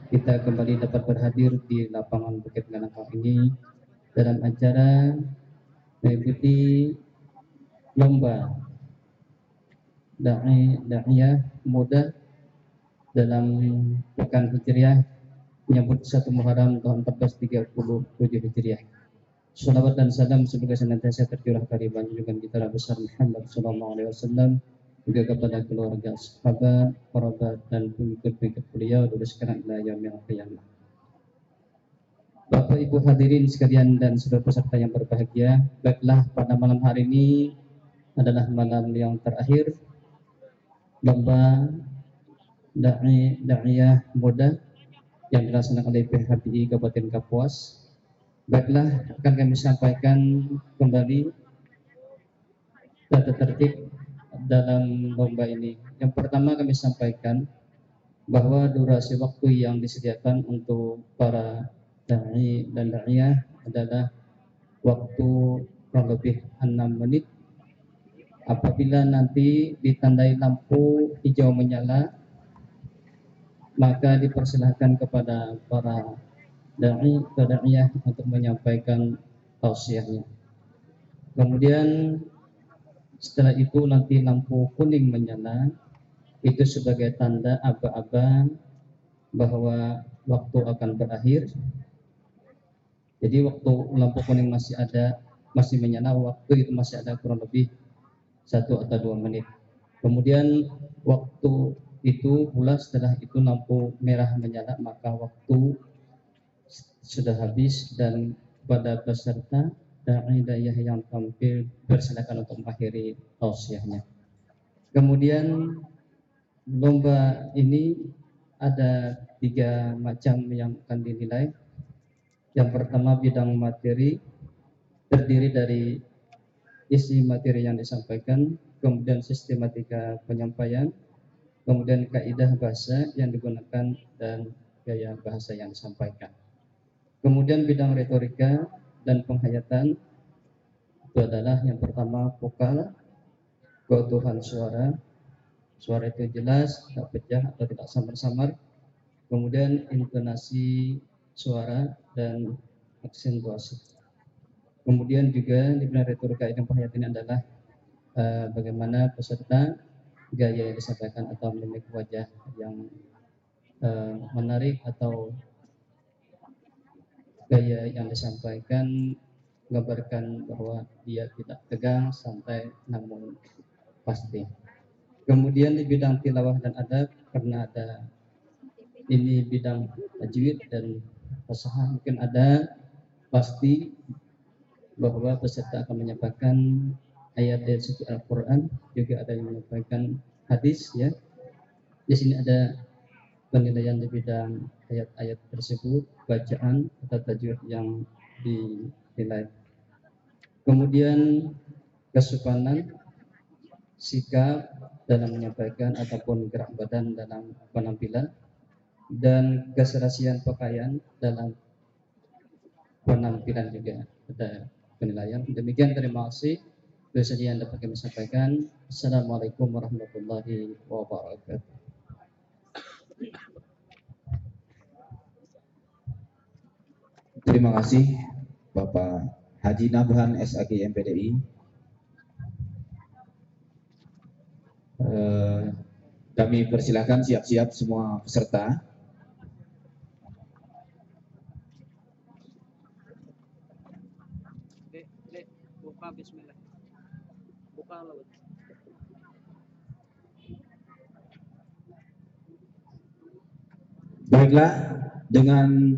kita kembali dapat berhadir di lapangan Bukit Ganangkal ini dalam acara mengikuti lomba da'iyah muda dalam pekan Hijriah menyambut 1 Muharram tahun 1437 Hijriah. Salawat dan salam semoga senantiasa tercurah kehadiran junjungan kita Nabi besar Muhammad sallallahu alaihi wasallam juga kepada keluarga, sahabat, kerabat dan pengikut-pengikut beliau dari sekarang ila yaumil qiyamah. Bapak Ibu hadirin sekalian dan saudara peserta yang berbahagia, baiklah pada malam hari ini adalah malam yang terakhir lomba da'iyah muda yang dilaksanakan oleh PHBI Kabupaten Kapuas. Baiklah, akan kami sampaikan kembali tata tertib dalam lomba ini. Yang pertama kami sampaikan bahwa durasi waktu yang disediakan untuk para da'i dan da'iyah adalah waktu kurang lebih 6 menit. Apabila nanti ditandai lampu hijau menyala, maka dipersilahkan kepada para da'i atau da'iyah untuk menyampaikan tausiahnya. Kemudian setelah itu nanti lampu kuning menyala, itu sebagai tanda aba-aba bahwa waktu akan berakhir. Jadi waktu lampu kuning masih menyala, waktu itu masih ada kurang lebih 1 atau 2 menit. Kemudian waktu itu pula setelah itu lampu merah menyala, maka waktu sudah habis dan pada peserta da'iyah yang tampil persilakan untuk mengakhiri tausiahnya. Kemudian lomba ini ada 3 macam yang akan dinilai. Yang pertama bidang materi, terdiri dari isi materi yang disampaikan, kemudian sistematika penyampaian, kemudian kaidah bahasa yang digunakan dan gaya bahasa yang disampaikan. Kemudian bidang retorika dan penghayatan itu adalah yang pertama vokal, keutuhan suara itu jelas, tidak pecah atau tidak samar-samar. Kemudian intonasi suara dan aksentuasi. Kemudian juga di bidang retorika dan penghayatan ini adalah bagaimana peserta gaya yang disampaikan atau mimik wajah yang menarik atau gaya yang disampaikan menggambarkan bahwa dia tidak tegang, santai, namun pasti. Kemudian di bidang tilawah dan adab, karena ada ini bidang tajwid dan fasahah, mungkin ada pasti bahwa peserta akan menyampaikan ayat-ayat suci Al-Quran, juga ada yang menyampaikan hadis, ya. Di sini ada penilaian di bidang ayat-ayat tersebut, bacaan atau tajwid yang dinilai. Kemudian kesopanan, sikap dalam menyampaikan ataupun gerak badan dalam penampilan, dan keserasian pakaian dalam penampilan juga ada penilaian. Demikian, terima kasih. Itu saja yang dapat kami sampaikan. Assalamualaikum warahmatullahi wabarakatuh. Terima kasih Bapak Haji Nabhan SAG MPDI. Kami persilakan siap-siap semua peserta. Buka bismillah. Buka laut. Baiklah, dengan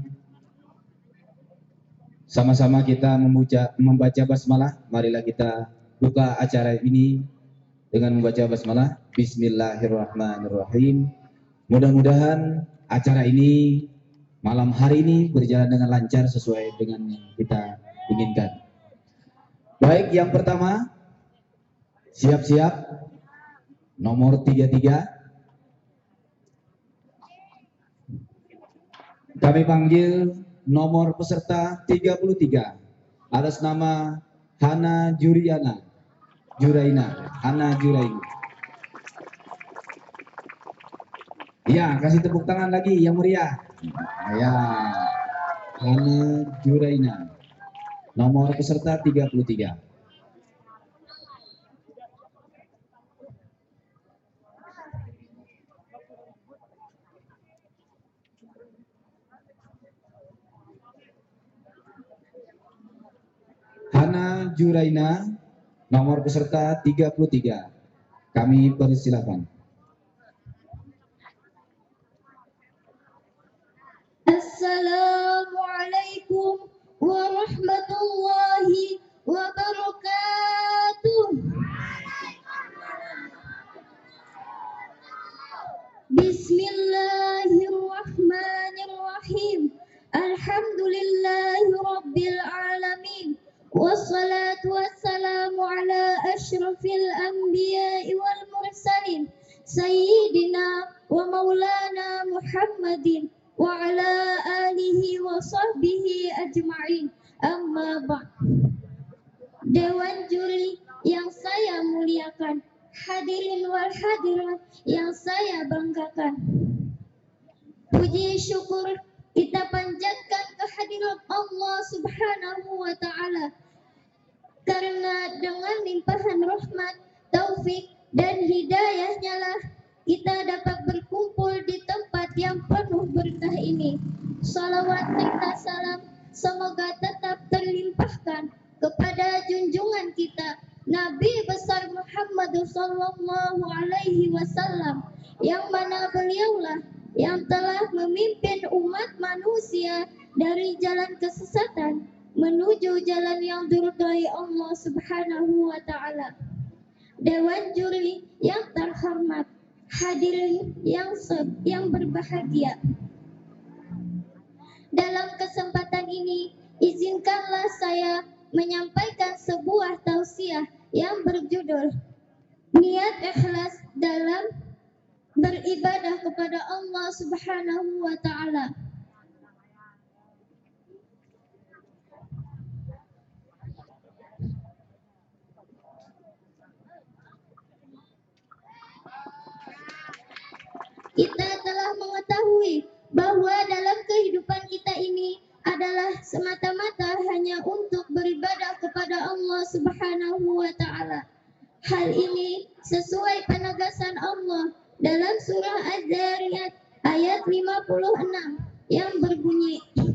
sama-sama kita membaca basmalah, marilah kita buka acara ini dengan membaca basmalah. Bismillahirrahmanirrahim. Mudah-mudahan acara ini malam hari ini berjalan dengan lancar sesuai dengan yang kita inginkan. Baik, yang pertama, siap-siap, nomor 33. Kami panggil nomor peserta 33 atas nama Hana Juraina. Hana Juraina. Ya, kasih tepuk tangan lagi yang meriah. Ya, Hana Juraina, nomor peserta 33. Hana Juraina, nomor peserta 33. Kami persilakan. Assalamualaikum warahmatullahi wabarakatuh. Bismillahirrahmanirrahim. Alhamdulillahi rabbil alamin. Wassalatu wassalamu ala asyrafil anbiya'i wal mursalin Sayyidina wa maulana Muhammadin wa ala alihi wa sahbihi ajma'in. Amma ba'd. Dewan juri yang saya muliakan, hadirin wal hadirat yang saya banggakan, puji syukur kita panjatkan kehadirat Allah Subhanahu wa Ta'ala, karena dengan limpahan rahmat, taufik dan hidayahnya lah kita dapat berkumpul di tempat yang penuh berkah ini. Salawat serta salam semoga tetap terlimpahkan kepada junjungan kita Nabi besar Muhammad sallallahu alaihi wasallam, yang mana beliaulah yang telah memimpin umat manusia dari jalan kesesatan menuju jalan yang diridhai Allah Subhanahu wa Ta'ala. Dewan juri yang terhormat, hadirin yang berbahagia, dalam kesempatan ini izinkanlah saya menyampaikan sebuah tausiah yang berjudul niat ikhlas dalam beribadah kepada Allah Subhanahu wa Ta'ala. Kita telah mengetahui bahwa dalam kehidupan kita ini adalah semata-mata hanya untuk beribadah kepada Allah Subhanahu wa Ta'ala. Hal ini sesuai penegasan Allah dalam surah Az-Zariyat ayat 56 yang berbunyi,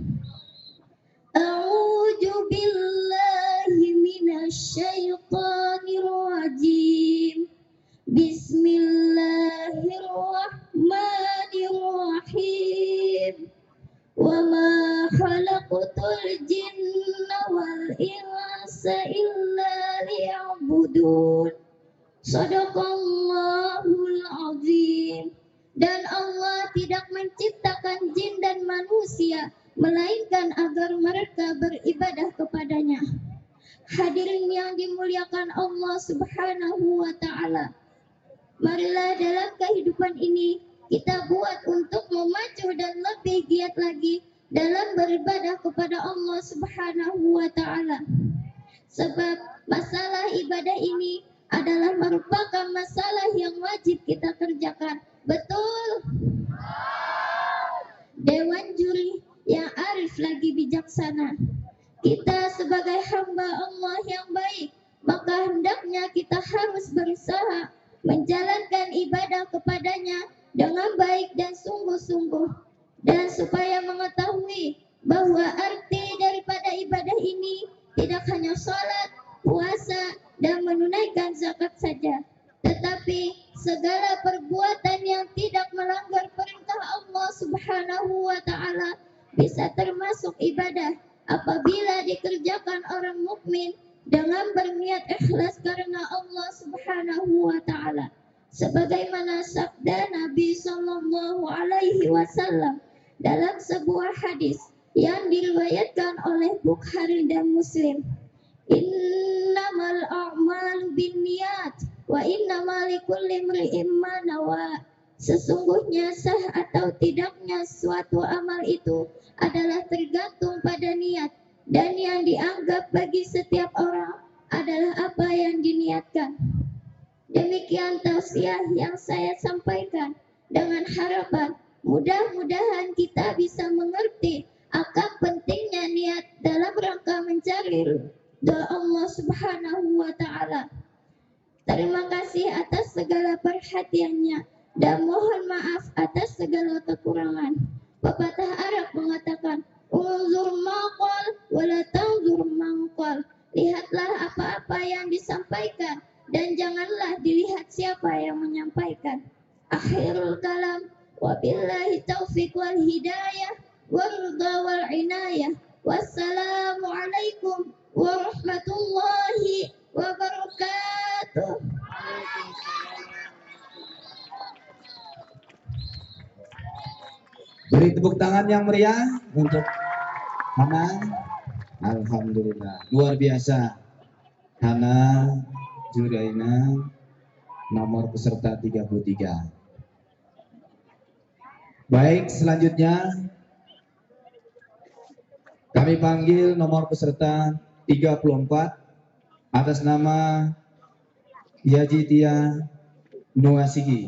A'udzu billahi minasyaitonir rajim. Bismillahirrahmanirrahim. Wa ma khalaqtul jinna wal insa illa liya'budun. Shadaqallahul azim. Dan Allah tidak menciptakan jin dan manusia melainkan agar mereka beribadah kepadanya. Hadirin yang dimuliakan Allah Subhanahu wa Ta'ala, marilah dalam kehidupan ini kita buat untuk memacu dan lebih giat lagi dalam beribadah kepada Allah Subhanahu wa Ta'ala. Sebab masalah ibadah ini adalah merupakan masalah yang wajib kita kerjakan. Betul? Dewan juri yang arif lagi bijaksana, kita sebagai hamba Allah yang baik, maka hendaknya kita harus berusaha menjalankan ibadah kepadanya dengan baik dan sungguh-sungguh. Dan supaya mengetahui bahwa arti daripada ibadah ini tidak hanya sholat, puasa, dan menunaikan zakat saja, tetapi segala perbuatan yang tidak melanggar perintah Allah Subhanahu wa Ta'ala bisa termasuk ibadah apabila dikerjakan orang mukmin dengan berniat ikhlas karena Allah Subhanahu wa Ta'ala. Sebagaimana sabda Nabi sallallahu alaihi wasallam dalam sebuah hadis yang diriwayatkan oleh Bukhari dan Muslim, Innamal a'malu binniyat wa innamal likulli imri'in ma nawa. Sesungguhnya sah atau tidaknya suatu amal itu adalah tergantung pada niat, dan yang dianggap bagi setiap orang adalah apa yang diniatkan. Demikian tausiah yang saya sampaikan dengan harapan Mudah-mudahan kita bisa mengerti akan pentingnya niat dalam rangka mencari ridha Allah Subhanahu wa taala. Terima kasih atas segala perhatiannya dan mohon maaf atas segala kekurangan. Pepatah Arab mengatakan, "Unzur maqal wala tanzur mangqal." Lihatlah apa-apa yang disampaikan dan janganlah dilihat siapa yang menyampaikan. Akhirul kalam, wabillahi taufiq wal hidayah wal ridha wal inayah. Wassalamualaikum warahmatullahi wabarakatuh. Beri tepuk tangan yang meriah untuk Hana. Alhamdulillah, luar biasa. Hana Juraina, nomor peserta 33. Baik, selanjutnya kami panggil nomor peserta 34 atas nama Yajitia Nuasigi.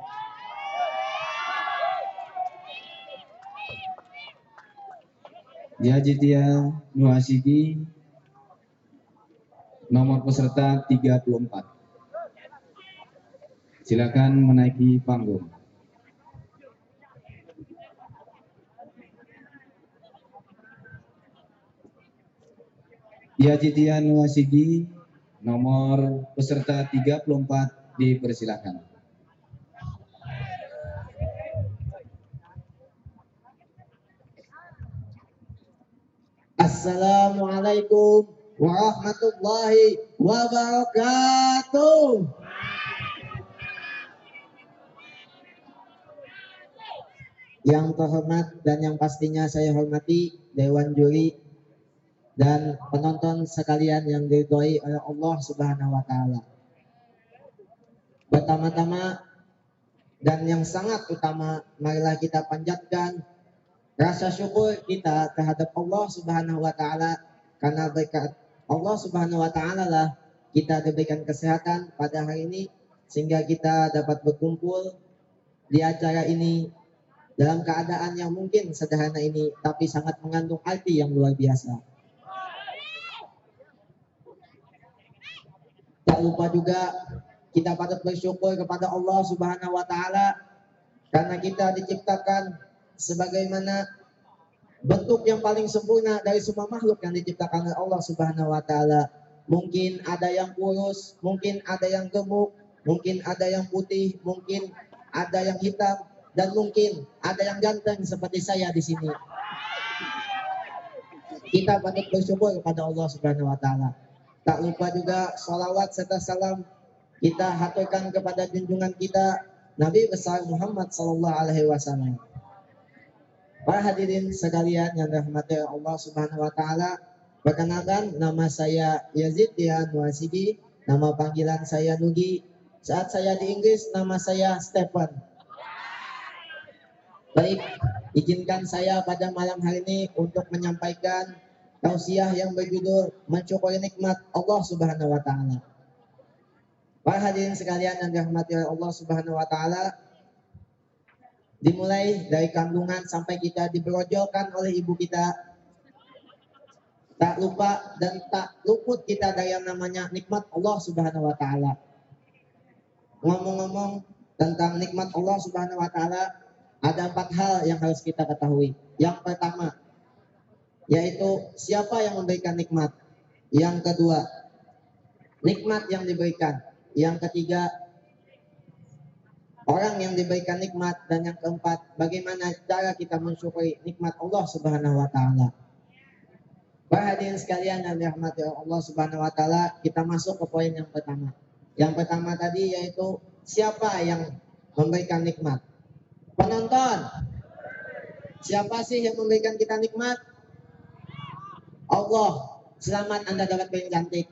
Yajitia Nuasigi, nomor peserta 34. Silakan menaiki panggung. Yajitia Nuasigi, nomor peserta 34, dipersilakan. Assalamualaikum warahmatullahi wabarakatuh. Yang terhormat dan yang pastinya saya hormati Dewan Juri dan penonton sekalian yang diridhoi oleh Allah Subhanahu wa taala. Pertama-tama dan yang sangat utama, marilah kita panjatkan rasa syukur kita terhadap Allah Subhanahu wa taala, karena berkat Allah Subhanahu wa taala lah kita diberikan kesehatan pada hari ini sehingga kita dapat berkumpul di acara ini dalam keadaan yang mungkin sederhana ini tapi sangat mengandung arti yang luar biasa. Tak lupa juga kita patut bersyukur kepada Allah Subhanahu wa taala karena kita diciptakan sebagaimana bentuk yang paling sempurna dari semua makhluk yang diciptakan oleh Allah Subhanahu wa taala. Mungkin ada yang kurus, mungkin ada yang gemuk, mungkin ada yang putih, mungkin ada yang hitam, dan mungkin ada yang ganteng seperti saya di sini. Kita patut bersyukur kepada Allah Subhanahu wa taala. Tak lupa juga sholawat serta salam kita haturkan kepada junjungan kita Nabi besar Muhammad sallallahu alaihi wasallam. Para hadirin sekalian yang dirahmati Allah Subhanahu wa taala, perkenalkan nama saya Yajitia Nuasigi, nama panggilan saya Nugi. Saat saya di Inggris nama saya Stephen. Baik, izinkan saya pada malam hari ini untuk menyampaikan tausiah yang berjudul Mensyukuri Nikmat Allah Subhanahu wa taala. Para hadirin sekalian yang dirahmati Allah Subhanahu wa taala, dimulai dari kandungan sampai kita diberojolkan oleh ibu kita, tak lupa dan tak luput kita dari yang namanya nikmat Allah Subhanahu wa taala. Ngomong-ngomong tentang nikmat Allah Subhanahu wa taala, ada 4 hal yang harus kita ketahui. Yang pertama, yaitu siapa yang memberikan nikmat. Yang kedua, nikmat yang diberikan. Yang ketiga, orang yang diberikan nikmat, dan yang keempat, bagaimana cara kita mensyukuri nikmat Allah Subhanahu wa taala. Para hadirin sekalian yang dirahmati Allah Subhanahu wa taala, kita masuk ke poin yang pertama. Yang pertama tadi yaitu siapa yang memberikan nikmat. Penonton, siapa sih yang memberikan kita nikmat? Allah. Selamat Anda dapat piring cantik.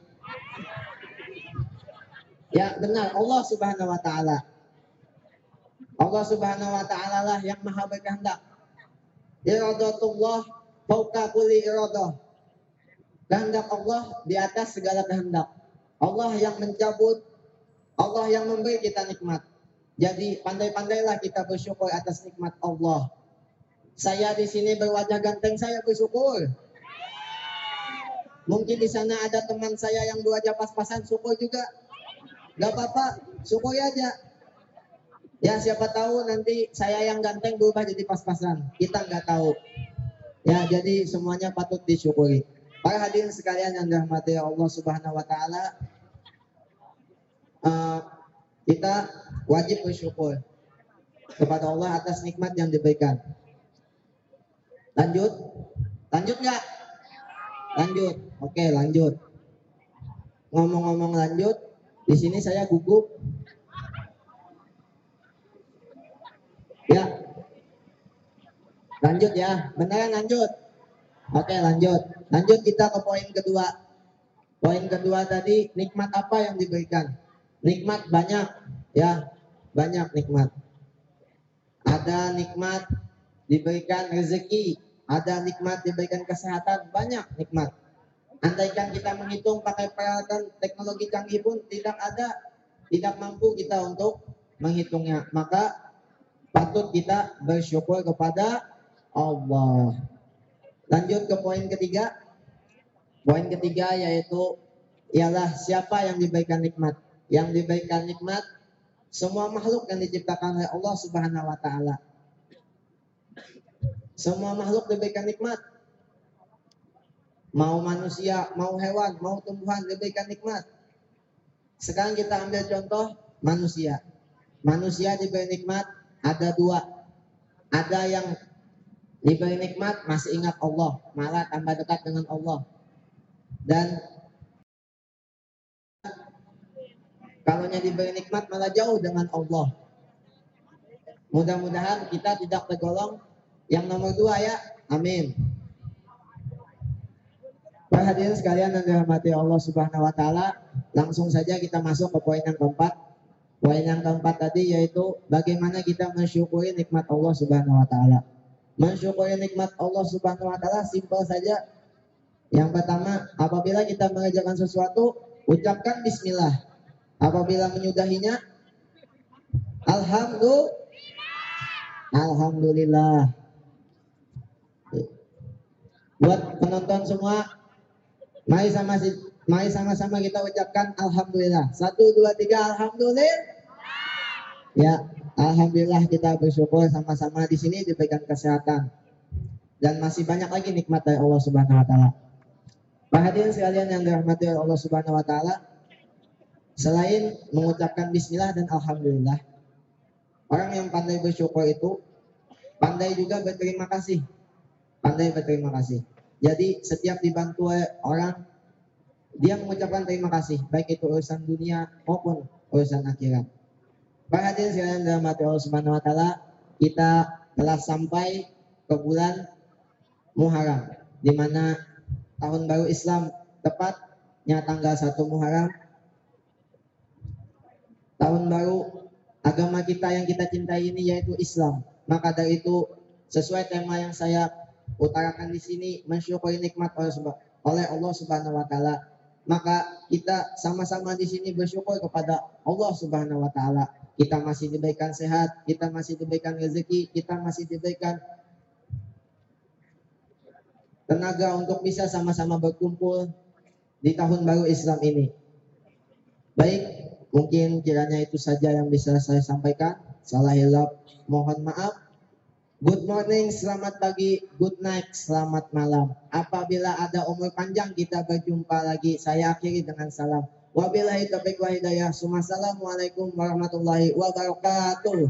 Ya benar, Allah Subhanahu wa taala. Allah Subhanahu wa taala lah yang maha berkehendak. Iradatullah fauqa kulli iradah. Kehendak Allah di atas segala kehendak. Allah yang mencabut, Allah yang memberi kita nikmat. Jadi pandai-pandailah kita bersyukur atas nikmat Allah. Saya di sini berwajah ganteng, saya bersyukur. Mungkin di sana ada teman saya yang berwajah pas-pasan, syukur juga. Gak apa-apa, syukur aja. Ya siapa tahu nanti saya yang ganteng berubah jadi pas-pasan. Kita nggak tahu. Ya jadi semuanya patut disyukuri. Para hadirin sekalian yang dirahmati Allah Subhanahu Wa Taala, kita wajib bersyukur kepada Allah atas nikmat yang diberikan. Lanjut nggak? Lanjut. Oke, lanjut. Ngomong-ngomong lanjut, di sini saya gugup. Ya. Lanjut ya, beneran lanjut. Oke, lanjut. Lanjut kita ke poin kedua. Poin kedua tadi, nikmat apa yang diberikan? Nikmat banyak, ya. Banyak nikmat. Ada nikmat diberikan rezeki, ada nikmat diberikan kesehatan, banyak nikmat. Andaikan kita menghitung pakai peralatan teknologi canggih pun tidak mampu kita untuk menghitungnya. Maka patut kita bersyukur kepada Allah. Lanjut ke poin ketiga. Poin ketiga yaitu ialah siapa yang diberikan nikmat. Yang diberikan nikmat semua makhluk yang diciptakan oleh Allah Subhanahu Wa Taala. Semua makhluk diberikan nikmat. Mau manusia, mau hewan, mau tumbuhan diberikan nikmat. Sekarang kita ambil contoh manusia. Manusia diberi nikmat ada dua. Ada yang diberi nikmat masih ingat Allah, malah tambah dekat dengan Allah. Dan kalau diberi nikmat malah jauh dengan Allah. Mudah-mudahan kita tidak tergolong yang nomor dua ya. Amin. Para hadirin sekalian yang dirahmati Allah Subhanahu Wa Taala, langsung saja kita masuk ke poin yang keempat. Poin yang keempat tadi yaitu bagaimana kita mensyukuri nikmat Allah Subhanahu Wa Taala. Mensyukuri nikmat Allah Subhanahu Wa Taala simpel saja. Yang pertama, apabila kita mengerjakan sesuatu, ucapkan Bismillah. Apabila menyudahinya, Alhamdulillah. Buat penonton semua, mari sama-sama kita ucapkan Alhamdulillah. 1, 2, 3, Alhamdulillah. Ya, Alhamdulillah kita bersyukur sama-sama di sini diberikan kesehatan. Dan masih banyak lagi nikmat dari Allah Subhanahu Wa Taala. Para hadirin sekalian yang dirahmati Allah Subhanahu Wa Taala, selain mengucapkan Bismillah dan Alhamdulillah, orang yang pandai bersyukur itu pandai juga berterima kasih. Pandai berterima kasih. Jadi setiap dibantu orang, dia mengucapkan terima kasih, baik itu urusan dunia maupun urusan akhirat. Para hadirin sekalian dalam hati Allah Subhanahu Wa Taala, kita telah sampai ke bulan Muharram, di mana tahun baru Islam tepatnya tanggal 1 Muharram. Tahun baru agama kita yang kita cintai ini yaitu Islam. Maka dari itu sesuai tema yang saya utarakan di sini, mensyukuri nikmat oleh Allah Subhanahu Wa Taala. Maka kita sama-sama di sini bersyukur kepada Allah Subhanahu Wa Taala. Kita masih diberikan sehat, kita masih diberikan rezeki, kita masih diberikan tenaga untuk bisa sama-sama berkumpul di tahun baru Islam ini. Baik, mungkin kiranya itu saja yang bisa saya sampaikan. Salah hilap, mohon maaf. Good morning, selamat pagi, good night, selamat malam. Apabila ada umur panjang kita berjumpa lagi. Saya akhiri dengan salam. Wabillahi taufiq wa hidayah. Assalamualaikum warahmatullahi wabarakatuh.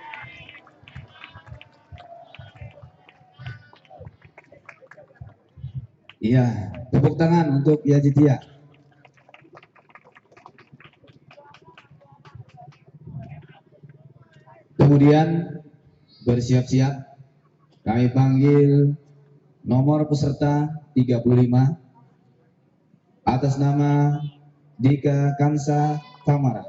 Iya, tepuk tangan untuk Yajitia. Kemudian bersiap-siap kami panggil nomor peserta 35 atas nama Dika Kansa Tamara.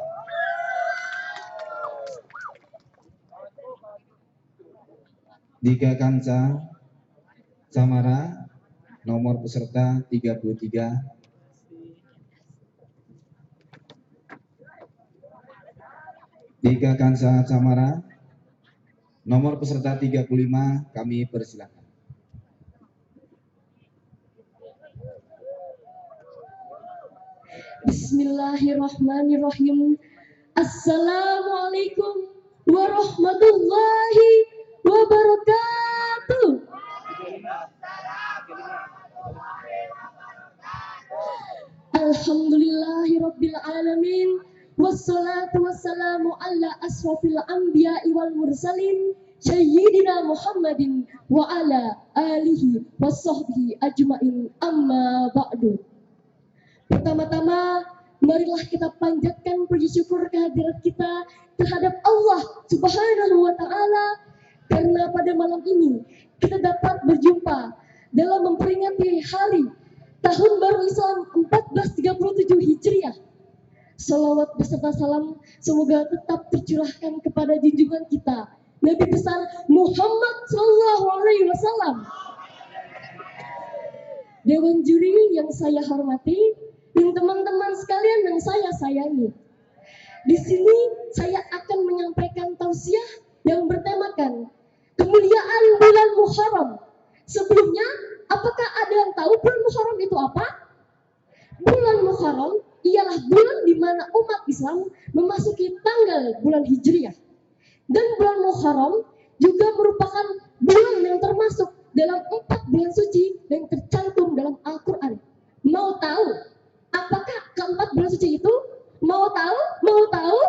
Dika Kansa Samara, nomor peserta 33. Dika Kansa Samara, nomor peserta 35 kami persilakan. Bismillahirrahmanirrahim. Assalamualaikum warahmatullahi wabarakatuh. Alhamdulillahirabbil alamin. Wassalatu wassalamu ala asrofil anbiya'i wal mursalin Sayyidina Muhammadin wa ala alihi wassohbihi ajmain, amma ba'du. Pertama-tama, marilah kita panjatkan puji syukur kehadirat kita terhadap Allah Subhanahu wa Ta'ala, karena pada malam ini kita dapat berjumpa dalam memperingati hari Tahun Baru Islam 1437 Hijriah. Salawat beserta salam semoga tetap tercurahkan kepada junjungan kita Nabi besar Muhammad Sallallahu Alaihi Wasallam. Dewan juri yang saya hormati, dan teman-teman sekalian yang saya sayangi. Di sini saya akan menyampaikan tausiah yang bertemakan kemuliaan bulan Muharram. Sebelumnya, apakah ada yang tahu bulan Muharram itu apa? Bulan Muharram ialah bulan di mana umat Islam memasuki tanggal bulan Hijriah. Dan bulan Muharram juga merupakan bulan yang termasuk dalam 4 bulan suci yang tercantum dalam Al-Quran. Mau tahu apakah keempat bulan suci itu? Mau tahu? Mau tahu?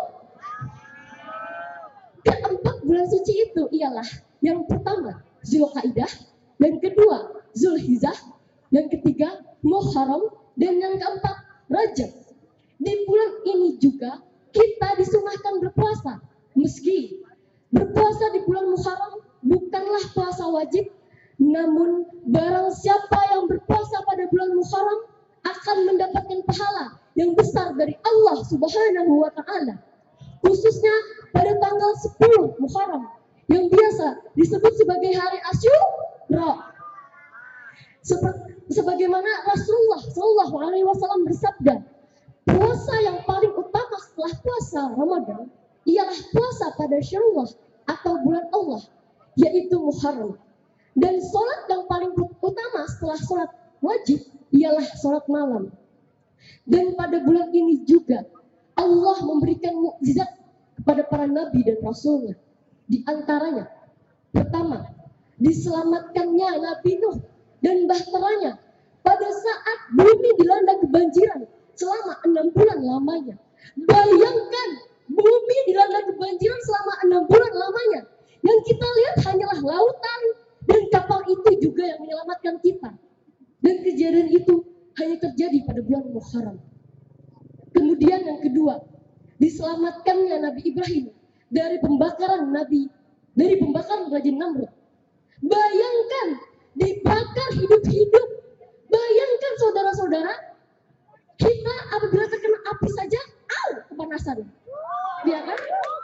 Keempat bulan suci itu ialah yang pertama Zulkaidah, yang kedua Zulhijjah, yang ketiga Muharram, dan yang keempat Rajab. Di bulan ini juga kita disunahkan berpuasa. Meski berpuasa di bulan Muharram bukanlah puasa wajib, namun barang siapa yang berpuasa pada bulan Muharram akan mendapatkan pahala yang besar dari Allah Subhanahu wa Ta'ala. Khususnya pada tanggal 10 Muharram yang biasa disebut sebagai hari Asyura. Sebagaimana Rasulullah Shallallahu Alaihi Wasallam bersabda, puasa yang paling utama setelah puasa Ramadan ialah puasa pada Syawal atau bulan Allah, yaitu Muharram. Dan sholat yang paling utama setelah sholat wajib ialah sholat malam. Dan pada bulan ini juga Allah memberikan mukjizat kepada para nabi dan rasulnya. Di antaranya, pertama, diselamatkannya Nabi Nuh dan bahteranya pada saat bumi dilanda kebanjiran selama 6 bulan lamanya. Bayangkan, bumi dilanda kebanjiran selama 6 bulan lamanya. Yang kita lihat hanyalah lautan, dan kapal itu juga yang menyelamatkan kita. Dan kejadian itu hanya terjadi pada bulan Muharram. Kemudian yang kedua, diselamatkannya Nabi Ibrahim dari pembakaran Raja Namrud. Bayangkan, dibakar hidup-hidup. Bayangkan saudara-saudara, kita apabila terkena api saja, kepanasan. Ya kan?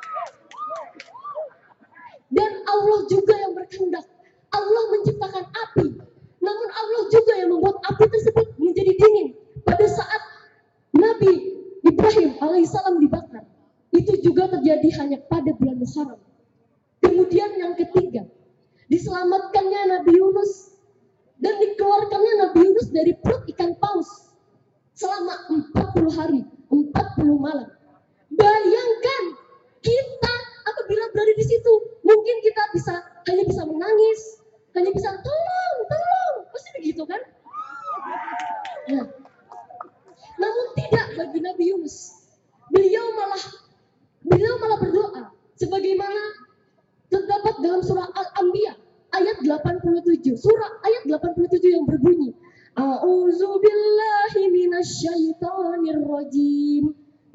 Dan Allah juga yang berkehendak. Allah menciptakan api. Namun Allah juga yang membuat api tersebut menjadi dingin pada saat Nabi Ibrahim alaihissalam dibakar. Itu juga terjadi hanya pada bulan Muharram. Kemudian yang ketiga, diselamatkannya Nabi Yunus dan dikeluarkannya Nabi Yunus dari perut ikan paus selama 40 hari, 40 malam. Bayangkan, kita apabila berada di situ, mungkin kita hanya bisa menangis, hanya bisa tolong, pasti begitu kan? Nah, namun tidak bagi Nabi Yunus. Beliau malah berdoa sebagaimana terdapat dalam surah Al-Anbiya ayat 87. Surah ayat 87 yang berbunyi, A'udzubillahi minasyaitonir rajim.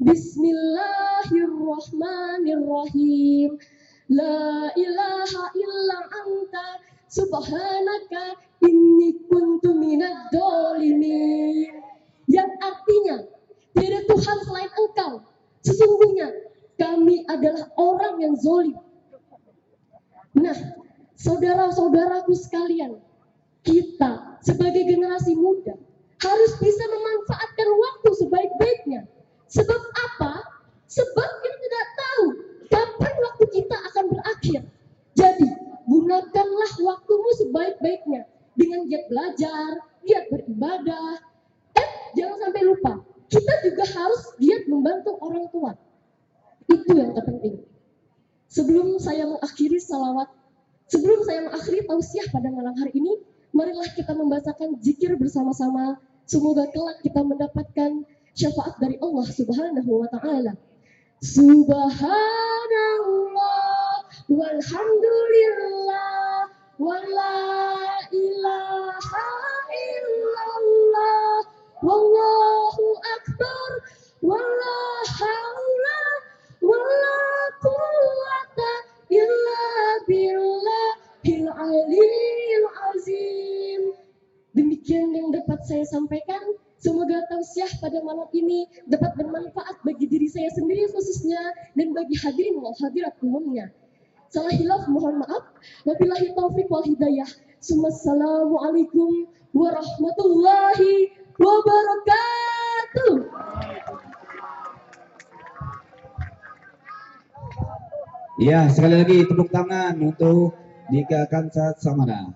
Bismillahirrahmanirrahim. La ilaha illa anta subhanaka inni kuntu minadz dzalimin. Yang artinya, tiada Tuhan selain Engkau. Sesungguhnya kami adalah orang yang zalim. Nah, saudara-saudaraku sekalian, kita sebagai generasi muda harus bisa memanfaatkan waktu sebaik-baiknya. Sebab apa? Sebab kita tidak tahu akhir. Jadi, gunakanlah waktumu sebaik-baiknya dengan giat belajar, giat beribadah. Jangan sampai lupa, kita juga harus giat membantu orang tua. Itu yang terpenting. Sebelum saya mengakhiri tausiah pada malam hari ini, marilah kita membacakan zikir bersama-sama. Semoga kelak kita mendapatkan syafaat dari Allah Subhanahu wa taala. Subhanallah walhamdulillah wala ilaha illallah wallahu akbar wala haula wala quwwata illa billahil aliyil azim. Demikian yang dapat saya sampaikan. Semoga tausiah pada malam ini dapat bermanfaat bagi diri saya sendiri khususnya dan bagi hadirin wal hadirat umumnya. Salah hilaf mohon maaf. Wabillahi taufik wal hidayah. Assalamualaikum warahmatullahi wabarakatuh. Ya, sekali lagi tepuk tangan untuk Dika Kansat Samara.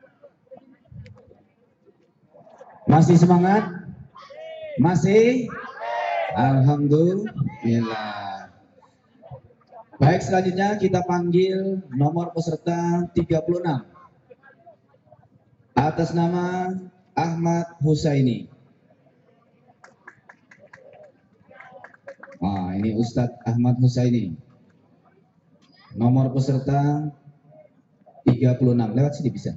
Masih semangat? Masih? Alhamdulillah. Baik, selanjutnya kita panggil nomor peserta 36. Atas nama Ahmad Husaini. Ini Ustadz Ahmad Husaini. Nomor peserta 36. Lewat sini bisa.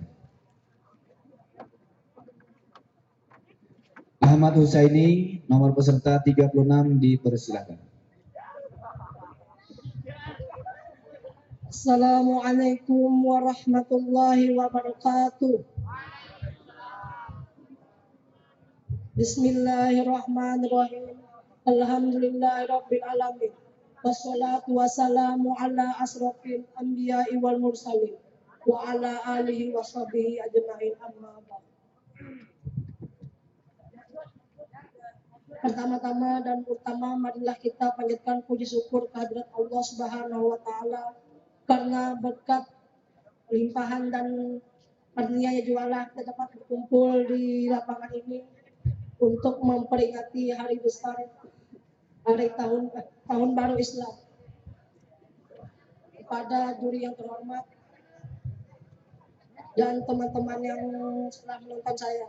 Ahmad Husaini, nomor peserta 36 dipersilakan. Assalamualaikum warahmatullahi wabarakatuh. Bismillahirrahmanirrahim. Alhamdulillahirabbil alamin. Wassalatu wassalamu ala asrofil anbiya'i wal mursalin wa ala alihi washabihi ajma'in amma ba'd. Pertama-tama dan utama marilah kita panjatkan puji syukur kehadirat Allah Subhanahu wa taala karena berkat limpahan dan karunia-Nya jualah kita dapat berkumpul di lapangan ini untuk memperingati hari besar hari tahun baru Islam. Kepada juri yang terhormat dan teman-teman yang telah menonton saya.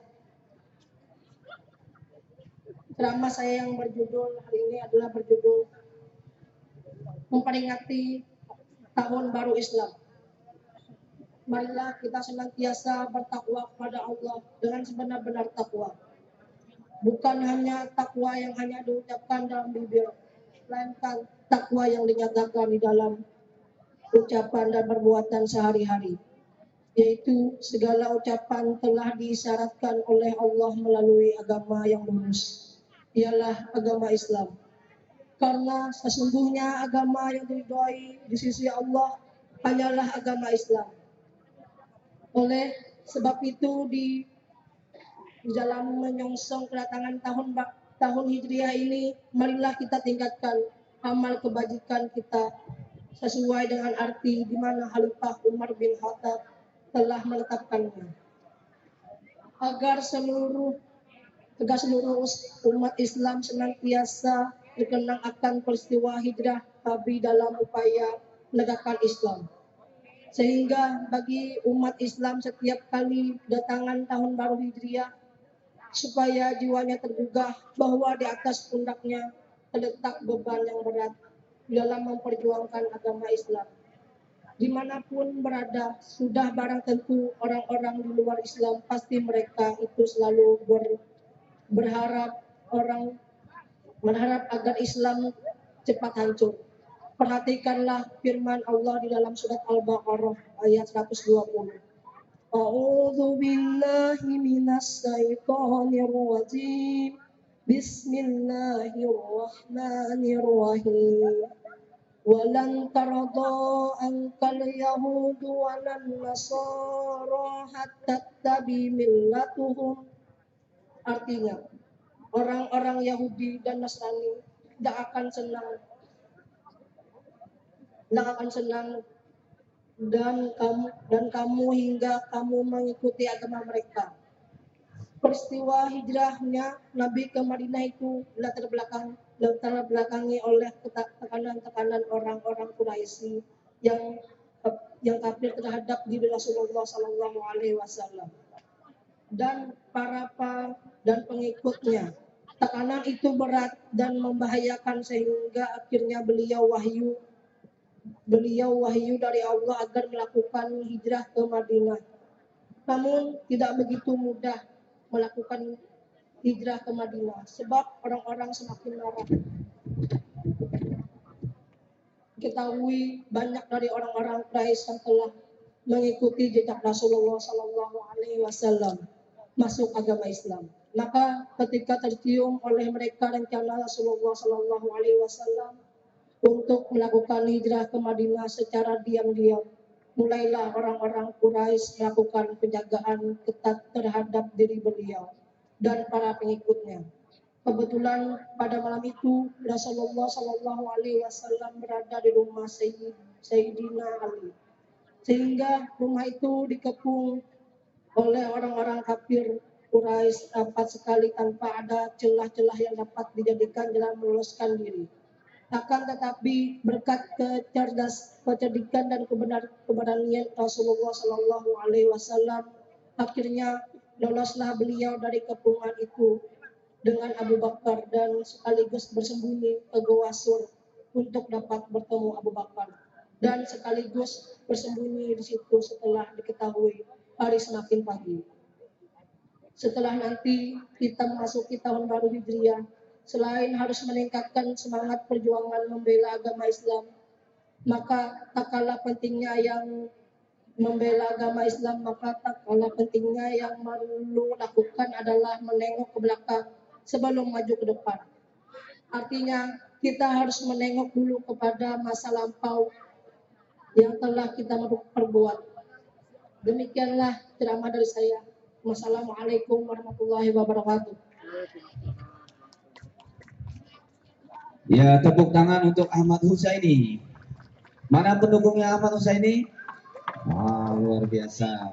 Ceramah saya yang berjudul hari ini adalah berjudul memperingati tahun baru Islam. Marilah kita senantiasa bertakwa kepada Allah dengan sebenar-benar takwa. Bukan hanya takwa yang hanya diucapkan dalam bibir, melainkan takwa yang dinyatakan di dalam ucapan dan perbuatan sehari-hari. Yaitu segala ucapan telah disyaratkan oleh Allah melalui agama yang lurus. Ialah agama Islam. Karena sesungguhnya agama yang diridhoi di sisi Allah hanyalah agama Islam. Oleh sebab itu di dalam menyongsong kedatangan tahun Hijriah ini, marilah kita tingkatkan amal kebajikan kita sesuai dengan arti di mana Khalifah Umar bin Khattab telah menetapkannya. Agar seluruh umat Islam senantiasa dikenang akan peristiwa hijrah Nabi dalam upaya menegakkan Islam. Sehingga bagi umat Islam setiap kali datangan tahun baru Hijriah, supaya jiwanya tergugah bahwa di atas pundaknya terletak beban yang berat dalam memperjuangkan agama Islam. Dimanapun berada, sudah barang tentu orang-orang di luar Islam pasti mereka itu selalu berharap agar Islam cepat hancur. Perhatikanlah firman Allah di dalam surat Al-Baqarah ayat 120. A'udzu billahi minas syaitonir rajim. Bismillahirrahmanirrahim. Walan tarda ankal yahudu walan nasara hatta tabi millatuhum. Artinya, orang-orang Yahudi dan Nasrani tidak akan senang dan kamu hingga kamu mengikuti agama mereka. Peristiwa hijrahnya Nabi ke Madinah itu latar belakangi oleh tekanan-tekanan orang-orang Quraisy yang kafir terhadap diri Rasulullah Sallallahu Alaihi Wasallam dan dan pengikutnya. Tekanan itu berat dan membahayakan sehingga akhirnya beliau wahyu dari Allah agar melakukan hijrah ke Madinah. Namun tidak begitu mudah melakukan hijrah ke Madinah sebab orang-orang semakin marah. Ketahui banyak dari orang-orang Quraisy yang telah mengikuti jejak Rasulullah Sallallahu Alaihi Wasallam masuk agama Islam. Maka ketika tercium oleh mereka rencana Rasulullah Sallallahu Alaihi Wasallam untuk melakukan hijrah ke Madinah secara diam-diam, mulailah orang-orang Quraisy melakukan penjagaan ketat terhadap diri beliau dan para pengikutnya. Kebetulan pada malam itu Rasulullah Sallallahu Alaihi Wasallam berada di rumah Sayyidina Ali, sehingga rumah itu dikepung oleh orang-orang kafir Quraisy rapat sekali tanpa ada celah-celah yang dapat dijadikan jalan meloloskan diri. Akan tetapi berkat kecerdikan dan keberanian Rasulullah Sallallahu Alaihi Wasallam, akhirnya loloslah beliau dari kepungan itu dengan Abu Bakar dan sekaligus bersembunyi ke Goa Sur untuk dapat bertemu Abu Bakar dan sekaligus bersembunyi di situ setelah diketahui hari semakin pagi. Setelah nanti kita memasuki tahun baru Hijriah, selain harus meningkatkan semangat perjuangan membela agama Islam, maka tak kalah pentingnya yang perlu lakukan adalah menengok ke belakang sebelum maju ke depan. Artinya kita harus menengok dulu kepada masa lampau yang telah kita perbuat. Demikianlah ceramah dari saya. Wassalamualaikum warahmatullahi wabarakatuh. Ya, tepuk tangan untuk Ahmad Husaini. Mana pendukungnya Ahmad Husaini? Wah, luar biasa.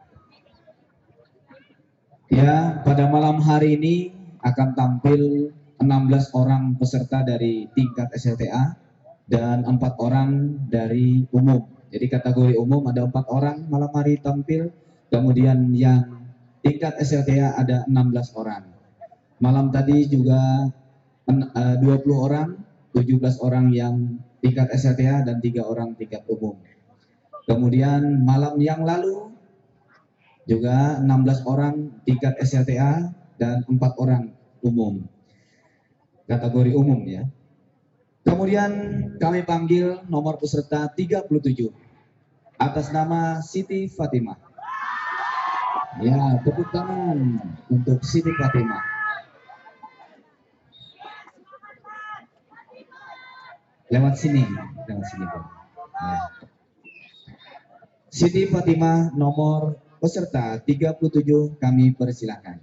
Ya, pada malam hari ini akan tampil 16 orang peserta dari tingkat SLTA dan 4 orang dari umum. Jadi kategori umum ada 4 orang malam hari tampil, kemudian yang tingkat SLTA ada 16 orang. Malam tadi juga 20 orang, 17 orang yang tingkat SLTA dan 3 orang tingkat umum. Kemudian malam yang lalu juga 16 orang tingkat SLTA dan 4 orang umum. Kategori umum ya. Kemudian kami panggil nomor peserta 37 atas nama Siti Fatimah. Ya, tepuk tangan untuk Siti Fatimah. Lewat sini Pak. Ya. Siti Fatimah nomor peserta 37 kami persilakan.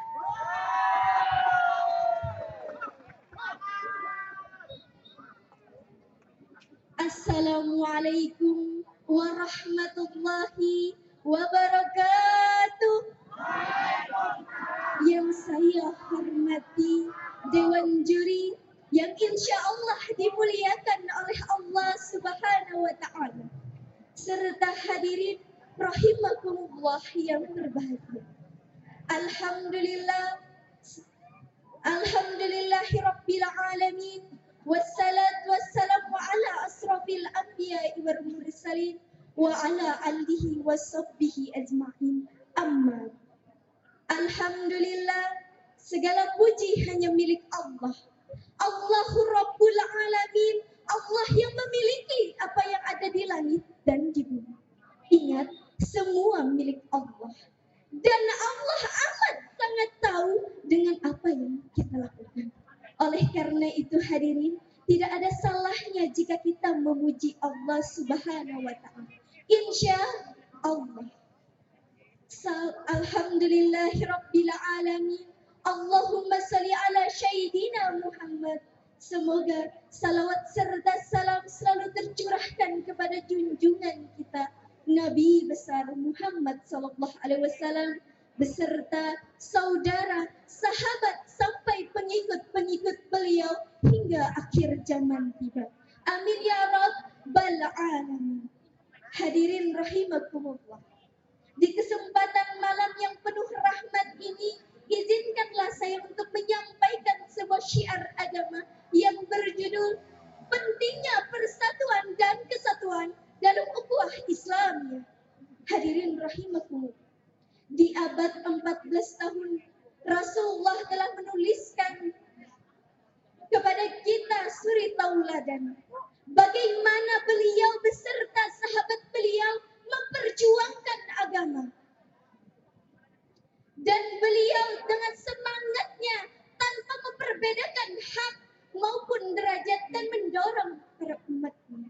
Assalamualaikum warahmatullahi wabarakatuh. Yang saya hormati Dewan Juri yang insya Allah dimuliakan oleh Allah Subhanahu wa Ta'ala, serta hadirin rahimakumullah yang berbahagia. Alhamdulillahi Rabbil Alamin. Wassalatu wassalamu ala asrafil anbiya'i wal mursalin wa ala alihi wa sahbihi ajma'in. Amma. Alhamdulillah, segala puji hanya milik Allah. Allahu Rabbul Alamin, Allah yang memiliki apa yang ada di langit dan di bumi. Ingat, semua milik Allah. Dan Allah amat sangat tahu dengan apa yang kita lakukan. Oleh karena itu hadirin, tidak ada salahnya jika kita memuji Allah Subhanahu wa Ta'ala. Insya Allah. Alhamdulillahi Rabbil Alamin. Allahumma salli ala Sayyidina Muhammad Semoga salawat serta salam selalu tercurahkan kepada junjungan kita Nabi besar Muhammad sallallahu alaihi wasallam beserta saudara, sahabat sampai pengikut-pengikut beliau hingga akhir zaman tiba. Amin ya rabbal alamin. Hadirin rahimakumullah. Di kesempatan malam yang penuh rahmat ini, izinkanlah saya untuk menyampaikan sebuah syiar agama yang berjudul pentingnya persatuan dan kesatuan dalam ukhuwah Islamiyah. Hadirin rahimakumullah. Di abad 14 tahun Rasulullah telah menuliskan kepada kita suri tauladan bagaimana beliau beserta sahabat beliau memperjuangkan agama. Dan beliau dengan semangatnya tanpa memperbedakan hak maupun derajat dan mendorong para umatnya.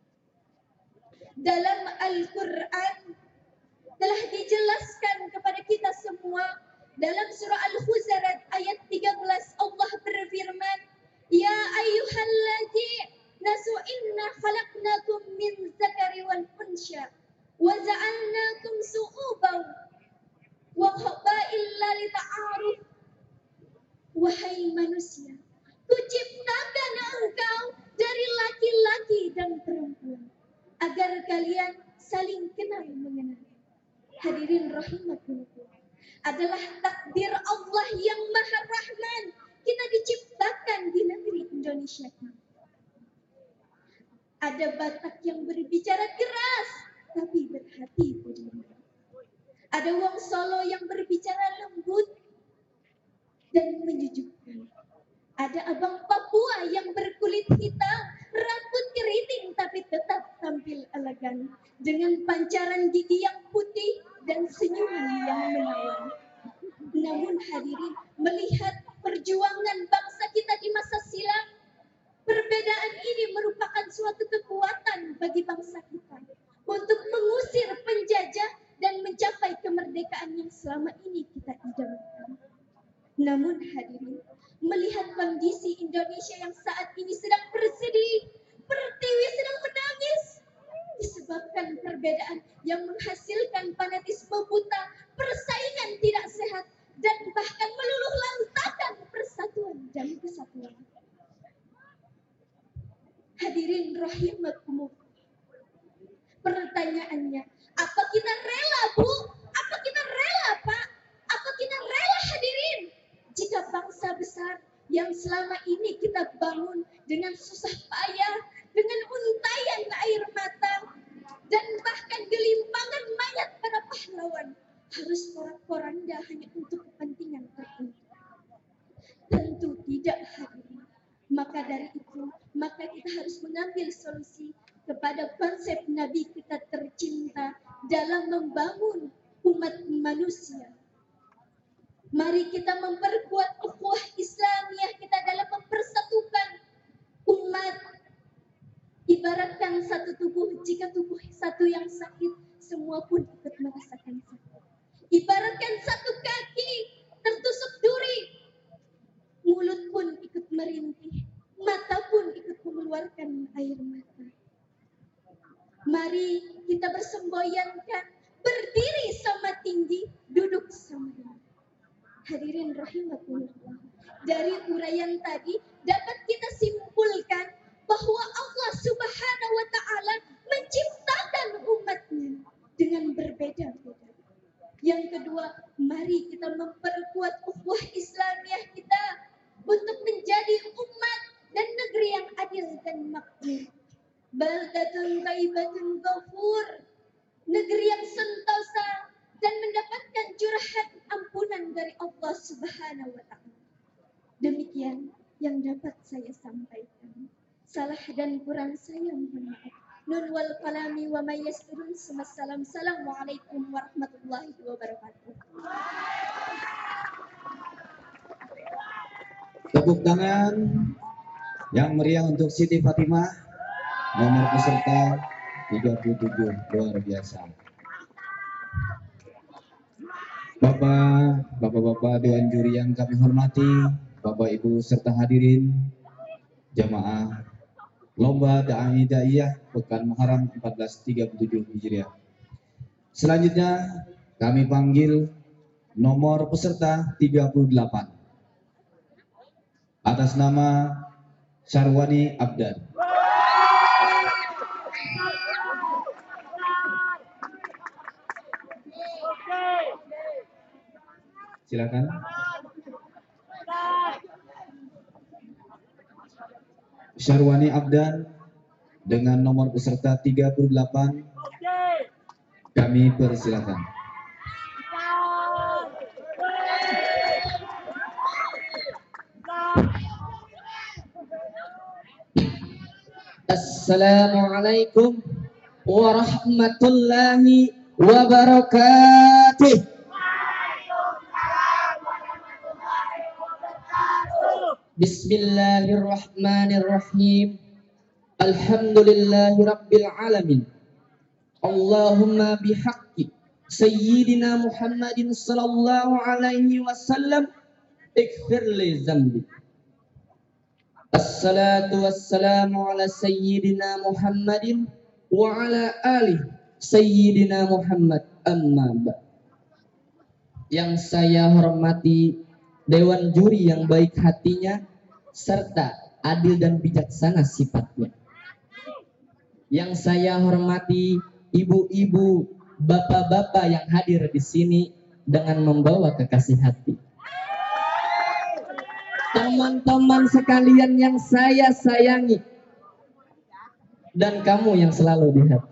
Dalam Al-Quran telah dijelaskan kepada kita semua dalam surah Al-Huzarat ayat 13 Allah berfirman, Ya ayyuhalladzina nasu inna khalaqnakum min zakari wal unsya wa ja'alnakum su'uban wa qabaila lita'aruf. Wahai manusia, kuciptakan engkau dari laki-laki dan perempuan agar kalian saling kenal mengenal. Hadirin rahimakumullah, adalah takdir Allah yang Maha Rahman kita diciptakan di negeri Indonesia ini. Ada Batak yang berbicara keras tapi berhati budi. Ada Wong Solo yang berbicara lembut dan menyejukkan. Ada Abang Papua yang berkulit hitam, rambut keriting tapi tetap tampil elegan dengan pancaran gigi yang putih dan senyuman yang menawan. Namun hadirin, melihat perjuangan bangsa kita di masa silam, perbedaan ini merupakan suatu kekuatan bagi bangsa kita untuk mengusir penjajah dan mencapai kemerdekaan yang selama ini kita idamkan. Namun hadirin, melihat kondisi Indonesia yang saat ini sedang bersedih, pertiwi sedang menangis, disebabkan perbedaan yang menghasilkan fanatisme buta, persaingan tidak sehat, dan bahkan meluluh lantakan persatuan dan kesatuan. Hadirin rahimakumullah. Pertanyaannya, apa kita rela, Bu? Apa kita rela, Pak? Apa kita rela, hadirin? Jika bangsa besar yang selama ini kita bangun dengan susah payah, dengan untayan air mata, dan bahkan gelimpangan mayat para pahlawan, harus porak-poranda hanya untuk kepentingan tertentu. Tentu tidak, hadirin. Maka dari itu, maka kita harus mengambil solusi kepada konsep Nabi kita tercinta dalam membangun umat manusia. Mari kita memperkuat ukhuwah Islamiyah kita dalam mempersatukan umat. Ibaratkan satu tubuh, jika tubuh satu yang sakit, semua pun ikut merasakan sakit. Ibaratkan satu kaki tertusuk duri, mulut pun ikut merintih, mata pun ikut mengeluarkan air mata. Mari kita bersemboyankan, berdiri sama tinggi, duduk sama rendah. Hadirin rahimakumullah, dari uraian tadi dapat kita simpulkan bahwa Allah Subhanahu wa Ta'ala menciptakan umatnya dengan berbeda-beda. Yang kedua, mari kita memperkuat ukhuwah Islamiyah kita untuk menjadi umat dan negeri yang adil dan makmur. Baldatun thayyibatun ghafur, negeri yang sentosa dan mendapatkan curahan ampunan dari Allah Subhanahu wa Ta'ala. Demikian yang dapat saya sampaikan. Salah dan kurang saya mohon maaf. Nun wal qalami wa may yasturun. Assalamualaikum warahmatullahi wabarakatuh. Tepuk tangan yang meriah untuk Siti Fatimah, nomor peserta 37, luar biasa. Bapak-bapak Dewan Juri yang kami hormati, Bapak Ibu serta hadirin, jamaah Lomba Da'i Da'iyah Pekan Muharram 1437 Hijriah. Selanjutnya kami panggil nomor peserta 38 atas nama Syarwani Abdan. Silakan. Syarwani Abdan dengan nomor peserta 38 kami persilakan. Assalamualaikum warahmatullahi wabarakatuh. Bismillahirrahmanirrahim. Alhamdulillahi rabbil alamin. Allahumma bihaqqi Sayyidina Muhammadin sallallahu alaihi wasallam ighfir li zambi. Assalatu wassalamu ala Sayyidina Muhammadin wa ala alihi Sayyidina Muhammad, amma ba'd. Yang saya hormati Dewan Juri yang baik hatinya serta adil dan bijaksana sifatnya. Yang saya hormati ibu-ibu, bapak-bapak yang hadir di sini dengan membawa kekasih hati. Teman-teman sekalian yang saya sayangi dan kamu yang selalu di hati.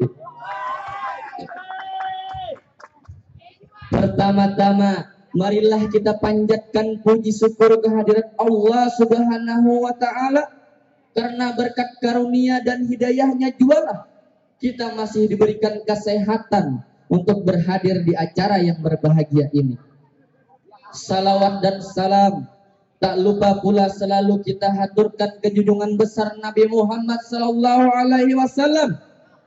Pertama-tama, marilah kita panjatkan puji syukur kehadirat Allah Subhanahu wa ta'ala, karena berkat karunia dan hidayahnya jualah kita masih diberikan kesehatan untuk berhadir di acara yang berbahagia ini. Salawat dan salam tak lupa pula selalu kita haturkan ke junjungan besar Nabi Muhammad sallallahu alaihi wasallam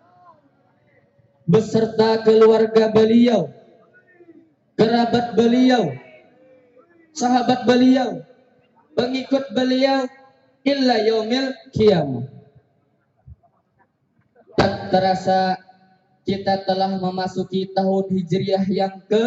beserta keluarga beliau, kerabat beliau, sahabat beliau, pengikut beliau illa yaumil qiyamah. Tak terasa kita telah memasuki tahun Hijriah yang ke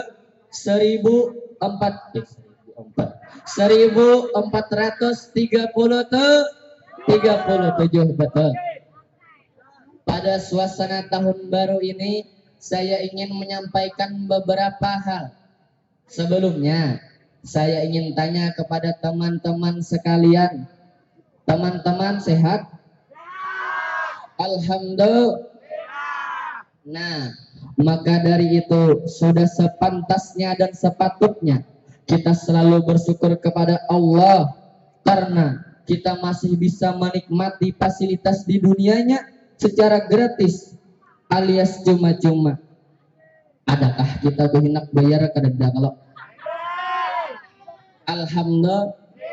1437 betul. Pada suasana tahun baru ini saya ingin menyampaikan beberapa hal. Sebelumnya saya ingin tanya kepada teman-teman sekalian. Teman-teman sehat? Alhamdulillah. Nah, maka dari itu sudah sepantasnya dan sepatutnya kita selalu bersyukur kepada Allah karena kita masih bisa menikmati fasilitas di dunianya secara gratis alias cuma-cuma. Adakah kita kehendak bayar kadang kalau? Alhamdulillah.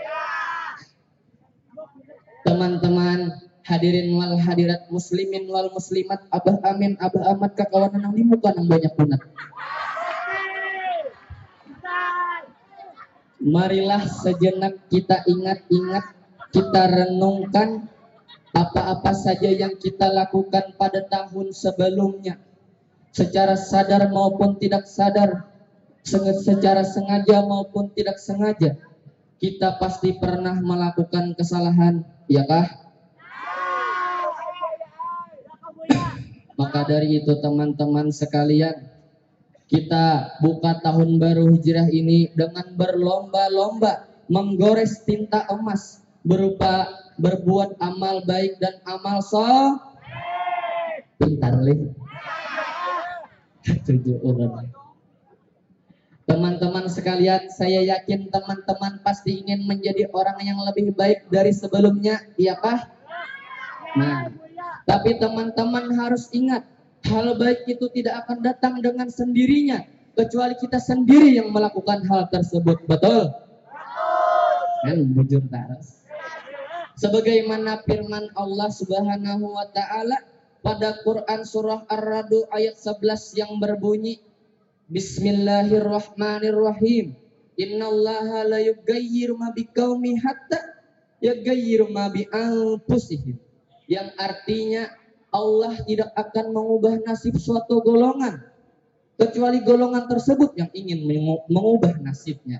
Teman-teman hadirin wal hadirat muslimin wal muslimat, abah amin abah amat kakawanan nang dimuka nang banyak punat. Marilah sejenak kita ingat-ingat, kita renungkan apa-apa saja yang kita lakukan pada tahun sebelumnya, secara sadar maupun tidak sadar, secara sengaja maupun tidak sengaja. Kita pasti pernah melakukan kesalahan, ya kah? Maka dari itu teman-teman sekalian, kita buka tahun baru Hijrah ini dengan berlomba-lomba menggores tinta emas berupa berbuat amal baik dan amal soleh. Pintar lih. Teman-teman sekalian, saya yakin teman-teman pasti ingin menjadi orang yang lebih baik dari sebelumnya, iya kah? Nah, tapi teman-teman harus ingat, hal baik itu tidak akan datang dengan sendirinya, kecuali kita sendiri yang melakukan hal tersebut, betul? Bujur taras. Sebagaimana firman Allah Subhanahu wa ta'ala pada Quran surah Ar-Ra'd ayat 11 yang berbunyi, Bismillahirrahmanirrahim. Innallaha la yughayyiru ma biqaumin hatta yaghayyiru ma bi anfusihim, yang artinya Allah tidak akan mengubah nasib suatu golongan kecuali golongan tersebut yang ingin mengubah nasibnya.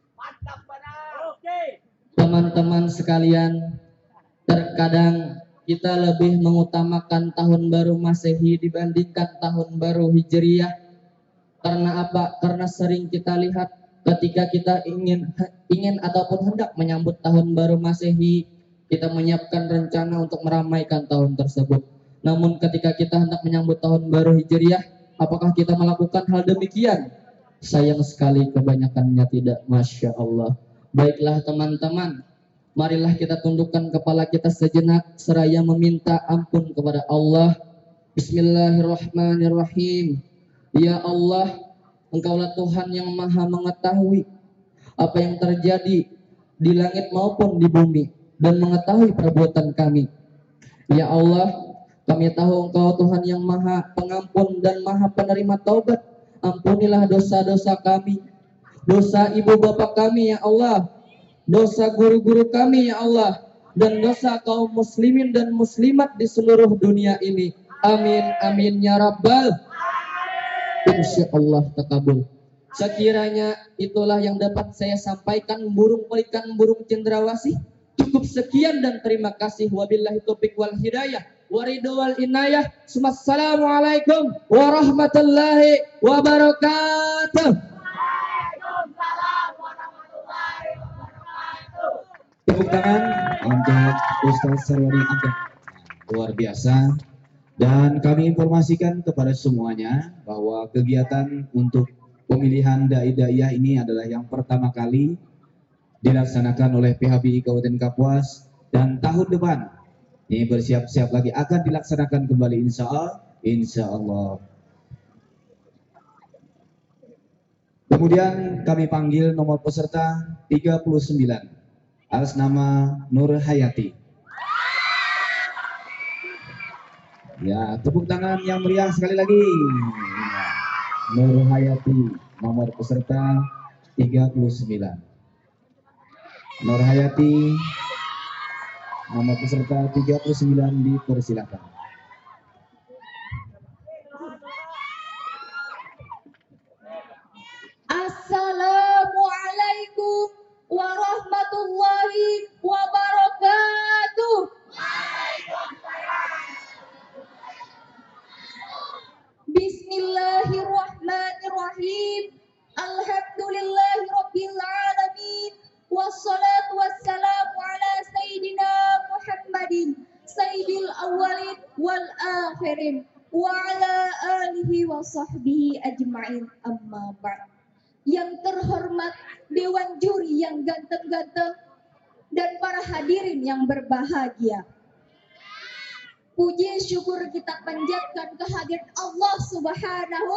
Teman-teman sekalian, terkadang kita lebih mengutamakan tahun baru Masehi dibandingkan tahun baru Hijriyah. Karena apa? Karena sering kita lihat ketika kita ingin ataupun hendak menyambut tahun baru Masehi, kita menyiapkan rencana untuk meramaikan tahun tersebut. Namun ketika kita hendak menyambut tahun baru Hijriyah, apakah kita melakukan hal demikian? Sayang sekali kebanyakannya tidak. Masya Allah. Baiklah teman-teman, marilah kita tundukkan kepala kita sejenak seraya meminta ampun kepada Allah. Bismillahirrahmanirrahim. Ya Allah, Engkaulah Tuhan yang maha mengetahui apa yang terjadi di langit maupun di bumi dan mengetahui perbuatan kami. Ya Allah, kami tahu Engkau Tuhan yang maha pengampun dan maha penerima taubat. Ampunilah dosa-dosa kami, dosa ibu bapak kami ya Allah, dosa guru-guru kami ya Allah, dan dosa kaum muslimin dan muslimat di seluruh dunia ini. Amin, amin ya Rabbal. Insya Allah takabul. Sekiranya itulah yang dapat saya sampaikan, burung pelikan burung cendrawasih. Cukup sekian dan terima kasih. Wabillahi taufiq wal hidayah, waridho wal inayah. Assalamualaikum warahmatullahi wabarakatuh. Tepuk tangan untuk Ustaz Sarwani Abdah. Luar biasa. Dan kami informasikan kepada semuanya bahwa kegiatan untuk pemilihan dai-daiyah ini adalah yang pertama kali dilaksanakan oleh PHBI Kabupaten Kapuas, dan tahun depan ini bersiap-siap lagi akan dilaksanakan kembali insya Allah. Kemudian kami panggil nomor peserta 39 atas nama Nur Hayati. Ya, tepuk tangan yang meriah sekali lagi. Nur Hayati, nomor peserta 39. Nur Hayati, nomor peserta 39 dipersilakan. Assalamualaikum warahmatullahi wabarakatuh. Bismillahirrahmanirrahim. Alhamdulillahi rabbil alamin. Wassalatu wassalamu ala sayyidina Muhammadin sayyidil awwalin wal akhirin wa ala alihi wa sahbihi ajma'in, amma ba'd. Yang terhormat dewan juri yang ganteng-ganteng dan para hadirin yang berbahagia, puji syukur kita panjatkan kehadirat Allah Subhanahu,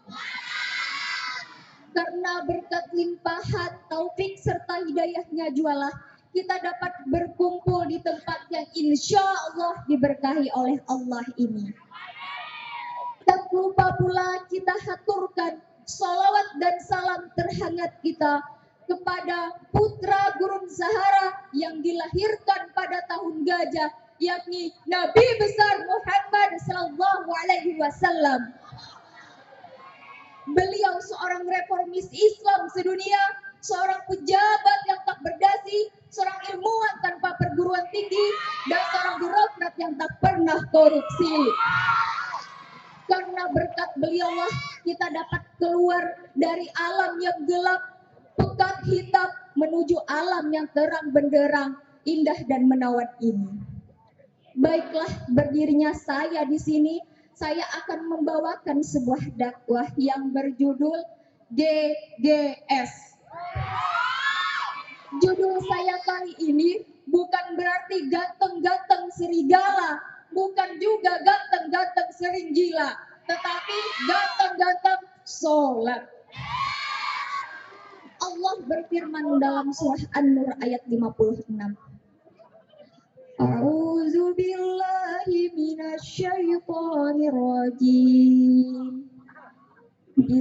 karena berkat limpahan taufik serta hidayahnya jualah kita dapat berkumpul di tempat yang insya Allah diberkahi oleh Allah ini. Tak lupa pula kita haturkan salawat dan salam terhangat kita kepada putra gurun Zahara yang dilahirkan pada tahun gajah, yakni Nabi besar Muhammad sallallahu alaihi wasallam. Beliau seorang reformis Islam sedunia, seorang pejabat yang tak berdasi, seorang ilmuwan tanpa perguruan tinggi, dan seorang birokrat yang tak pernah korupsi. Karena berkat beliaulah kita dapat keluar dari alam yang gelap, pekat hitam, menuju alam yang terang benderang, indah dan menawan ini. Baiklah, berdirinya saya di sini, saya akan membawakan sebuah dakwah yang berjudul GGS. Judul saya kali ini bukan berarti ganteng-ganteng serigala, bukan juga ganteng-ganteng seringgila, tetapi ganteng-ganteng sholat. Allah berfirman dalam surah An-Nur ayat 56. A'udzu billahi minasyaitonir rajim.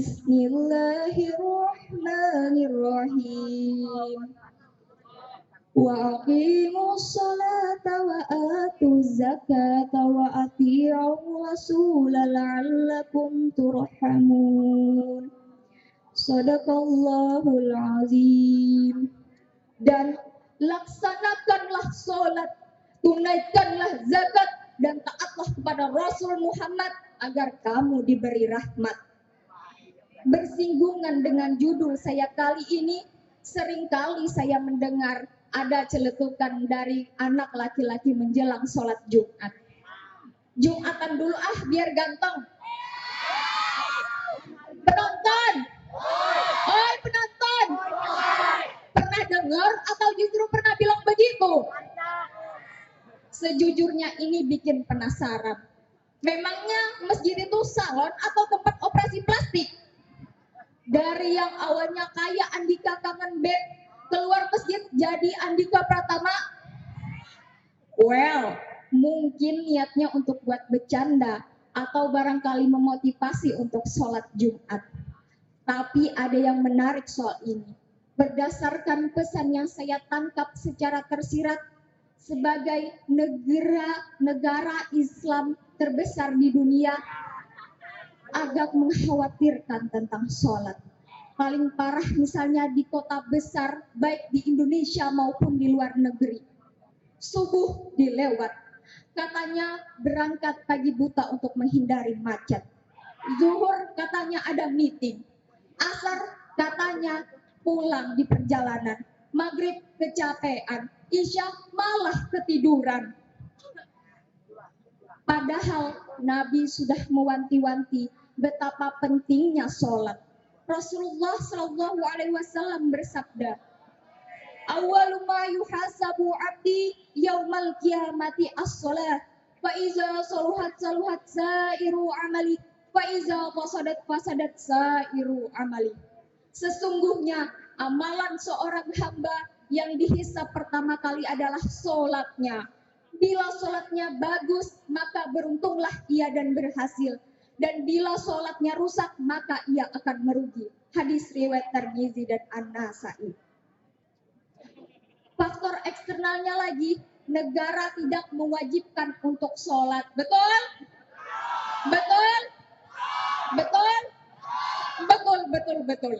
Bismillahirrahmanirrahim. wa aqimus salata wa atuz zakata wa ati'ur rasul la'allakum turhamun. Sadaqallahul azim. Dan laksanakanlah sholat, tunaikanlah zakat, dan taatlah kepada Rasul Muhammad agar kamu diberi rahmat. Bersinggungan dengan judul saya kali ini, seringkali saya mendengar ada celetukan dari anak laki-laki menjelang sholat Jumat. Jumatan dulu biar ganteng. Penonton, oi penonton, pernah dengar atau justru pernah bilang begitu? Sejujurnya ini bikin penasaran. Memangnya masjid itu salon atau tempat operasi plastik? Dari yang awalnya kayak Andika Kangen Band, keluar masjid jadi Andika Pratama. Well, mungkin niatnya untuk buat bercanda atau barangkali memotivasi untuk sholat Jumat. Tapi ada yang menarik soal ini. Berdasarkan pesan yang saya tangkap secara tersirat, sebagai negara Islam terbesar di dunia, agak mengkhawatirkan tentang sholat. Paling parah misalnya di kota besar, baik di Indonesia maupun di luar negeri. Subuh dilewat, katanya berangkat pagi buta untuk menghindari macet. Zuhur katanya ada meeting. Asar katanya pulang di perjalanan. Maghrib kecapean. Isya malah ketiduran. Padahal Nabi sudah mewanti-wanti betapa pentingnya sholat. Rasulullah Shallallahu Alaihi Wasallam bersabda, "Awwalu ma yuhasabu abdi yaumal qiyamati as-shalah, fa iza saluhat saluhat sairu amali, fa iza fasadat sairu amali." Sesungguhnya amalan seorang hamba yang dihisab pertama kali adalah sholatnya. Bila sholatnya bagus, maka beruntunglah ia dan berhasil. Dan bila sholatnya rusak, maka ia akan merugi. Hadis riwayat Tirmizi dan An-Nasa'i. Faktor eksternalnya lagi, negara tidak mewajibkan untuk sholat. Betul? Betul? Betul? Betul, betul, betul.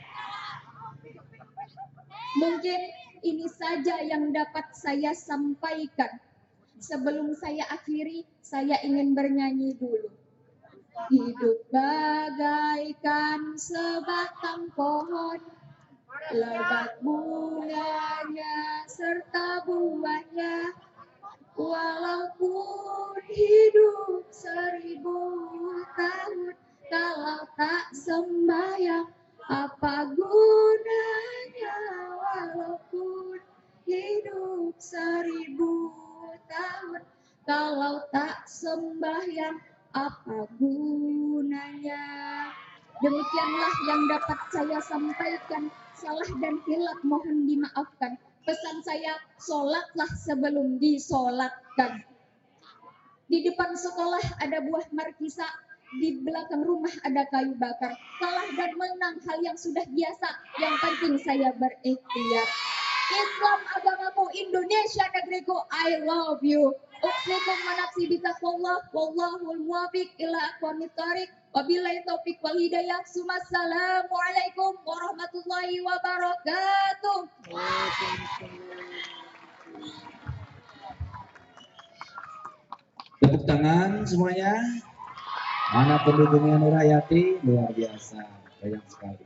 Mungkin ini saja yang dapat saya sampaikan. Sebelum saya akhiri, saya ingin bernyanyi dulu. Hidup bagaikan sebatang pohon, lebat bunganya serta buahnya. Walaupun hidup 1000 tahun, kalau tak sembahyang, apa gunanya? Walaupun hidup 1000 tahun, kalau tak sembahyang, apa gunanya? Demikianlah yang dapat saya sampaikan. Salah dan hilaf mohon dimaafkan. Pesan saya, sholatlah sebelum disolatkan. Di depan sekolah ada buah markisa, di belakang rumah ada kayu bakar. Kalah dan menang hal yang sudah biasa, yang penting saya berikhtiar. Islam agamaku, Indonesia negeriku, I love you. Uksikum manafsi bitaqwallah, wallahul muwafiq ila aqwamit thariq. Wabillahi taufiq wal hidayah. Assalamualaikum warahmatullahi wabarakatuh. Tepuk tangan semuanya. Mana pendukungnya Nur Hayati? Luar biasa, banyak sekali.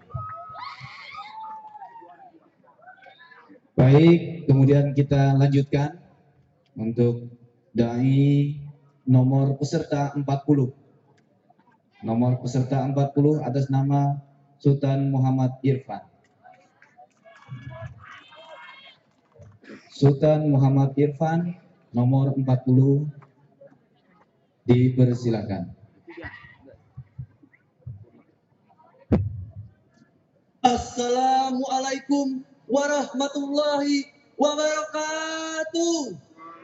Baik, kemudian kita lanjutkan untuk dai nomor peserta 40. Nomor peserta 40 atas nama Sultan Muhammad Irfan. Sultan Muhammad Irfan nomor 40 dipersilakan. Assalamualaikum warahmatullahi wabarakatuh.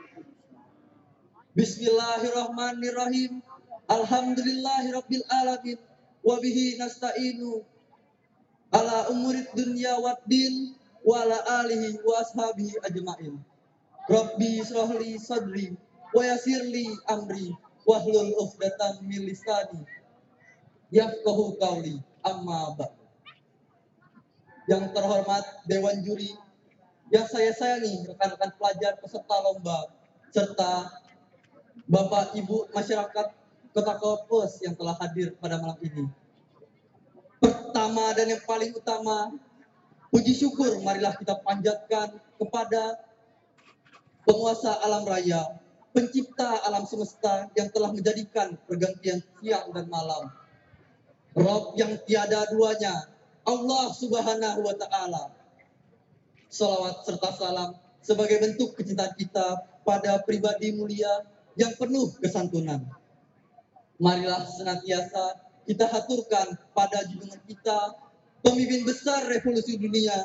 Bismillahirrahmanirrahim. Alhamdulillahirabbil alamin wa bihi nasta'inu ala umurid dunya waddin. wa ala alihi wa ashabihi ajma'in. Rabbi israhli sadri wa yassirli amri wahlul 'uqdatam min lisani yafqahu qawli. Amma ba'd. Yang terhormat Dewan Juri, yang saya sayangi rekan-rekan pelajar peserta lomba, serta Bapak Ibu masyarakat Kota Kapuas yang telah hadir pada malam ini. Pertama dan yang paling utama, puji syukur marilah kita panjatkan kepada penguasa alam raya, pencipta alam semesta yang telah menjadikan pergantian siang dan malam. Rob yang tiada duanya, Allah Subhanahu wa Ta'ala. Salawat serta salam sebagai bentuk kecintaan kita pada pribadi mulia yang penuh kesantunan. Marilah senantiasa kita haturkan pada junjungan kita, pemimpin besar revolusi dunia,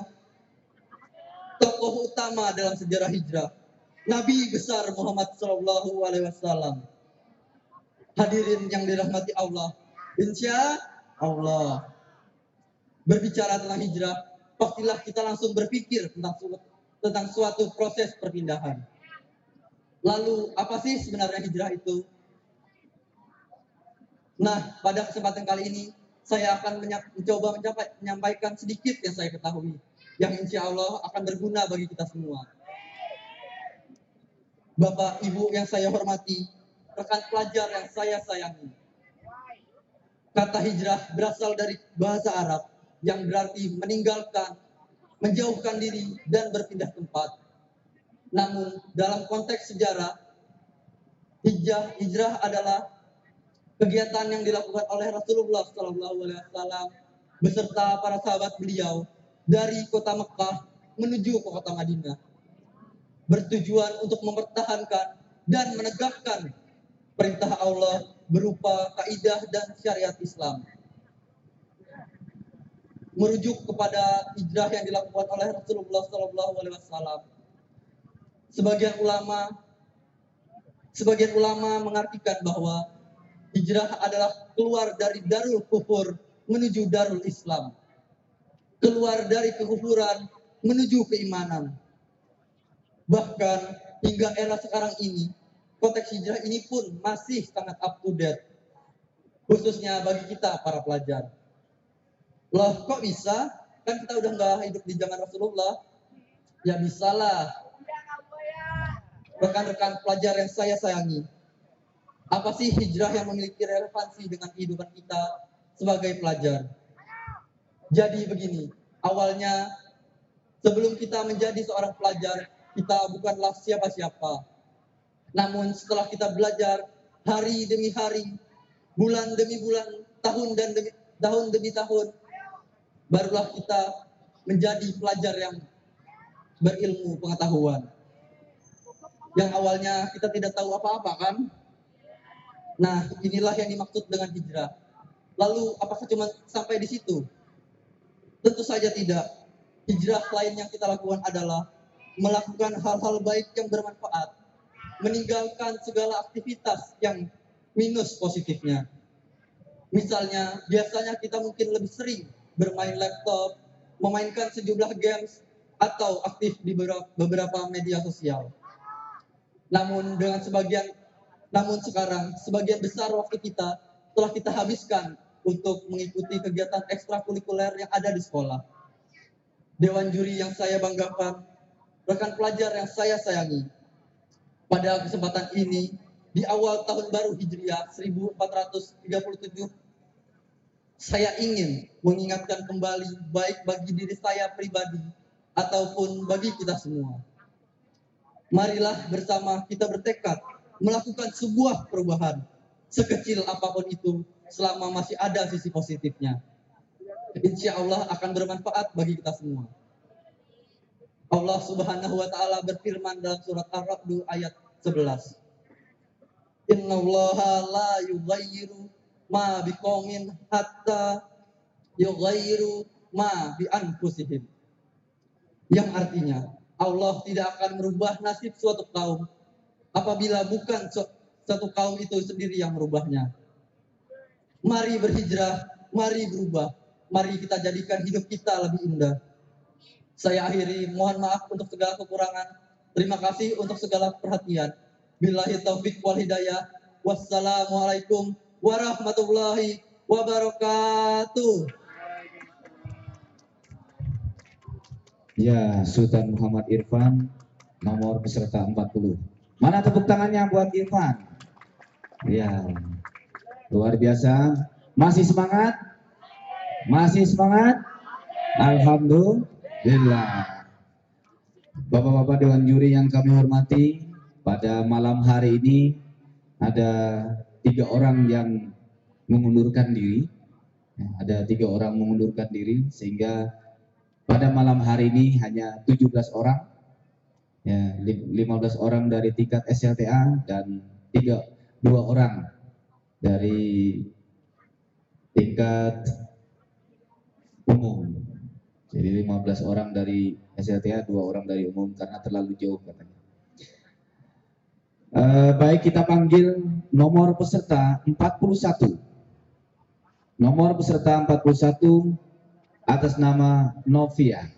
tokoh utama dalam sejarah hijrah, Nabi besar Muhammad Sallallahu Alaihi Wasallam. Hadirin yang dirahmati Allah, insya Allah, berbicara tentang hijrah, pastilah kita langsung berpikir tentang suatu proses perpindahan. Lalu apa sih sebenarnya hijrah itu? Nah, pada kesempatan kali ini saya akan mencoba menyampaikan sedikit yang saya ketahui, yang insya Allah akan berguna bagi kita semua. Bapak, Ibu yang saya hormati, rekan pelajar yang saya sayangi. Kata hijrah berasal dari bahasa Arab yang berarti meninggalkan, menjauhkan diri, dan berpindah tempat. Namun dalam konteks sejarah, hijrah adalah kegiatan yang dilakukan oleh Rasulullah SAW beserta para sahabat beliau dari kota Mekah menuju ke kota Madinah, bertujuan untuk mempertahankan dan menegakkan perintah Allah berupa kaidah dan syariat Islam. Merujuk kepada hijrah yang dilakukan oleh Rasulullah SAW, sebagian ulama mengartikan bahwa hijrah adalah keluar dari darul kufur menuju darul Islam, keluar dari kekufuran menuju keimanan. Bahkan hingga era sekarang ini, konteks hijrah ini pun masih sangat up to date, khususnya bagi kita para pelajar. Loh, kok bisa? Kan kita udah nggak hidup di zaman Rasulullah. Ya bisalah. Rekan-rekan pelajar yang saya sayangi, apa sih hijrah yang memiliki relevansi dengan kehidupan kita sebagai pelajar? Jadi begini, awalnya sebelum kita menjadi seorang pelajar, kita bukanlah siapa-siapa. Namun setelah kita belajar hari demi hari, bulan demi bulan, tahun demi tahun, barulah kita menjadi pelajar yang berilmu pengetahuan. Yang awalnya kita tidak tahu apa-apa kan? Nah, inilah yang dimaksud dengan hijrah. Lalu apakah cuma sampai di situ? Tentu saja tidak. Hijrah lain yang kita lakukan adalah melakukan hal-hal baik yang bermanfaat, meninggalkan segala aktivitas yang minus positifnya. Misalnya, biasanya kita mungkin lebih sering bermain laptop, memainkan sejumlah games, atau aktif di beberapa media sosial. Namun sekarang sebagian besar waktu kita telah kita habiskan untuk mengikuti kegiatan ekstrakurikuler yang ada di sekolah. Dewan juri yang saya banggakan, rekan pelajar yang saya sayangi, pada kesempatan ini di awal tahun baru Hijriah 1437, saya ingin mengingatkan kembali baik bagi diri saya pribadi ataupun bagi kita semua. Marilah bersama kita bertekad melakukan sebuah perubahan, sekecil apapun itu, selama masih ada sisi positifnya. Insya Allah akan bermanfaat bagi kita semua. Allah Subhanahu wa Ta'ala berfirman dalam surat Ar-Ra'd ayat 11. Innallaha la yughayyiru ma biqaumin hatta yughayyiru ma bi anfusihim. Yang artinya, Allah tidak akan merubah nasib suatu kaum apabila bukan suatu kaum itu sendiri yang merubahnya. Mari berhijrah, mari berubah, mari kita jadikan hidup kita lebih indah. Saya akhiri, mohon maaf untuk segala kekurangan. Terima kasih untuk segala perhatian. Billahi taufik wal hidayah. Wassalamualaikum warahmatullahi wabarakatuh. Ya, Sultan Muhammad Irfan, nomor peserta 40. Mana tepuk tangannya buat Irfan? Ya, luar biasa. Masih semangat? Masih semangat? Alhamdulillah. Bapak-bapak Dewan Juri yang kami hormati, pada malam hari ini ada 3 orang yang mengundurkan diri. Ada 3 orang mengundurkan diri, sehingga pada malam hari ini hanya 17 orang. Ya, 15 orang dari tingkat SLTA dan 2 orang dari tingkat umum. Jadi 15 orang dari SLTA, 2 orang dari umum karena terlalu jauh katanya. Baik, kita panggil nomor peserta 41. Nomor peserta 41 atas nama Novia.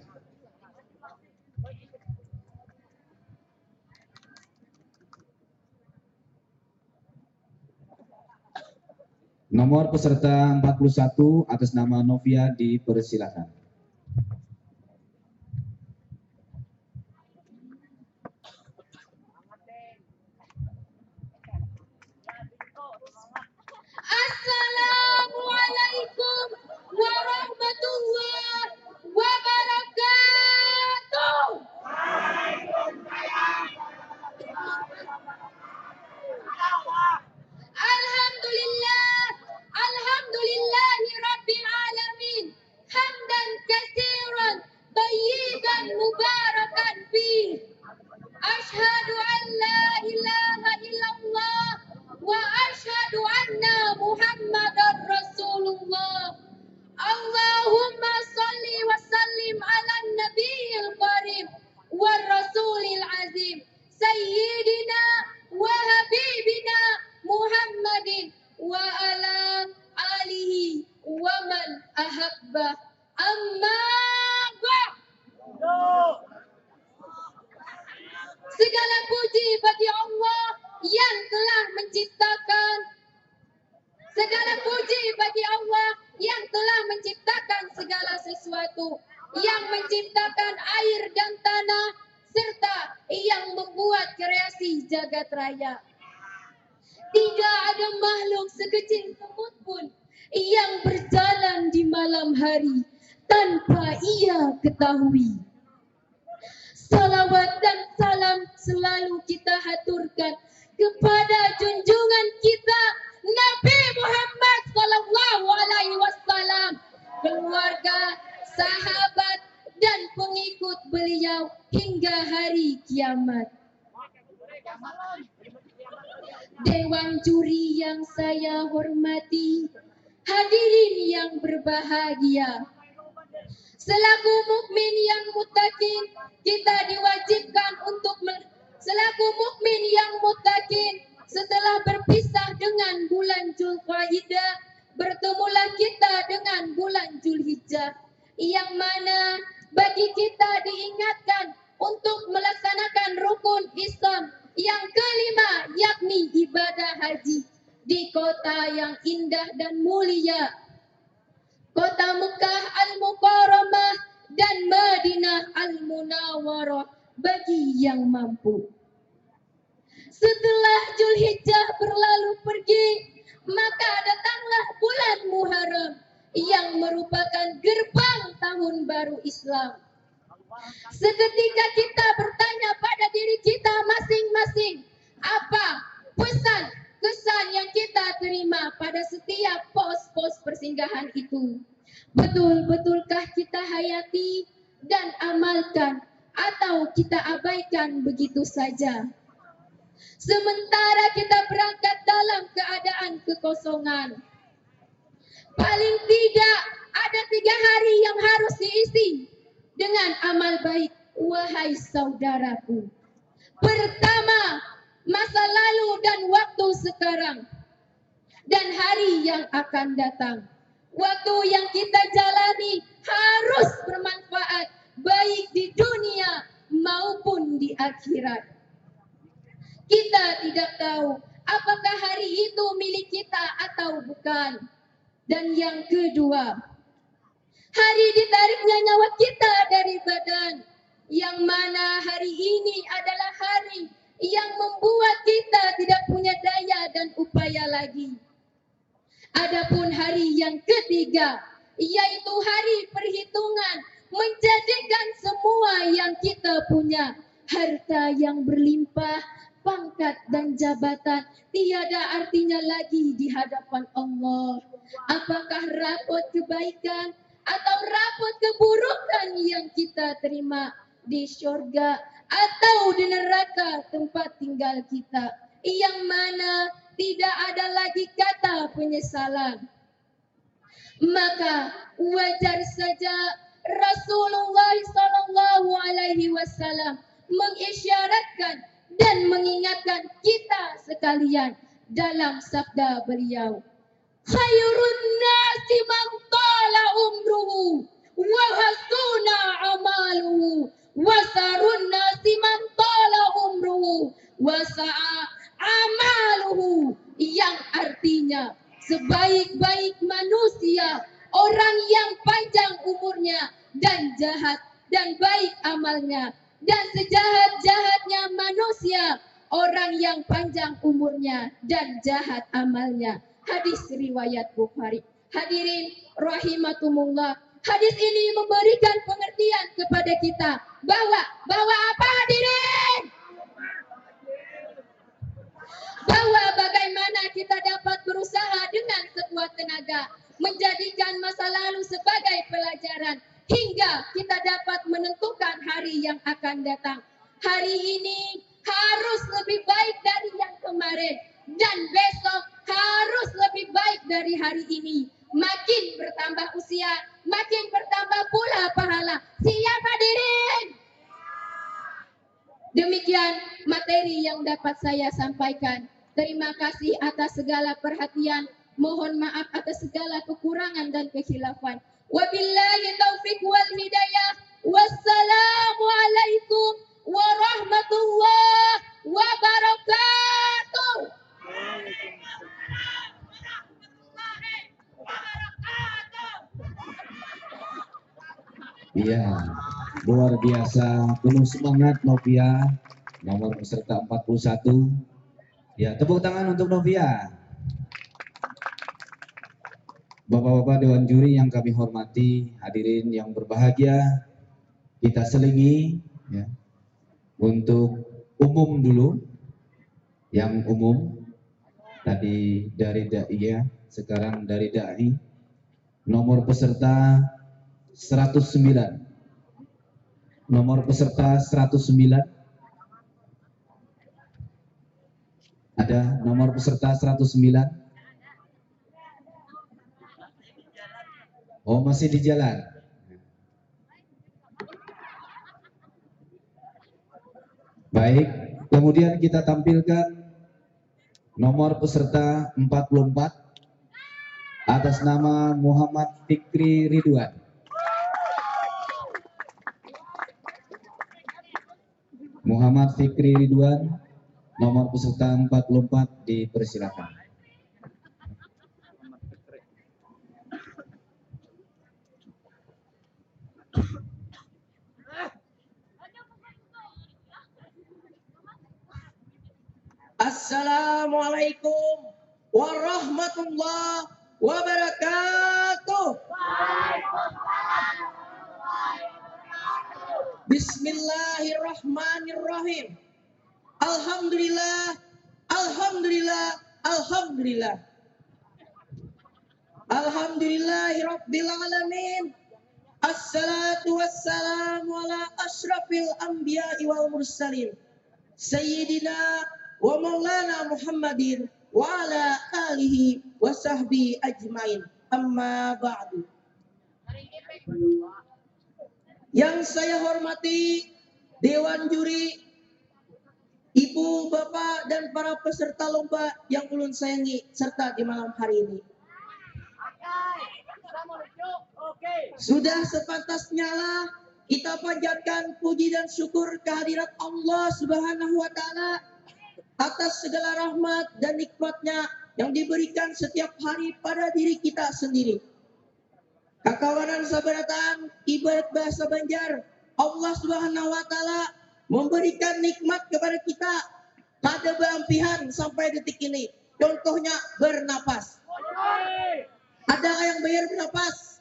Nomor peserta 41 atas nama Novia dipersilakan. Assalamualaikum warahmatullahi wabarakatuh. Alhamdulillah, alhamdulillahi rabbil alamin. Hamdan katsiran tayyiban mubarakan fi. Ashhadu an la ilaha illallah wa ashhadu anna Muhammadar Rasulullah. Allahumma salli wa sallim ala nabiyil karim wa rasulil azim sayyidina wa habibina Muhammadin wa ala alihi wa man ahabba amma ba'd. Segala puji bagi Allah yang telah menciptakan. Segala puji bagi Allah yang telah menciptakan segala sesuatu, yang menciptakan air dan tanah, serta yang membuat kreasi jagat raya. Tidak ada makhluk sekecil semut pun yang berjalan di malam hari tanpa ia ketahui. Salawat dan salam selalu kita haturkan kepada junjungan kita Nabi Muhammad sallallahu alaihi wasallam, keluarga, sahabat dan pengikut beliau hingga hari kiamat. Dewan juri yang saya hormati, hadirin yang berbahagia. Selaku mukmin yang muttaqin, kita diwajibkan untuk selaku mukmin yang muttaqin, setelah berpisah dengan bulan Dzulqa'dah, bertemulah kita dengan bulan Dzulhijjah, yang mana bagi kita diingatkan untuk melaksanakan rukun Islam yang kelima, yakni ibadah haji di kota yang indah dan mulia, kota Mekah Al-Mukarramah dan Madinah Al-Munawwarah bagi yang mampu. Setelah Dzulhijjah berlalu pergi, maka datanglah bulan Muharram yang merupakan gerbang tahun baru Islam. Seketika kita bertanya pada diri kita masing-masing, apa pesan kesan yang kita terima pada setiap pos-pos persinggahan itu? Betul-betulkah kita hayati dan amalkan, atau kita abaikan begitu saja? Sementara kita berangkat dalam keadaan kekosongan, paling tidak ada 3 hari yang harus diisi dengan amal baik, wahai saudaraku. Pertama, masa lalu dan waktu sekarang dan hari yang akan datang. Waktu yang kita jalani harus bermanfaat baik di dunia maupun di akhirat. Kita tidak tahu apakah hari itu milik kita atau bukan. Dan yang kedua, hari ditariknya nyawa kita dari badan, yang mana hari ini adalah hari yang membuat kita tidak punya daya dan upaya lagi. Adapun hari yang ketiga, yaitu hari perhitungan, menjadikan semua yang kita punya, harta yang berlimpah, pangkat dan jabatan, tiada artinya lagi di hadapan Allah. Apakah rapot kebaikan atau rapot keburukan yang kita terima di syurga atau di neraka tempat tinggal kita, yang mana tidak ada lagi kata penyesalan. Maka wajar saja Rasulullah Sallallahu Alaihi Wasallam mengisyaratkan dan mengingatkan kita sekalian dalam sabda beliau, khairun nasi man tala umruhu wa hasuna amaluhu wa sarun nasi man tala umruhu wa sa'a amaluhu, yang artinya sebaik-baik manusia orang yang panjang umurnya dan jahat dan baik amalnya, dan sejahat-jahatnya manusia orang yang panjang umurnya dan jahat amalnya. Hadis riwayat Bukhari. Hadirin rahimakumullah, hadis ini memberikan pengertian kepada kita bahwa apa hadirin? Bahwa bagaimana kita dapat berusaha dengan sekuat tenaga menjadikan masa lalu sebagai pelajaran hingga kita dapat menentukan hari yang akan datang. Hari ini harus lebih baik dari yang kemarin, dan besok harus lebih baik dari hari ini. Makin bertambah usia, makin bertambah pula pahala. Siap hadirin? Demikian materi yang dapat saya sampaikan. Terima kasih atas segala perhatian. Mohon maaf atas segala kekurangan dan kekhilafan. Wabillahi taufiq wal hidayah. Wassalamualaikum warahmatullahi wabarakatuh. Iya, luar biasa, penuh semangat Novia, nomor peserta 41. Ya, tepuk tangan untuk Novia. Bapak-bapak Dewan Juri yang kami hormati, hadirin yang berbahagia, kita selingi ya, untuk umum dulu. Yang umum tadi dari Da'iyah, sekarang dari Da'i. Nomor peserta 109. Nomor peserta 109. Ada nomor peserta 109. Oh, masih di jalan. Baik, kemudian kita tampilkan nomor peserta 44 atas nama Muhammad Fikri Ridwan. Muhammad Fikri Ridwan, nomor peserta 44, dipersilakan. Assalamualaikum warahmatullahi wabarakatuh. Bismillahirrahmanirrahim. Alhamdulillah, alhamdulillah, alhamdulillah. Alhamdulillahi rabbil alamin. Assalatu wassalamu ala ashrafil anbiya'i wal mursalin. Sayyidina wa maulana Muhammadin wa ala alihi wa sahbihi ajmain. Amma ba'du. Yang saya hormati Dewan Juri, Ibu, Bapak, dan para peserta lomba yang ulun sayangi serta di malam hari ini. Sudah sepantasnya lah Kita panjatkan puji dan syukur kehadirat Allah Subhanahu wa taala atas segala rahmat dan nikmatnya yang diberikan setiap hari pada diri kita sendiri. Kakawanan sabaratan ibarat bahasa Banjar, Allah Subhanahu wa taala memberikan nikmat kepada kita pada belampihan sampai detik ini. Contohnya bernapas. Ada yang bayar bernapas?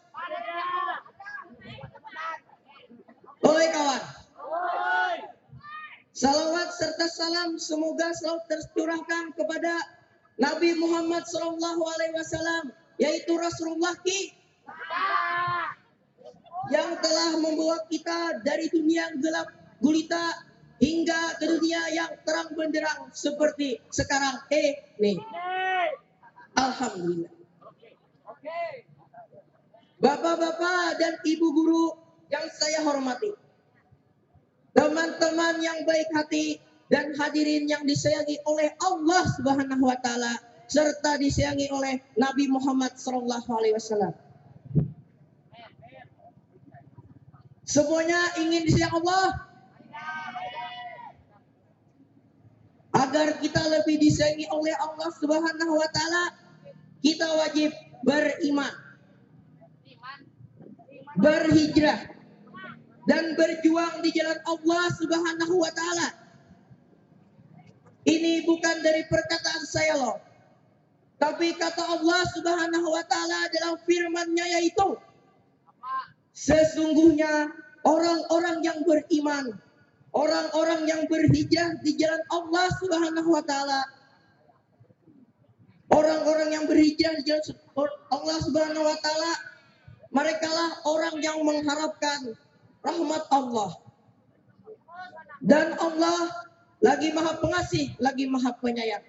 Oi kawan. Salawat serta salam semoga selalu tercurahkan kepada Nabi Muhammad SAW, yaitu Rasulullah yang telah membawa kita dari dunia yang gelap gulita hingga ke dunia yang terang benderang seperti sekarang. Nih. Alhamdulillah. Bapak-bapak dan ibu guru yang saya hormati, teman-teman yang baik hati dan hadirin yang disayangi oleh Allah Subhanahu wa taala serta disayangi oleh Nabi Muhammad SAW. Semuanya ingin disayang Allah. Agar kita lebih disayangi oleh Allah Subhanahu wa taala, kita wajib beriman, berhijrah, dan berjuang di jalan Allah Subhanahu wa taala. Ini bukan dari perkataan saya loh, tapi kata Allah Subhanahu wa taala dalam firman-Nya, yaitu sesungguhnya orang-orang yang beriman, orang-orang yang berhijrah di jalan Allah Subhanahu wa taala, orang-orang yang berhijrah di jalan Allah Subhanahu wa taala, merekalah orang yang mengharapkan rahmat Allah. Dan Allah lagi Maha Pengasih, lagi Maha Penyayang.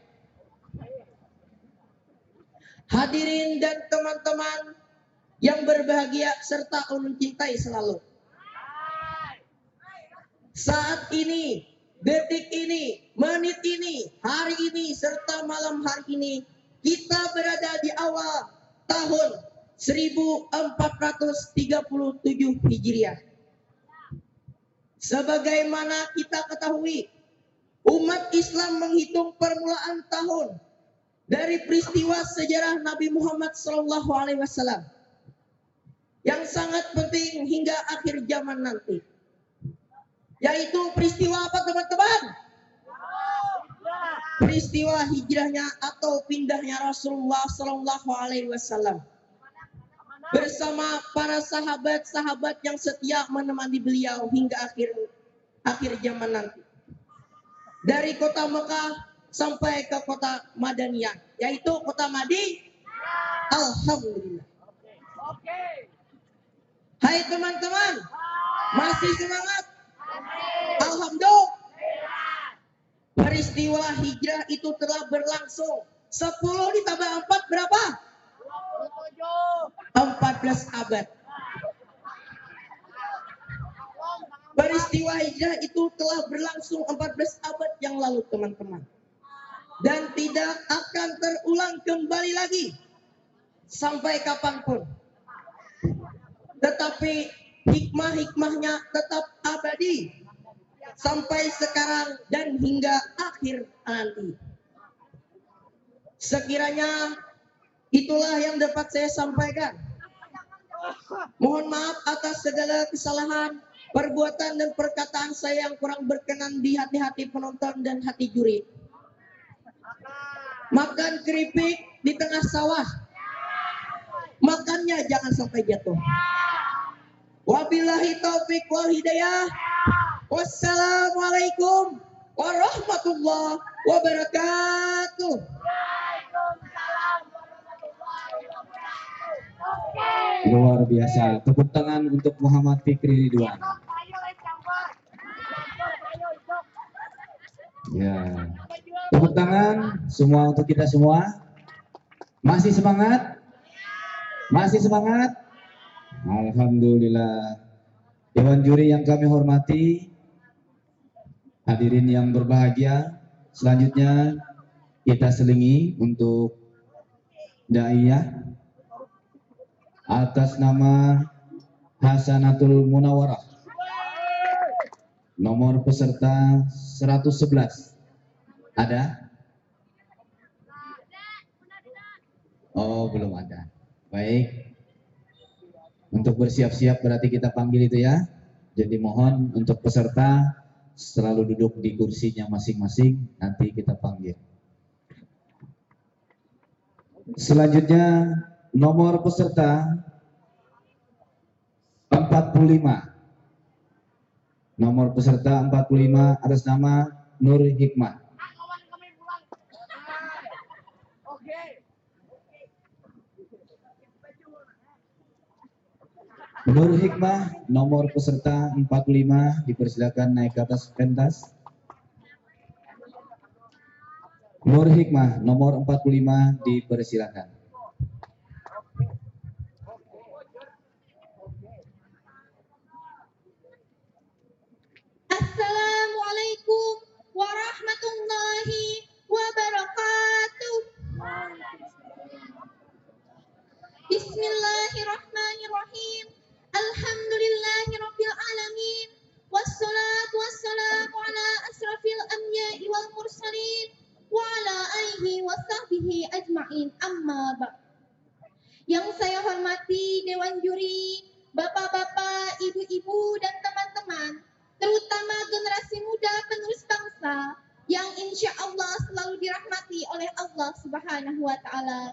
Hadirin dan teman-teman yang berbahagia serta ulun cintai selalu. Saat ini, detik ini, menit ini, hari ini, serta malam hari ini, kita berada di awal tahun 1437 Hijriah. Sebagaimana kita ketahui, umat Islam menghitung permulaan tahun dari peristiwa sejarah Nabi Muhammad SAW yang sangat penting hingga akhir zaman nanti. Yaitu peristiwa apa teman-teman? Peristiwa hijrahnya atau pindahnya Rasulullah SAW bersama para sahabat-sahabat yang setia menemani beliau hingga akhir zaman nanti. Dari kota Mekah sampai ke kota Madaniyah, yaitu kota Madi. Alhamdulillah. Hai teman-teman, masih semangat? Alhamdulillah. Peristiwa hijrah itu telah berlangsung 10 ditambah 4 berapa? 14 abad. Peristiwa hijrah itu telah berlangsung 14 abad yang lalu teman-teman. Dan tidak akan terulang kembali lagi sampai kapanpun. Tetapi hikmah-hikmahnya tetap abadi sampai sekarang dan hingga akhir nanti. Sekiranya itulah yang dapat saya sampaikan. Mohon maaf atas segala kesalahan, perbuatan dan perkataan saya yang kurang berkenan di hati-hati penonton dan hati juri. Makan keripik di tengah sawah, makannya jangan sampai jatuh. Wabillahi taufik wal hidayah. Wassalamualaikum warahmatullahi wabarakatuh. Luar biasa. Tepuk tangan untuk Muhammad Fikri Ridwan. Ya. Tepuk tangan semua untuk kita semua. Masih semangat? Masih semangat? Alhamdulillah. Dewan juri yang kami hormati, hadirin yang berbahagia, selanjutnya kita selingi untuk Daiyah atas nama Hasanatul Munawarah Nomor peserta 111. Ada? Oh, belum ada. Baik. Untuk bersiap-siap berarti kita panggil itu ya. Jadi mohon untuk peserta selalu duduk di kursinya masing-masing, nanti kita panggil. Selanjutnya nomor peserta 45. Nomor peserta 45 atas nama Nur Hikmah. Nur Hikmah, nomor peserta 45, dipersilakan naik ke atas pentas. Nur Hikmah, nomor 45, dipersilakan. Assalamualaikum warahmatullahi wabarakatuh. Bismillahirrahmanirrahim. Alhamdulillahirabbil alamin. Wassalatu wassalamu ala asrafil anbiya'i wal mursalin wa ala alihi wa sahbihi ajma'in. Amma ba'd. Yang saya hormati Dewan Juri, Bapak-bapak, Ibu-ibu dan teman-teman, terutama generasi muda penerus bangsa yang insya Allah selalu dirahmati oleh Allah Subhanahu wa Ta'ala.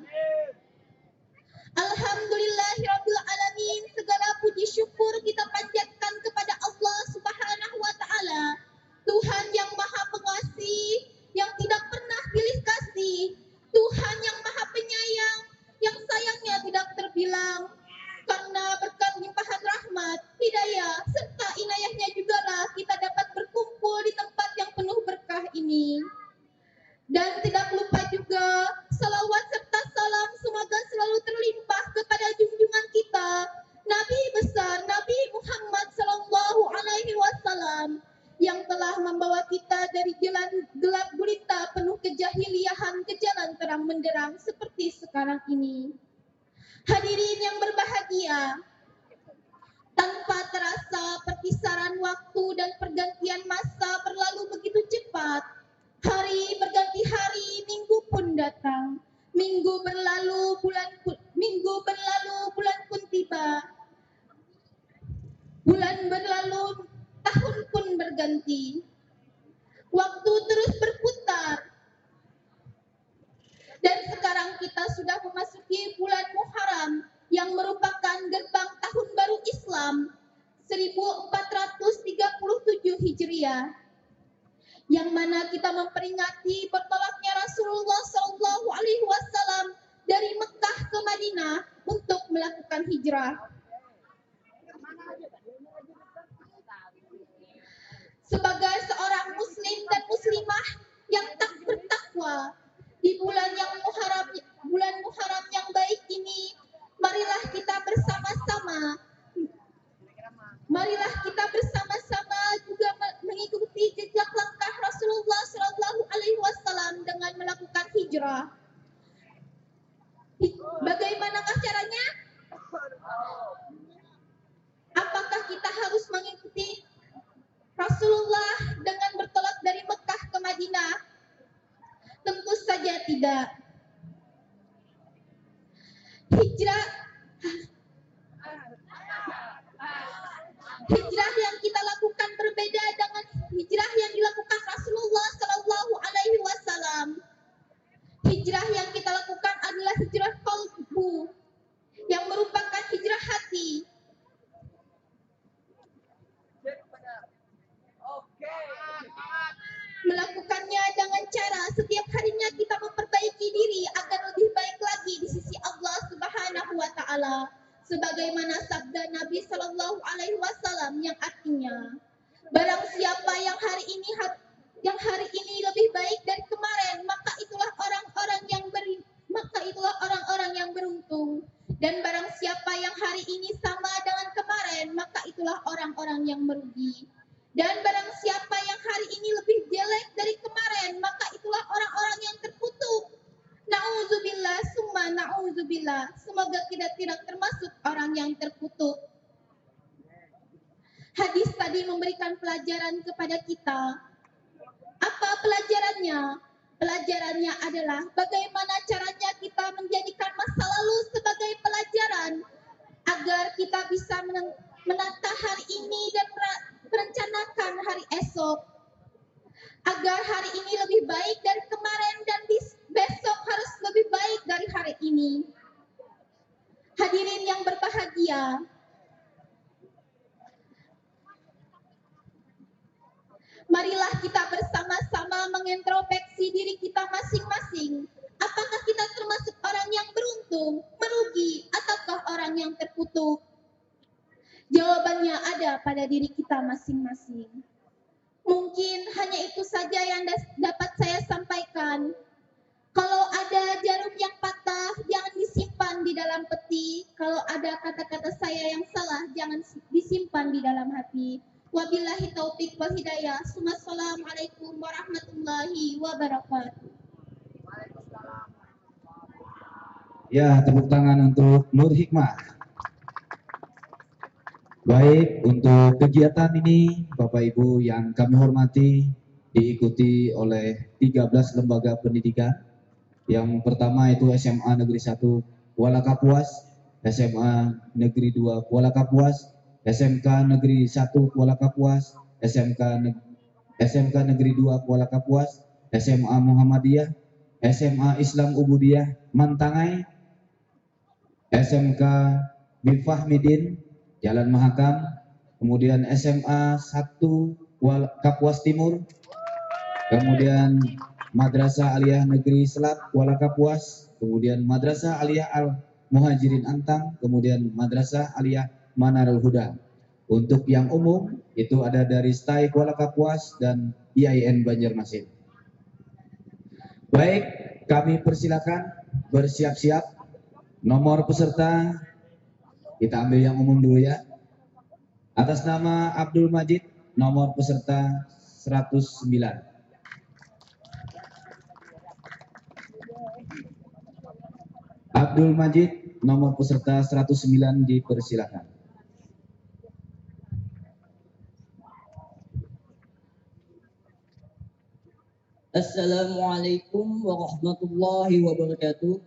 Alhamdulillahirabbil alamin, segala puji syukur kita panjatkan kepada Allah Subhanahu wa Ta'ala, Tuhan yang Maha Pengasih, yang tidak pernah pilih kasih, Tuhan yang Maha Penyayang, yang sayangnya tidak terbilang. Karena berkat limpahan rahmat, hidayah, serta inayahnya jugalah kita dapat berkumpul di tempat yang penuh berkah ini. Dan tidak lupa juga salawat serta salam semoga selalu terlimpah kepada junjungan kita, Nabi besar Nabi Muhammad Sallallahu Alaihi Wasallam, yang telah membawa kita dari jalan gelap gulita penuh kejahiliahan ke jalan terang menderang seperti sekarang ini. Hadirin yang berbahagia, tanpa terasa perkisaran waktu dan pergantian masa berlalu begitu cepat. Hari berganti hari, minggu pun datang. Minggu berlalu, bulan pun tiba. Bulan berlalu, tahun pun berganti. Waktu terus berputar. Dan sekarang kita sudah memasuki bulan Muharram yang merupakan gerbang tahun baru Islam 1437 Hijriah, yang mana kita memperingati bertolaknya Rasulullah Shallallahu Alaihi Wasallam dari Mekah ke Madinah untuk melakukan hijrah. Sebagai seorang muslim dan muslimah yang tak bertakwa, di bulan Muharram yang baik ini, marilah kita bersama-sama juga mengikuti jejak langkah Rasulullah Shallallahu Alaihi Wasallam dengan melakukan hijrah. Bagaimanakah caranya? Apakah kita harus mengikuti Rasulullah dengan bertolak dari Mekah ke Madinah? Tentu saja tidak. Hijrah yang kita lakukan berbeda dengan hijrah yang dilakukan Rasulullah Sallallahu Alaihi Wasallam. Hijrah yang kita lakukan adalah hijrah qalbu, yang merupakan hijrah hati. Melakukannya dengan cara setiap harinya kita memperbaiki diri agar lebih baik lagi di sisi Allah Subhanahu wa Ta'ala, sebagaimana sabda Nabi Sallallahu Alaihi Wasallam yang artinya, barang siapa yang hari ini lebih baik dari kemarin, maka itulah orang-orang yang beruntung. Dan barang siapa yang hari ini sama dengan kemarin, maka itulah orang-orang yang merugi. Dan barang siapa yang hari ini lebih jelek dari kemarin, maka itulah orang-orang yang terkutuk. Na'udzubillah, summa na'udzubillah. Semoga kita tidak termasuk orang yang terkutuk. Hadis tadi tadi memberikan pelajaran kepada kita. Apa pelajarannya? Pelajarannya adalah bagaimana caranya kita menjadikan masa lalu sebagai pelajaran agar kita bisa menata hari ini dan merencanakan hari esok. Agar hari ini lebih baik dari kemarin dan besok harus lebih baik dari hari ini. Hadirin yang berbahagia, marilah kita bersama-sama mengintrospeksi diri kita masing-masing. Apakah kita termasuk orang yang beruntung, merugi, ataukah orang yang terkutuk? Jawabannya ada pada diri kita masing-masing. Mungkin hanya itu saja yang dapat saya sampaikan. Kalau ada jarum yang patah, jangan disimpan di dalam peti. Kalau ada kata-kata saya yang salah, jangan disimpan di dalam hati. Wabillahi taufiq wal hidayah. Assalamualaikum warahmatullahi wabarakatuh. Ya, tepuk tangan untuk Nur Hikmah. Baik, untuk kegiatan ini Bapak Ibu yang kami hormati, diikuti oleh 13 lembaga pendidikan. Yang pertama itu SMA Negeri 1 Kuala Kapuas, SMA Negeri 2 Kuala Kapuas, SMK Negeri 1 Kuala Kapuas, SMK Negeri 2 Kuala Kapuas, SMA Muhammadiyah, SMA Islam Ubudiyah Mantangai, SMK Bifahmidin Jalan Mahakam, kemudian SMA 1 Kapuas Timur, kemudian Madrasah Aliyah Negeri Selat Kuala Kapuas, kemudian Madrasah Aliyah Al Muhajirin Antang, kemudian Madrasah Aliyah Manarul Huda. Untuk yang umum itu ada dari STAI Kuala Kapuas dan IAIN Banjarmasin. Baik, kami persilakan bersiap-siap. Nomor peserta kita ambil yang umum dulu ya. Atas nama Abdul Majid, nomor peserta 109. Abdul Majid, nomor peserta 109 dipersilakan. Assalamualaikum warahmatullahi wabarakatuh.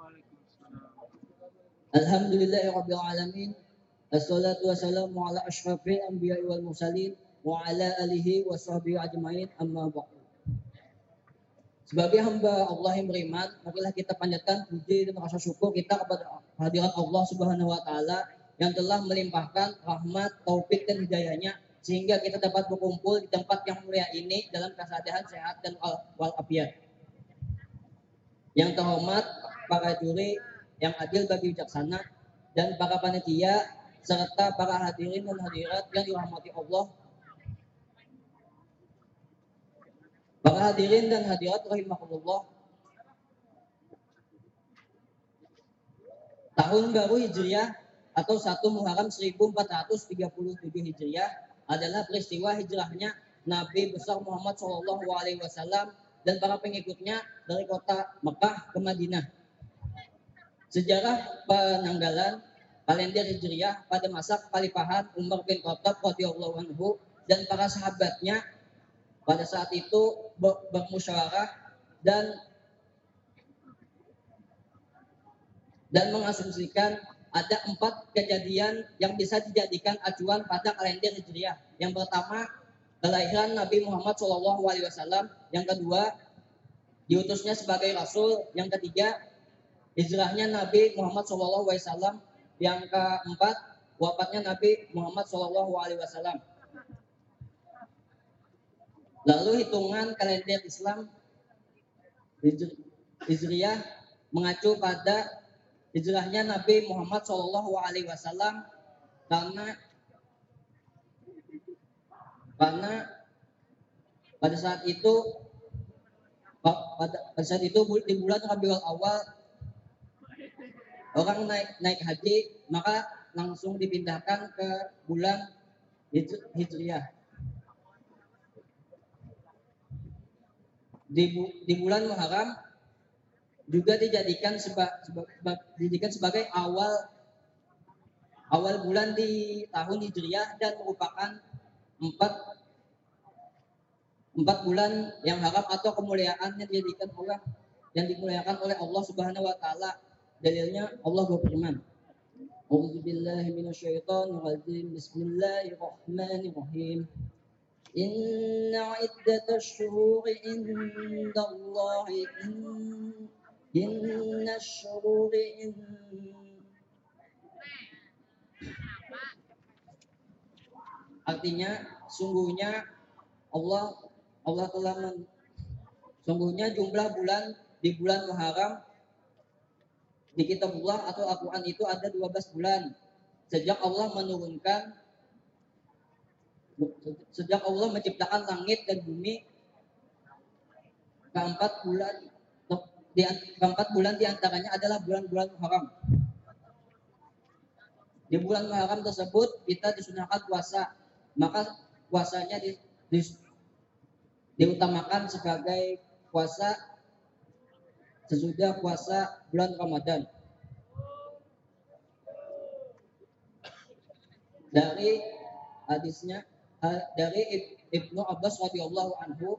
Alhamdulillahirabbil alamin. Assalatu wassalamu ala asyrafil anbiya'i wal mursalin wa ala alihi wa sahbihi ajmain, amma ba'du. Sebagai hamba Allah yang beriman, marilah kita panjatkan puji dan rasa syukur kita kepada hadirat Allah Subhanahu wa taala yang telah melimpahkan rahmat, taufik dan hidayahnya sehingga kita dapat berkumpul di tempat yang mulia ini dalam keadaan sehat dan walafiat. Yang terhormat para juri yang adil bagi bijaksana dan para panitia serta para hadirin dan hadirat yang dirahmati Allah. Para hadirin dan hadirat rahimakumullah. Tahun baru Hijriah atau 1 Muharram 1437 Hijriah adalah peristiwa hijrahnya Nabi besar Muhammad SAW dan para pengikutnya dari kota Mekah ke Madinah. Sejarah penanggalan kalender Hijriah pada masa kekhalifahan Umar bin Khattab radhiyallahu anhu dan para sahabatnya pada saat itu bermusyawarah dan mengasumsikan ada 4 kejadian yang bisa dijadikan acuan pada kalender Hijriah. Yang pertama, kelahiran Nabi Muhammad SAW. Yang kedua, diutusnya sebagai Rasul. Yang ketiga, hijrahnya Nabi Muhammad SAW. Yang keempat, wafatnya Nabi Muhammad SAW. Lalu hitungan kalender Islam Hijriah mengacu pada hijrahnya Nabi Muhammad SAW karena pada saat itu di bulan Rabiul Awal orang naik haji, maka langsung dipindahkan ke bulan Hijriah. Di bulan Muharram juga dijadikan sebagai awal bulan di tahun Hijriah dan merupakan empat bulan yang haram atau kemuliaannya dijadikan Allah yang dimuliakan oleh Allah Subhanahu wa taala. Dalilnya Allah berfirman, A'udzubillahi minasyaitonirrajim. Bismillahirrahmanirrahim. Inna iddatash syuhuri indallahi inna syuhuri artinya sungguhnya sungguhnya jumlah bulan di bulan Muharram di kitabullah atau Al-Quran itu ada 12 bulan sejak Allah menciptakan langit dan bumi. Keempat bulan diantaranya adalah bulan-bulan Muharram. Di bulan Muharram tersebut kita disunahkan puasa, maka puasanya diutamakan sebagai puasa sesudah puasa bulan Ramadan. Dari hadisnya dari Ibnu Abbas radhiyallahu anhu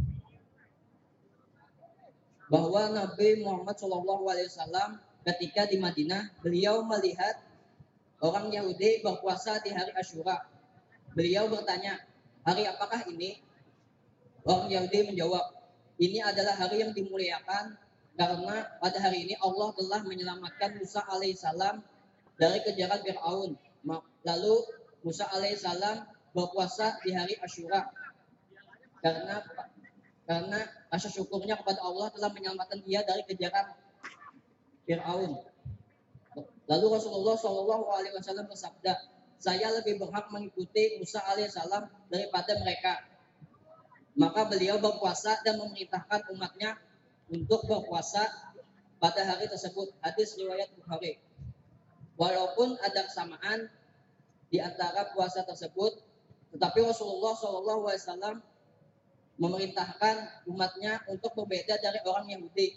bahwa Nabi Muhammad SAW ketika di Madinah beliau melihat orang Yahudi berpuasa di hari Asyura. Beliau bertanya, hari apakah ini? Orang Yahudi menjawab, ini adalah hari yang dimuliakan karena pada hari ini Allah telah menyelamatkan Musa alaihissalam dari kejaran Fir'aun. Lalu Musa alaihissalam berpuasa di hari Asyura karena rasa syukurnya kepada Allah telah menyelamatkan dia dari kejaran Fir'aun. Lalu Rasulullah SAW bersabda, saya lebih berhak mengikuti Musa alaihissalam daripada mereka. Maka beliau berpuasa dan memerintahkan umatnya untuk berpuasa pada hari tersebut. Hadis riwayat Bukhari. Walaupun ada kesamaan di antara puasa tersebut, tetapi Rasulullah SAW memerintahkan umatnya untuk berbeda dari orang Yahudi.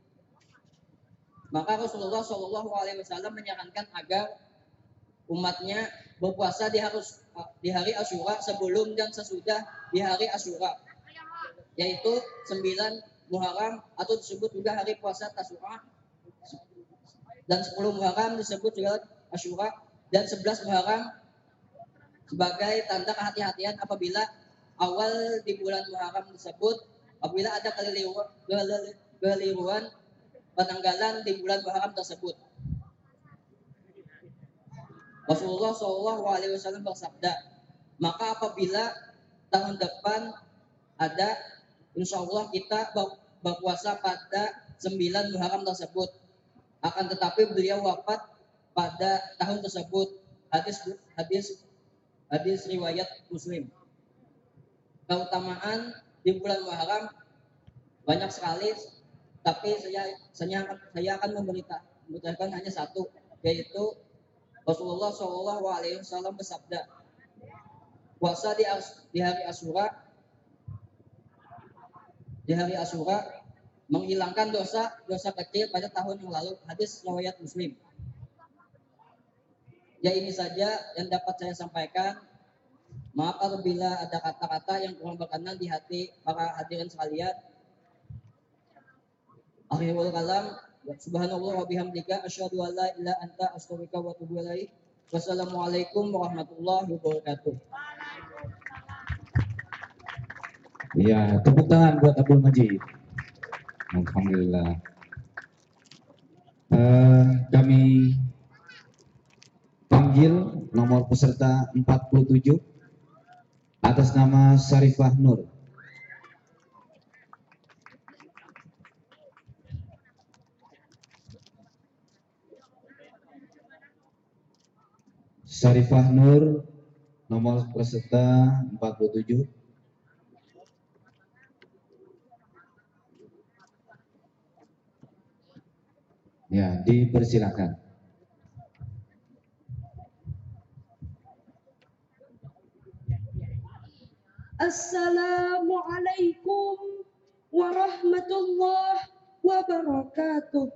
Maka Rasulullah SAW menyarankan agar umatnya berpuasa di hari Asyura sebelum dan sesudah di hari Asyura, yaitu 9 Muharram atau disebut juga hari puasa Tasu'a, dan 10 Muharram disebut juga Asyura, dan 11 Muharram sebagai tanda kehati-hatian apabila awal di bulan Muharram tersebut, apabila ada keliruan penanggalan di bulan Muharram tersebut. Rasulullah SAW bersabda, maka apabila tahun depan ada, insya Allah kita berpuasa pada 9 Muharram tersebut. Akan tetapi beliau wafat pada tahun tersebut. Hadis riwayat Muslim. Keutamaan di bulan Muharram banyak sekali, tapi saya akan memberitakan hanya satu, yaitu Rasulullah SAW bersabda, puasa di hari Asyura menghilangkan dosa kecil pada tahun yang lalu. Hadis riwayat Muslim. Ya, ini saja yang dapat saya sampaikan. Maaf apabila ada kata-kata yang kurang berkenan di hati para hadirin sekalian. Akhirul kalam, subhanallah wa bihamdika asyhadu an la ilaha anta astaghfiruka wa atubu ilaik. Wassalamualaikum warahmatullahi wabarakatuh. Ya, tepuk tangan buat Abdul Majid. Alhamdulillah. Kami panggil nomor peserta 47 atas nama Syarifah Nur. Syarifah Nur, nomor peserta 47. Ya, dipersilakan. Assalamualaikum warahmatullahi wabarakatuh.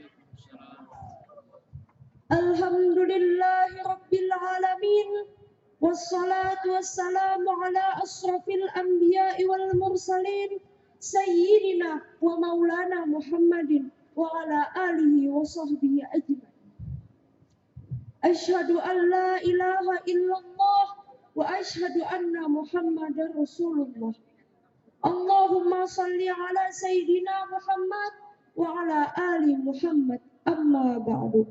Alhamdulillahi rabbil alamin. Wassalatu wassalamu ala asrafil anbiya'i wal mursalin sayyidina wa maulana Muhammadin wa ala alihi wa sahbihi ajma'in. Asyhadu an la ilaha illallah wa asyhadu anna Muhammadar Rasulullah. Allahumma salli ala sayyidina Muhammad wa ala ali Muhammad. Amma ba'du.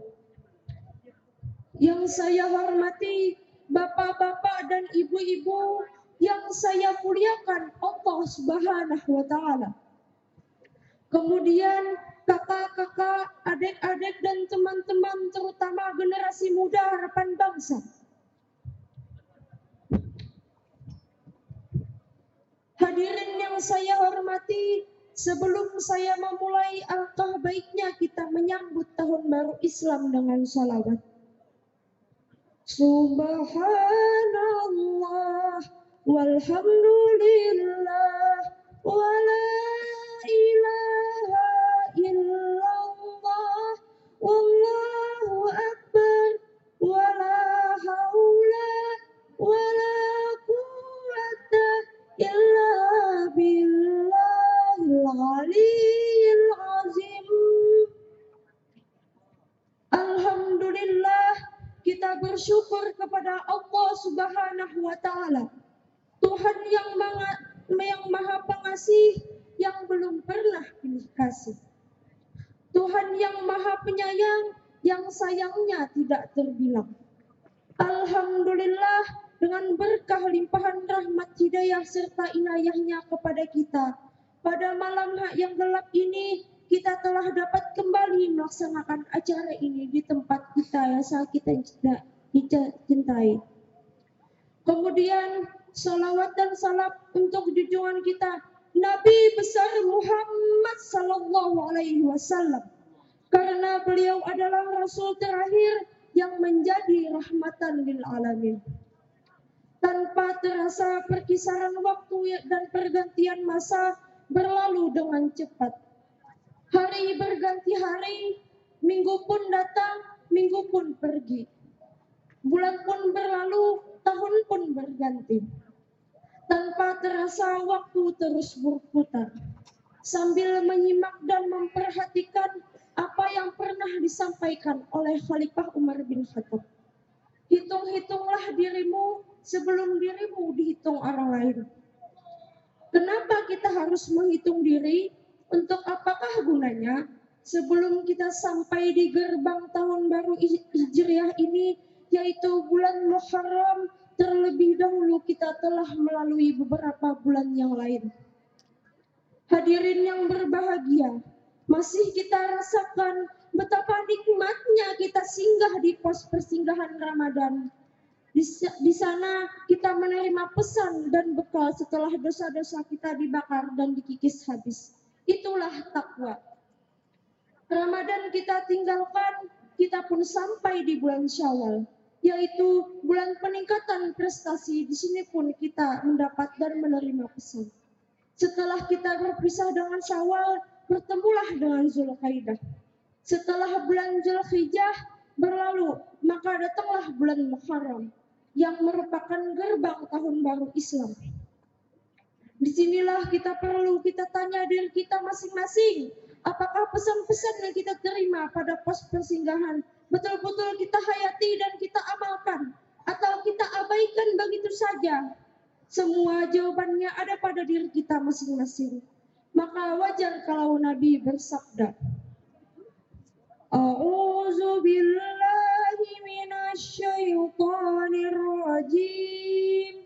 Yang saya hormati bapak-bapak dan ibu-ibu yang saya muliakan Allah Subhanahu wa taala. Kemudian kakak-kakak, adik-adik dan teman-teman terutama generasi muda harapan bangsa. Hadirin yang saya hormati, sebelum saya memulai, alangkah baiknya kita menyambut tahun baru Islam dengan salawat. Subhanallah walhamdulillah wa la ilaha illallah wallahu akbar wa la haula wa la quwwata illa billahil aliyyil azim. Alhamdulillah, kita bersyukur kepada Allah Subhanahu wa taala, Tuhan yang maha pengasih, yang belum pernah pilih kasih. Tuhan yang maha penyayang, yang sayangnya tidak terbilang. Alhamdulillah, dengan berkah limpahan rahmat hidayah serta inayahnya kepada kita, pada malam yang gelap ini kita telah dapat kembali melaksanakan acara ini di tempat kita yang sangat kita cintai. Kemudian salawat dan salam untuk junjungan kita Nabi besar Muhammad sallallahu alaihi wasallam, karena beliau adalah rasul terakhir yang menjadi rahmatan lil alamin. Tanpa terasa perkisaran waktu dan pergantian masa berlalu dengan cepat. Hari berganti hari, minggu pun datang, minggu pun pergi. Bulan pun berlalu, tahun pun berganti. Tanpa terasa waktu terus berputar. Sambil menyimak dan memperhatikan apa yang pernah disampaikan oleh Khalifah Umar bin Khattab. Hitung-hitunglah dirimu sebelum dirimu dihitung orang lain. Kenapa kita harus menghitung diri? Untuk apakah gunanya? Sebelum kita sampai di gerbang tahun baru Hijriah ini, yaitu bulan Muharram, terlebih dahulu kita telah melalui beberapa bulan yang lain. Hadirin yang berbahagia, masih kita rasakan betapa nikmatnya kita singgah di pos persinggahan Ramadan. Di sana kita menerima pesan dan bekal setelah dosa-dosa kita dibakar dan dikikis habis. Itulah takwa. Ramadan kita tinggalkan, kita pun sampai di bulan Syawal, yaitu bulan peningkatan prestasi. Di sini pun kita mendapat dan menerima pesan. Setelah kita berpisah dengan Syawal, bertemulah dengan Zulkaidah. Setelah bulan Zulhijjah berlalu, maka datanglah bulan Muharram yang merupakan gerbang tahun baru Islam. Disinilah kita tanya diri kita masing-masing, apakah pesan-pesan yang kita terima pada pos persinggahan betul-betul kita hayati dan kita amalkan, atau kita abaikan begitu saja? Semua jawabannya ada pada diri kita masing-masing. Maka wajar kalau Nabi bersabda, A'udzu billahi minasy syaithanir rajim.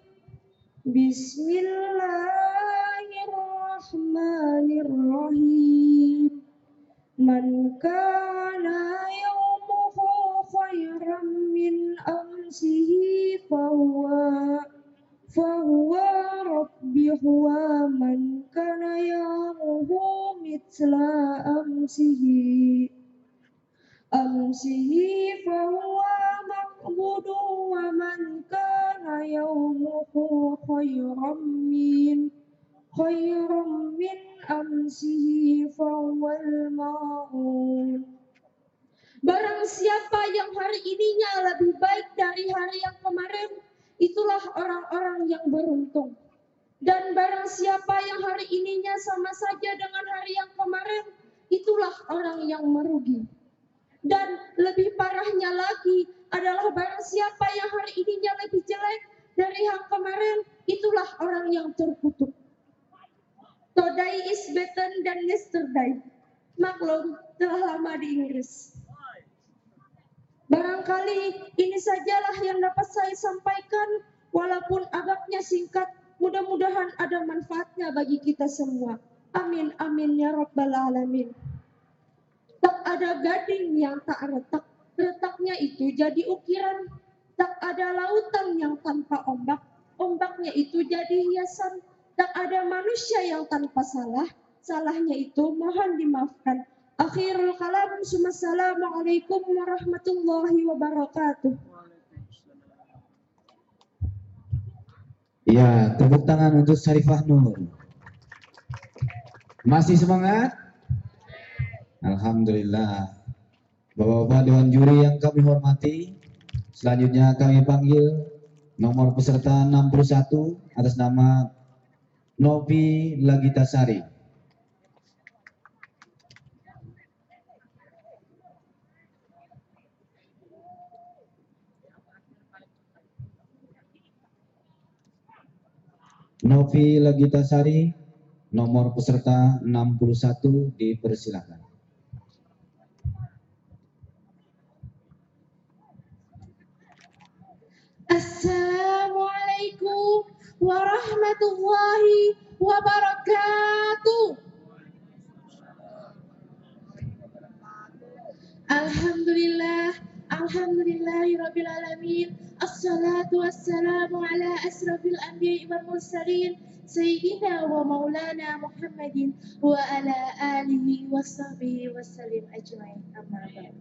Bismillahirrahmanirrahim. Man kana yawmuhu khairan min amsihi fahuwa rabbihu wa man kana yawmuhu mithla amsihi fahuwa maqbudu wa man kana yawmuhu khairan min amsihi fahuwal ma'un. Barang siapa yang hari ininya lebih baik dari hari yang kemarin, itulah orang-orang yang beruntung. Dan barang siapa yang hari ininya sama saja dengan hari yang kemarin, itulah orang yang merugi. Dan lebih parahnya lagi adalah barang siapa yang hari ininya lebih jelek dari yang kemarin, itulah orang yang terkutuk. Today is better than yesterday. Maklum, telah lama di Inggris. Barangkali ini sajalah yang dapat saya sampaikan, walaupun agaknya singkat. Mudah-mudahan ada manfaatnya bagi kita semua. Amin, amin ya rabbal alamin. Tak ada gading yang tak retak, retaknya itu jadi ukiran. Tak ada lautan yang tanpa ombak, ombaknya itu jadi hiasan. Tak ada manusia yang tanpa salah, salahnya itu mohon dimaafkan. Akhirul kalam, Assalamualaikum warahmatullahi wabarakatuh. Ya, tepuk tangan untuk Syarifah Nur. Masih semangat? Alhamdulillah. Bapak-bapak Dewan Juri yang kami hormati, selanjutnya kami panggil nomor peserta 61 atas nama Novi Lagitasari. Novi Lagitasari, nomor peserta 61, dipersilakan. Assalamualaikum warahmatullahi wabarakatuh. Alhamdulillah, alhamdulillahirabbil alamin. Assalatu wassalamu ala asrafil anbiya'i wal mursalin sayyidina wa maulana Muhammadin wa ala alihi washabihi wasallim ajmain. Amma ba'd.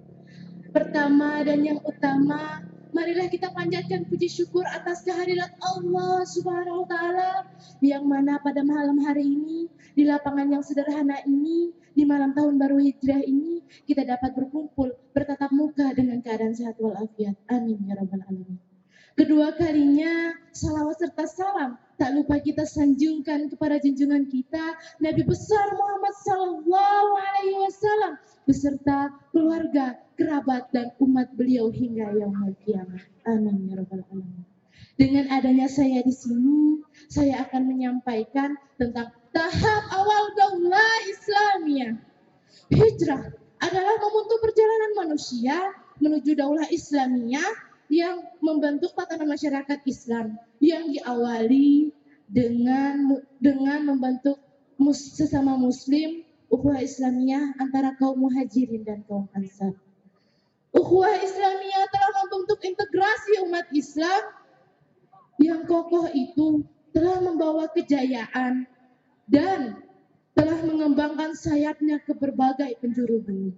Pertama dan yang utama, marilah kita panjatkan puji syukur atas kehadirat Allah Subhanahu wa taala yang mana pada malam hari ini di lapangan yang sederhana ini, di malam tahun baru Hijrah ini, kita dapat berkumpul bertatap muka dengan keadaan sehat walafiat. Amin ya rabbal alamin. Kedua kalinya salawat serta salam tak lupa kita sanjungkan kepada junjungan kita Nabi besar Muhammad sallallahu alaihi wasallam beserta keluarga, kerabat dan umat beliau hingga yaumul qiyamah. Amin ya rabbal alamin. Dengan adanya saya di sini, saya akan menyampaikan tentang tahap awal daulah Islamiyah. Hijrah adalah membentuk perjalanan manusia menuju daulah Islamiyah yang membentuk tatanan masyarakat Islam yang diawali dengan membentuk sesama Muslim, ukhuwah Islamiyah antara kaum Muhajirin dan kaum Ansar. Ukhuwah Islamiyah telah membentuk integrasi umat Islam yang kokoh itu telah membawa kejayaan dan telah mengembangkan sayapnya ke berbagai penjuru bumi.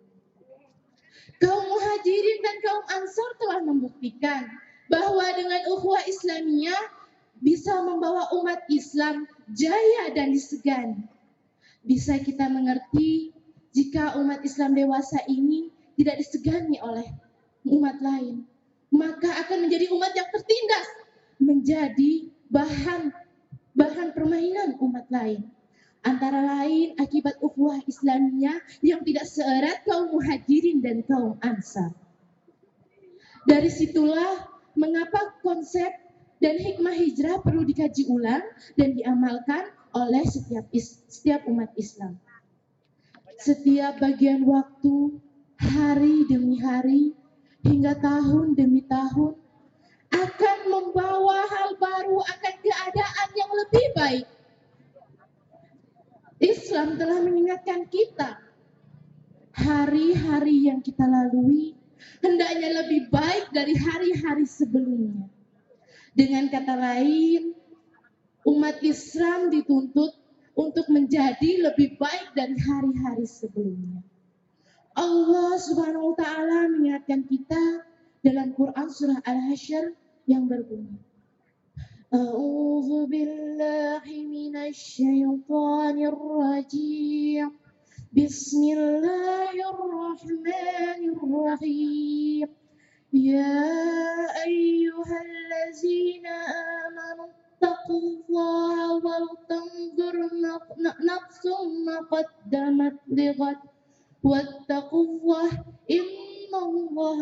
Kaum Muhajirin dan kaum Ansar telah membuktikan bahwa dengan ukhuwah Islamiyah bisa membawa umat Islam jaya dan disegani. Bisa kita mengerti jika umat Islam dewasa ini tidak disegani oleh umat lain, maka akan menjadi umat yang tertindas, menjadi bahan permainan umat lain. Antara lain akibat ukhuwah Islamiyah yang tidak seerat kaum Muhajirin dan kaum Ansar. Dari situlah mengapa konsep dan hikmah hijrah perlu dikaji ulang dan diamalkan oleh setiap umat Islam. Setiap bagian waktu, hari demi hari, hingga tahun demi tahun, akan membawa hal baru, akan keadaan yang lebih baik. Islam telah mengingatkan kita, hari-hari yang kita lalui hendaknya lebih baik dari hari-hari sebelumnya. Dengan kata lain, umat Islam dituntut untuk menjadi lebih baik dari hari-hari sebelumnya. Allah Subhanahu wa taala mengingatkan kita dalam Quran surah Al-Hasyr yang berbunyi, A'udzu billahi minasy syaithanir rajim. Bismillahirrahmanirrahim. يا أيها الذين آمنوا اتقوا الله ولتنظر نفس ما قدمت لغد واتقوا الله إن الله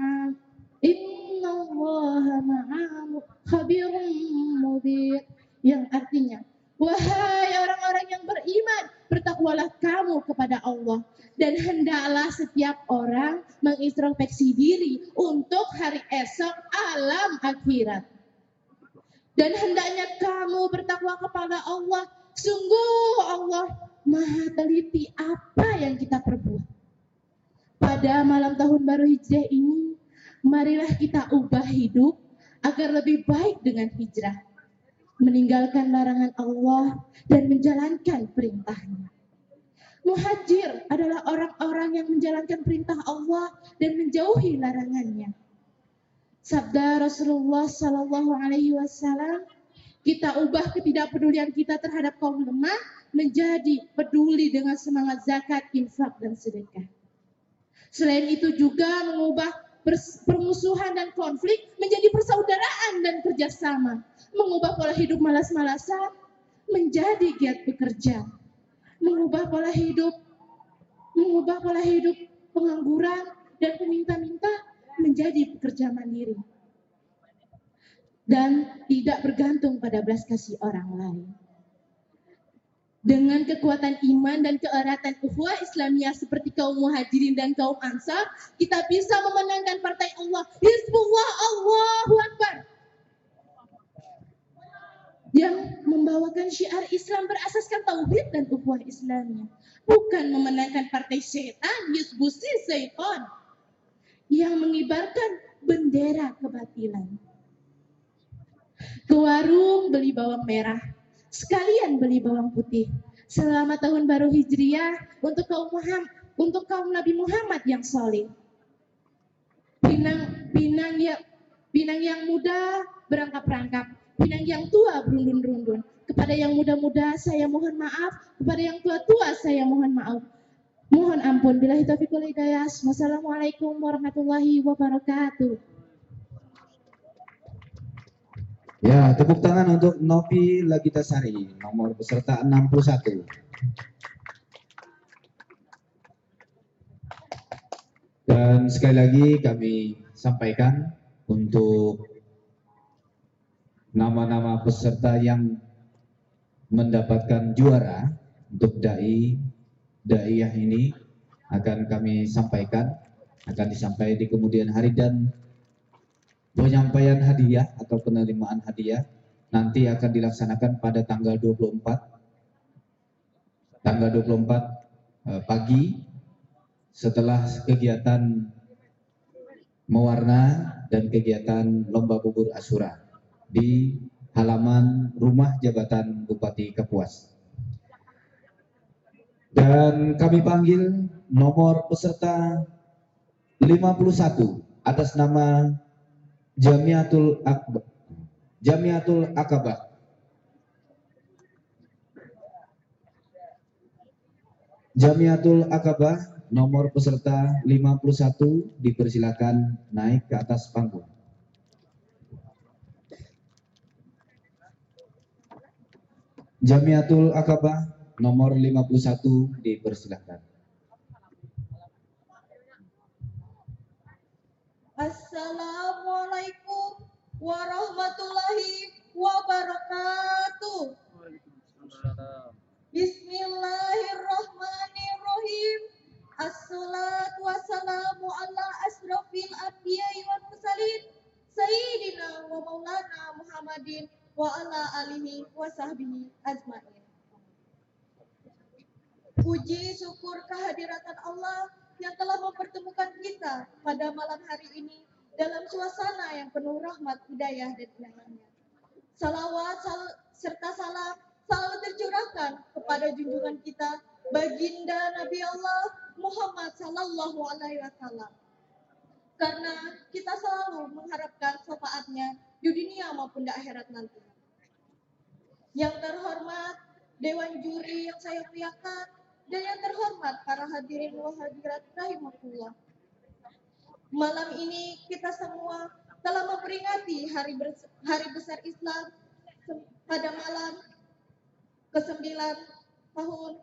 مع خبير مبين, yang artinya, wahai orang-orang yang beriman, bertakwalah kamu kepada Allah, dan hendaklah setiap orang mengintrospeksi diri untuk hari esok alam akhirat. Dan hendaknya kamu bertakwa kepada Allah, sungguh Allah Maha teliti apa yang kita perbuat. Pada malam tahun baru Hijriah ini, marilah kita ubah hidup agar lebih baik dengan hijrah, meninggalkan larangan Allah dan menjalankan perintahnya. Muhajir adalah orang-orang yang menjalankan perintah Allah dan menjauhi larangannya. Sabda Rasulullah Sallallahu Alaihi Wasallam, kita ubah ketidakpedulian kita terhadap kaum lemah menjadi peduli dengan semangat zakat, infak, dan sedekah. Selain itu juga mengubah permusuhan dan konflik menjadi persaudaraan dan kerjasama, mengubah pola hidup malas-malasan menjadi giat bekerja, mengubah pola hidup pengangguran dan peminta-minta menjadi pekerja mandiri dan tidak bergantung pada belas kasih orang lain. Dengan kekuatan iman dan keeratan ukhuwah Islamiyah seperti kaum Muhajirin dan kaum Ansar, kita bisa memenangkan partai Allah, Hizbullah, Allahu Akbar, yang membawakan syiar Islam berasaskan tauhid dan ukhuwah Islamiyah, bukan memenangkan partai setan, Hizbusi Syaitan, yang mengibarkan bendera kebatilan. Ke warung beli bawang merah, sekalian beli bawang putih. Selamat tahun baru Hijriah untuk kaum Nabi Muhammad yang soleh. Pinang yang muda berangkap-rangkap, pinang yang tua berundun-rundun. Kepada yang muda-muda saya mohon maaf, kepada yang tua-tua saya mohon maaf. Mohon ampun. Billahi taufiq wal hidayah. Wassalamualaikum warahmatullahi wabarakatuh. Ya, tepuk tangan untuk Novi Lagitasari, nomor peserta 61. Dan sekali lagi kami sampaikan untuk nama-nama peserta yang mendapatkan juara untuk daiyah ini akan kami sampaikan, akan disampaikan di kemudian hari, dan penyampaian hadiah atau penerimaan hadiah nanti akan dilaksanakan pada tanggal 24 pagi setelah kegiatan mewarna dan kegiatan lomba bubur Asyura di halaman rumah jabatan Bupati Kapuas. Dan kami panggil nomor peserta 51 atas nama Jamiatul Aqabah. Jamiatul Aqabah nomor peserta 51 dipersilakan naik ke atas panggung. Jamiatul Aqabah nomor 51 dipersilakan. Assalamualaikum warahmatullahi wabarakatuh. Bismillahirrahmanirrahim. Assalatu wassalamu ala asrofil anbiya'i wal mursalin Sayyidina wa maulana Muhammadin wa ala alihi wa sahbihi ajma'in. Puji syukur kehadiran Allah yang telah mempertemukan kita pada malam hari ini dalam suasana yang penuh rahmat, hidayah, dan inayahnya. Salawat serta salam selalu tercurahkan kepada junjungan kita, baginda Nabi Allah Muhammad Sallallahu Alaihi Wasallam. Karena kita selalu mengharapkan syafaatnya di dunia maupun di akhirat nanti. Yang terhormat Dewan Juri yang saya muliakan, dan yang terhormat para hadirin wa hadirat rahimakumullah. Malam ini kita semua telah memperingati hari besar Islam pada malam ke-9 tahun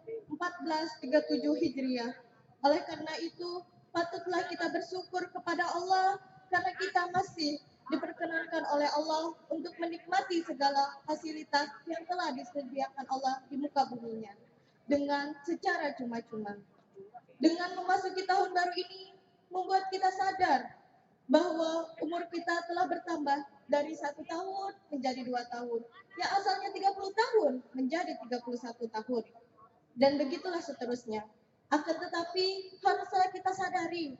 1437 Hijriah. Oleh karena itu, patutlah kita bersyukur kepada Allah karena kita masih diperkenankan oleh Allah untuk menikmati segala fasilitas yang telah disediakan Allah di muka buminya dengan secara cuma-cuma. Dengan memasuki tahun baru ini, membuat kita sadar bahwa umur kita telah bertambah dari 1 tahun menjadi 2 tahun, yang asalnya 30 tahun menjadi 31 tahun, dan begitulah seterusnya. Akan tetapi haruslah kita sadari,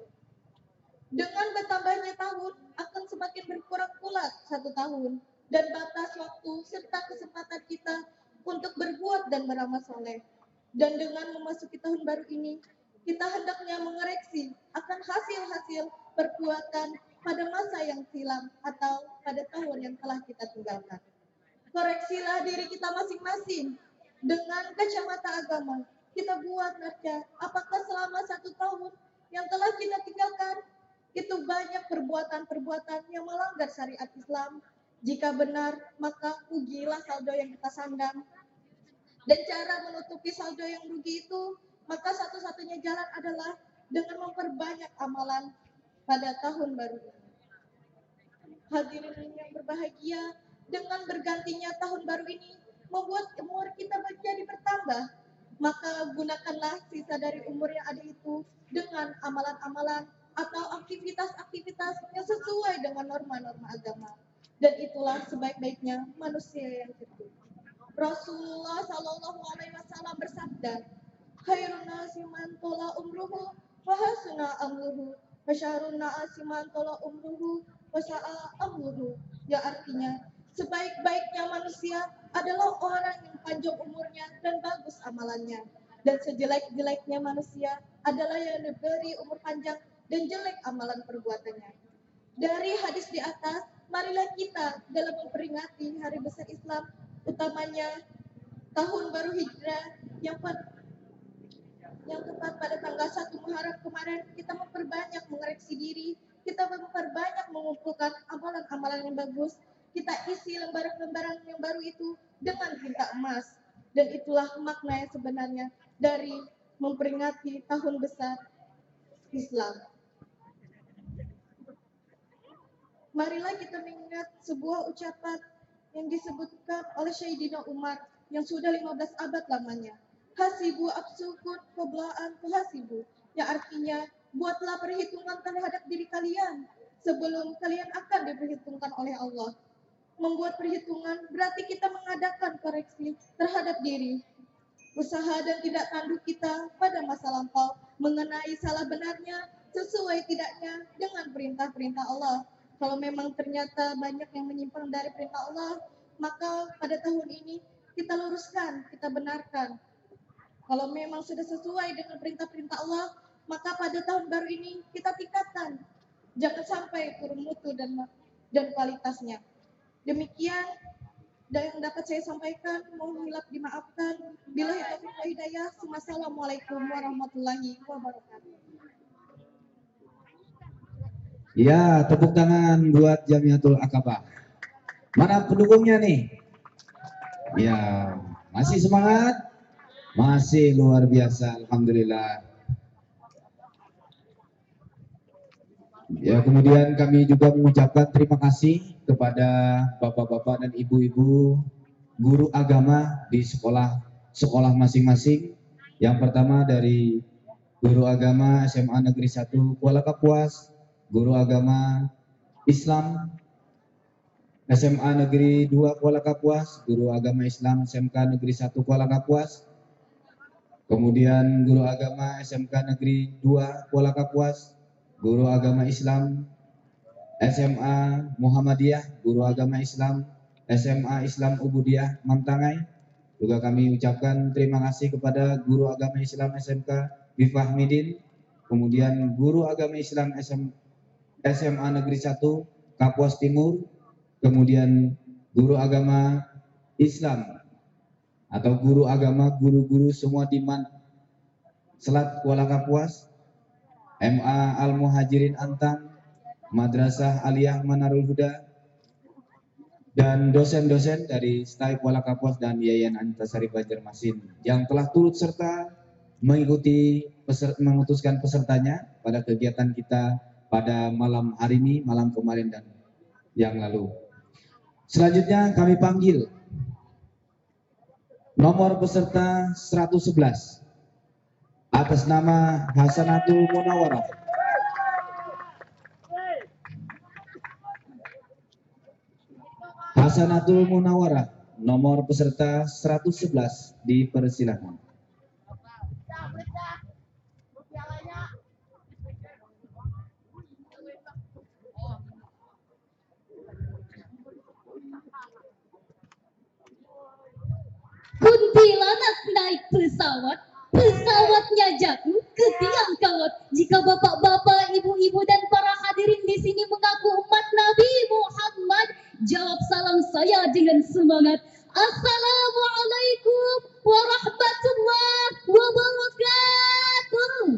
dengan bertambahnya tahun akan semakin berkurang pula 1 tahun, dan batas waktu serta kesempatan kita untuk berbuat dan beramal soleh. Dan dengan memasuki tahun baru ini, kita hendaknya mengoreksi akan hasil-hasil perbuatan pada masa yang silam atau pada tahun yang telah kita tinggalkan. Koreksilah diri kita masing-masing dengan kacamata agama. Kita buat nerja, apakah selama 1 tahun yang telah kita tinggalkan itu banyak perbuatan-perbuatan yang melanggar syariat Islam. Jika benar, maka rugilah saldo yang kita sandang. Dan cara menutupi saldo yang rugi itu, maka satu-satunya jalan adalah dengan memperbanyak amalan pada tahun baru ini. Hadirin yang berbahagia, dengan bergantinya tahun baru ini membuat umur kita menjadi bertambah, maka gunakanlah sisa dari umur yang ada itu dengan amalan-amalan atau aktivitas-aktivitas yang sesuai dengan norma-norma agama. Dan itulah sebaik-baiknya manusia yang hidup. Rasulullah SAW bersabda, "Khairun nasi man tola umruhu wa hasuna amruhu, wa syarrun nasi man tola umruhu wa sa'a amruhu." Ya artinya, sebaik-baiknya manusia adalah orang yang panjang umurnya dan bagus amalannya. Dan sejelek-jeleknya manusia adalah yang diberi umur panjang dan jelek amalan perbuatannya. Dari hadis di atas, marilah kita dalam memperingati hari besar Islam, utamanya tahun baru Hijrah yang tepat pada tanggal 1 Muharram kemarin, kita memperbanyak mengoreksi diri, kita memperbanyak mengumpulkan amalan-amalan yang bagus, kita isi lembaran-lembaran yang baru itu dengan tinta emas. Dan itulah makna yang sebenarnya dari memperingati tahun besar Islam. Marilah kita mengingat sebuah ucapan yang disebutkan oleh Sayyidina Umar yang sudah 15 abad lamanya. Hasibu absukun keblaan tuhasibu, yang artinya buatlah perhitungan terhadap diri kalian sebelum kalian akan diperhitungkan oleh Allah. Membuat perhitungan berarti kita mengadakan koreksi terhadap diri. Usaha dan tidak tanduk kita pada masa lampau mengenai salah benarnya, sesuai tidaknya dengan perintah-perintah Allah. Kalau memang ternyata banyak yang menyimpang dari perintah Allah, maka pada tahun ini kita luruskan, kita benarkan. Kalau memang sudah sesuai dengan perintah-perintah Allah, maka pada tahun baru ini kita tingkatkan. Jangan sampai turun mutu dan kualitasnya. Demikian yang dapat saya sampaikan, mohon hilap dimaafkan. Billahi taufiq wal hidayah. Wassalamualaikum warahmatullahi wabarakatuh. Ya, tepuk tangan buat Jamiatul Aqabah. Mana pendukungnya nih? Ya, masih semangat? Masih luar biasa, alhamdulillah. Ya, kemudian kami juga mengucapkan terima kasih kepada bapak-bapak dan ibu-ibu guru agama di sekolah masing-masing. Yang pertama dari guru agama SMA Negeri 1 Kuala Kapuas, guru agama Islam SMA Negeri 2 Kuala Kapuas, guru agama Islam SMK Negeri 1 Kuala Kapuas, kemudian guru agama SMK Negeri 2 Kuala Kapuas, guru agama Islam SMA Muhammadiyah, guru agama Islam SMA Islam Ubudiyah Mamtangai. Juga kami ucapkan terima kasih kepada guru agama Islam SMK Bifahmidin, kemudian guru agama Islam SMA Negeri 1 Kapuas Timur, kemudian guru agama Islam atau guru-guru semua di Selat Kuala Kapuas, MA Al-Muhajirin Antam, Madrasah Aliyah Manarul Huda, dan dosen-dosen dari STAIP Walakapos dan Yayan Antasari Banjarmasin yang telah turut serta mengikuti memutuskan pesertanya pada kegiatan kita pada malam hari ini, malam kemarin dan yang lalu. Selanjutnya kami panggil nomor peserta 111 atas nama Hasanatul Munawarah. Hasanatul Munawarah, nomor peserta 111, dipersilakan. Kuntilanak naik pesawat, pesawatnya jatuh ke tiang kawat. Jika bapak-bapak, ibu-ibu dan para hadirin di sini mengaku umat Nabi Muhammad, jawab salam saya dengan semangat. Assalamualaikum warahmatullahi wabarakatuh.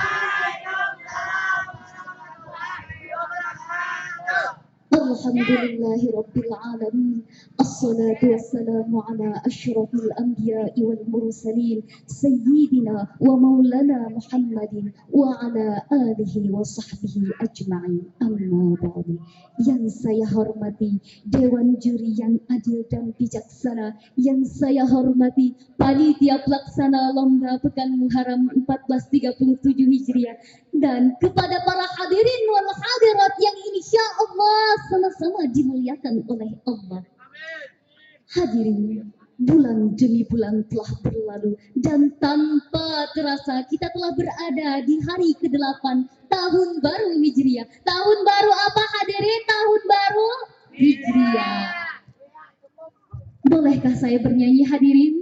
Alhamdulillahi Rabbil Alamin. Assalatu wassalamu ala ashrafil anbiya'i wal mursalin Sayyidina wa maulana Muhammadin wa ala alihi wa sahbihi ajma'in. Amma ba'du. Yang saya hormati Dewan Juri yang adil dan bijaksana, yang saya hormati Panitia Pelaksana Lomba Pekan Muharram 1437 Hijriah, dan kepada para hadirin wal hadirat yang insya Allah sama-sama dimuliakan oleh Allah. Hadirin, bulan demi bulan telah berlalu dan tanpa terasa kita telah berada di hari ke-8 tahun baru Hijriah. Tahun baru apa hadirin? Tahun baru Hijriah. Bolehkah saya bernyanyi hadirin?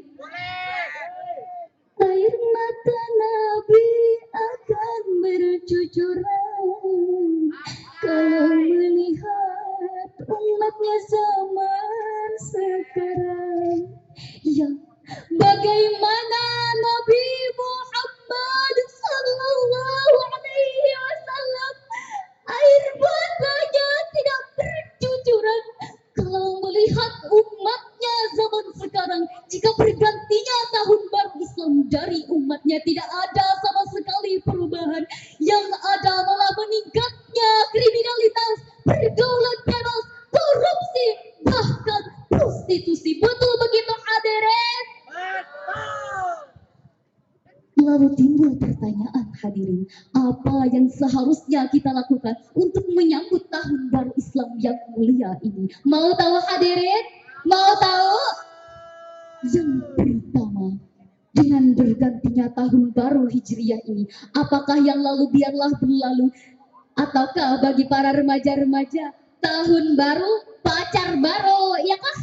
Air mata Nabi akan bercucuran kalau melihat umatnya zaman sekarang. Ya, bagaimana Nabi Muhammad sallallahu alaihi wasallam air matanya tidak bercucuran kalau melihat umatnya zaman sekarang. Jika bergantinya tahun baru Islam dari umatnya, tidak ada sama sekali perubahan. Yang ada malah meningkatnya kriminalitas, pergaulan bebas, korupsi, bahkan prostitusi. Betul begitu hadirin? Lalu timbul pertanyaan hadirin, apa yang seharusnya kita lakukan untuk menyambut tahun baru Islam yang mulia ini? Mau tahu hadirin? Mau tahu? Yang pertama, dengan bergantinya tahun baru Hijriah ini, apakah yang lalu biarlah berlalu? Ataukah bagi para remaja-remaja, tahun baru, pacar baru, ya kah?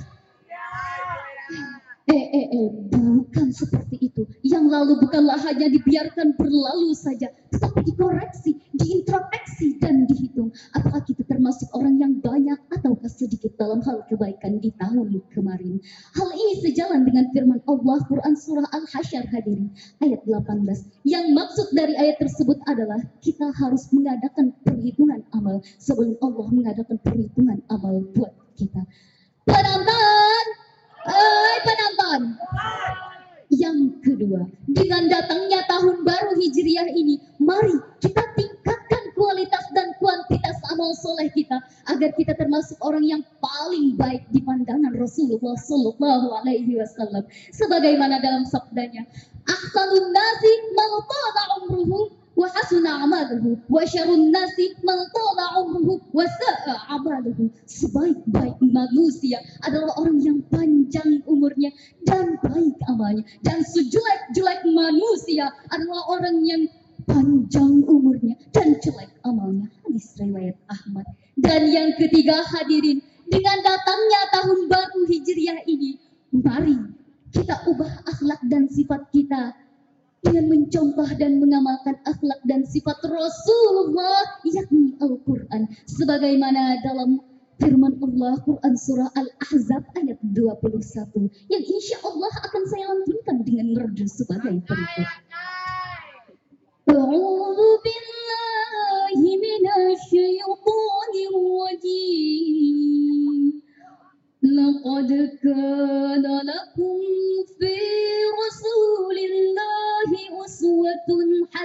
Bukan seperti itu. Yang lalu bukanlah hanya dibiarkan berlalu saja, tetapi dikoreksi, diintrospeksi dan dihitung. Apakah kita termasuk orang yang banyak ataukah sedikit dalam hal kebaikan di tahun kemarin? Hal ini sejalan dengan firman Allah Quran surah Al-Hasyr hadirin ayat 18. Yang maksud dari ayat tersebut adalah kita harus mengadakan perhitungan amal sebelum Allah mengadakan perhitungan amal buat kita. Penonton, penonton. Yang kedua, dengan datangnya tahun baru Hijriah ini, mari kita tingkatkan kualitas dan kuantitas amal soleh kita agar kita termasuk orang yang paling baik di pandangan Rasulullah Sallallahu Alaihi Wasallam. Sebagaimana dalam sabdanya, ahsanun nasi man tala umruhu wa hasuna amaluhu wa syarrun nasi man tala umruhu wa sa'a amaluhu. Sebaik-baik manusia adalah orang yang panjang umurnya dan baik amalnya, dan sejelek-jelek manusia adalah orang yang panjang umurnya dan jelek amalnya. Hadis riwayat Ahmad. Dan yang ketiga hadirin, dengan datangnya tahun baru Hijriah ini, mari kita ubah akhlak dan sifat kita dengan mencontoh dan mengamalkan akhlak dan sifat Rasulullah, yakni Al-Quran. Sebagaimana dalam firman Allah Quran surah Al-Ahzab ayat 21 yang insya Allah akan saya lantunkan dengan merdu sebagai berikut. A'udzu billahi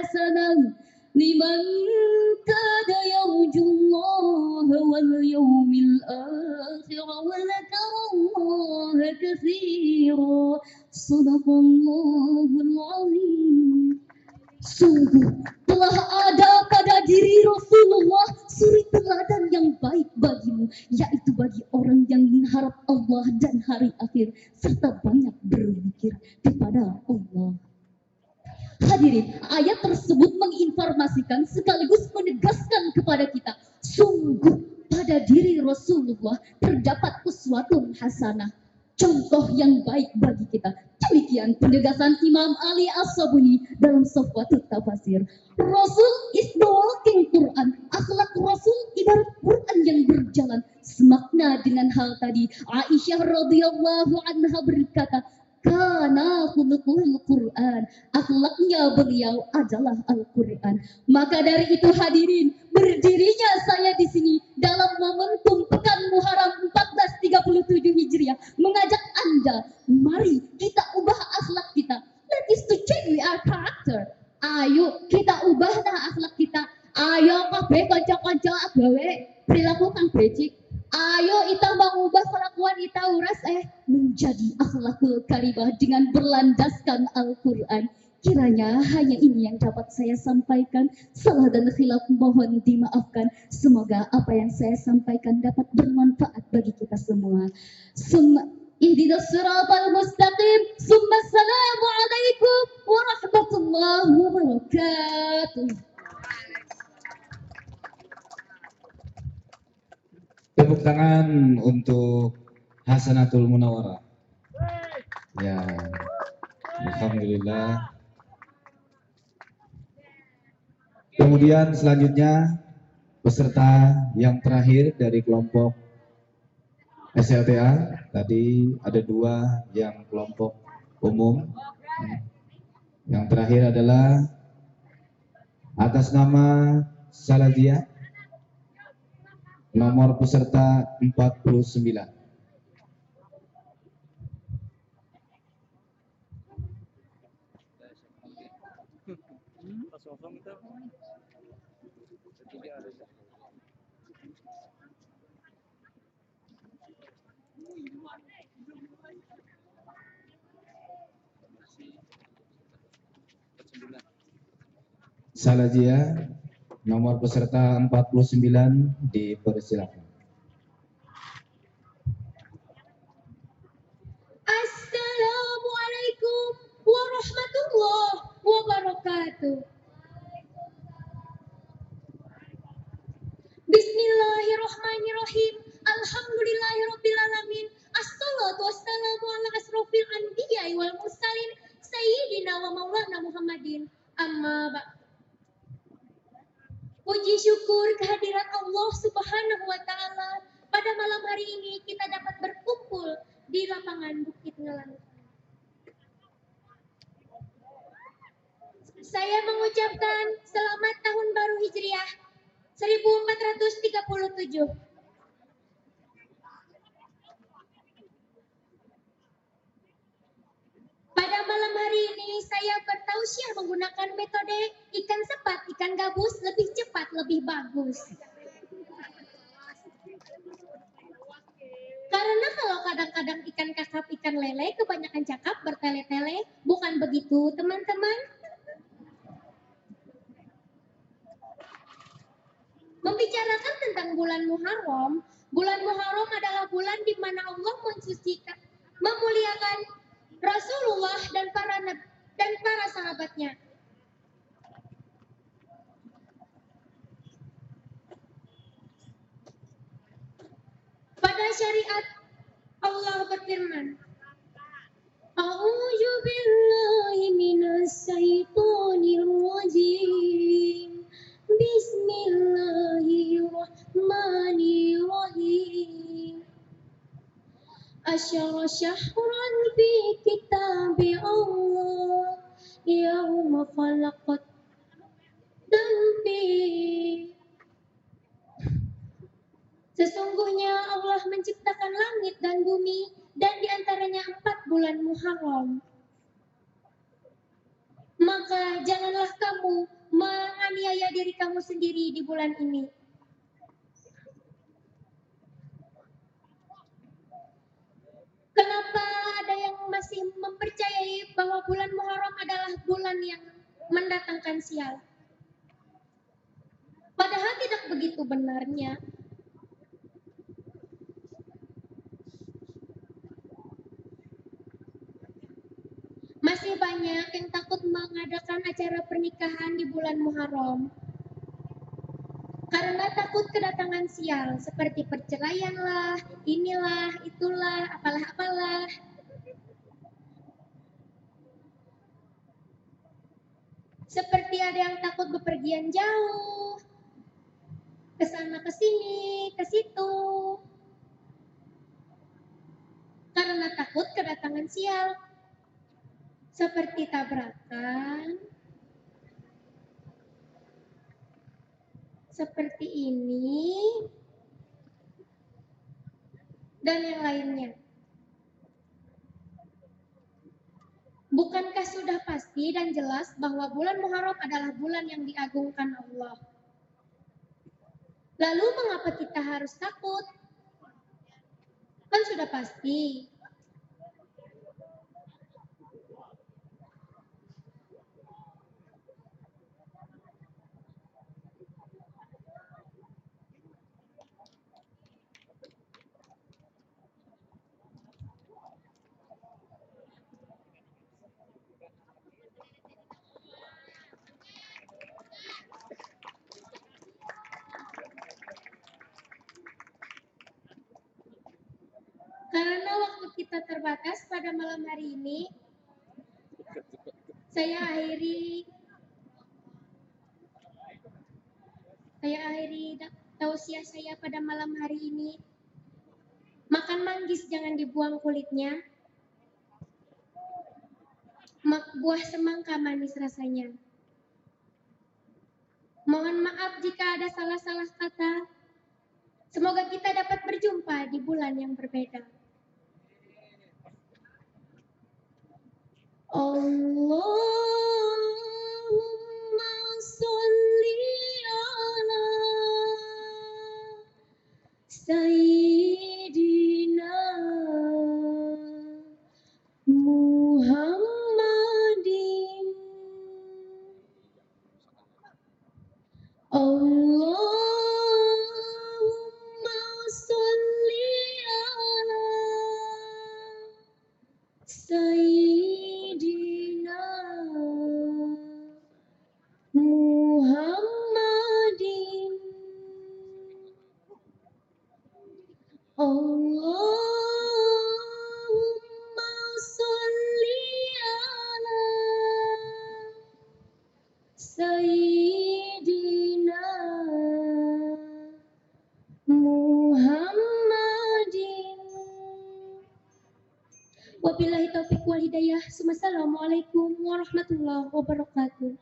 حسنة لمن كان يرجو الله واليوم الآخر وذكر الله كثيرا صدق الله العظيم. Sungguh telah ada pada diri Rasulullah suri teladan yang baik bagimu, yaitu bagi orang yang mengharap Allah dan hari akhir serta banyak berzikir kepada Allah. Hadirin, ayat tersebut menginformasikan sekaligus menegaskan kepada kita, sungguh pada diri Rasulullah terdapat uswatun hasanah, contoh yang baik bagi kita. Demikian penegasan Imam Ali As-Sabuni dalam Safwatut Tafasir. Rasul is the walking Quran. Akhlak Rasul ibarat Quran yang berjalan. Semakna dengan hal tadi, Aisyah radhiyallahu anha berkata, kana khuluqul Quran, akhlaknya beliau adalah Al-Quran. Maka dari itu hadirin, berdirinya saya di sini dalam momentum Pekan Muharram 1437 Hijriah mengajak Anda, mari kita ubah akhlak kita. That is to change our character. Ayo kita ubah akhlak kita. Ayo kabeh kanca-kanca gawe perilaku kang becik. Ayo kita mengubah kelakuan kita uras menjadi akhlakul karimah dengan berlandaskan Al-Quran. Kiranya hanya ini yang dapat saya sampaikan. Salah dan khilaf mohon dimaafkan. Semoga apa yang saya sampaikan dapat bermanfaat bagi kita semua. Ihdinas siratal mustaqim. Assalamu alaikum warahmatullahi wabarakatuh. Tepuk tangan untuk Hasanatul Munawwarah. Ya, alhamdulillah. Kemudian selanjutnya peserta yang terakhir dari kelompok SLTA. Tadi ada 2 yang kelompok umum. Yang terakhir adalah atas nama Salazia, nomor peserta 49. Salazia, nomor peserta 49 dipersilakan. Assalamualaikum warahmatullahi wabarakatuh. Bismillahirrahmanirrahim. Alhamdulillahirrabbilalamin. Assalatu wassalamu ala asrofil anbiya'i wal mursalin Sayyidina wa maulana Muhammadin. Amma ba'd. Puji syukur kehadirat Allah Subhanahu wa Ta'ala, pada malam hari ini kita dapat berkumpul di lapangan Bukit Ngelang. Saya mengucapkan selamat tahun baru Hijriah 1437. Pada malam hari ini saya bertausiah menggunakan metode ikan sepat, ikan gabus, lebih cepat, lebih bagus. Karena kalau kadang-kadang ikan kakap, ikan lele kebanyakan cakap bertele-tele, bukan begitu teman-teman? Membicarakan tentang bulan Muharram adalah bulan di mana Allah mensucikan, memuliakan Rasulullah dan para sahabatnya. Pada syariat Allah berfirman, A'udzu billahi minas syaitonir rajim. Bismillahirrahmanirrahim. Asyara syahran fi kitabi Allah yauma khalaqat dambi. Sesungguhnya Allah menciptakan langit dan bumi dan diantaranya 4 bulan Muharram. Maka janganlah kamu menganiaya diri kamu sendiri di bulan ini? Kenapa ada yang masih mempercayai bahwa bulan Muharram adalah bulan yang mendatangkan sial? Padahal tidak begitu benarnya. Masih banyak yang takut mengadakan acara pernikahan di bulan Muharram karena takut kedatangan sial seperti perceraian lah, inilah, itulah, apalah. Seperti ada yang takut bepergian jauh, ke sana ke sini, ke situ, karena takut kedatangan sial. Seperti tabrakan, seperti ini, dan yang lainnya. Bukankah sudah pasti dan jelas bahwa bulan Muharram adalah bulan yang diagungkan Allah? Lalu mengapa kita harus takut? Kan sudah pasti. Karena waktu kita terbatas pada malam hari ini, saya akhiri tausiah saya pada malam hari ini. Makan manggis jangan dibuang kulitnya. Buah semangka manis rasanya. Mohon maaf jika ada salah-salah kata. Semoga kita dapat berjumpa di bulan yang berbeda. Allahumma sholli ala Sayyidina Muhammadin. Allahumma sholli ala Sayyidina Muhammadin. Allahumma sholli ala Sayyidina Muhammadin. Wabillahi taufiq wal hidayah. Assalamualaikum warahmatullahi wabarakatuh.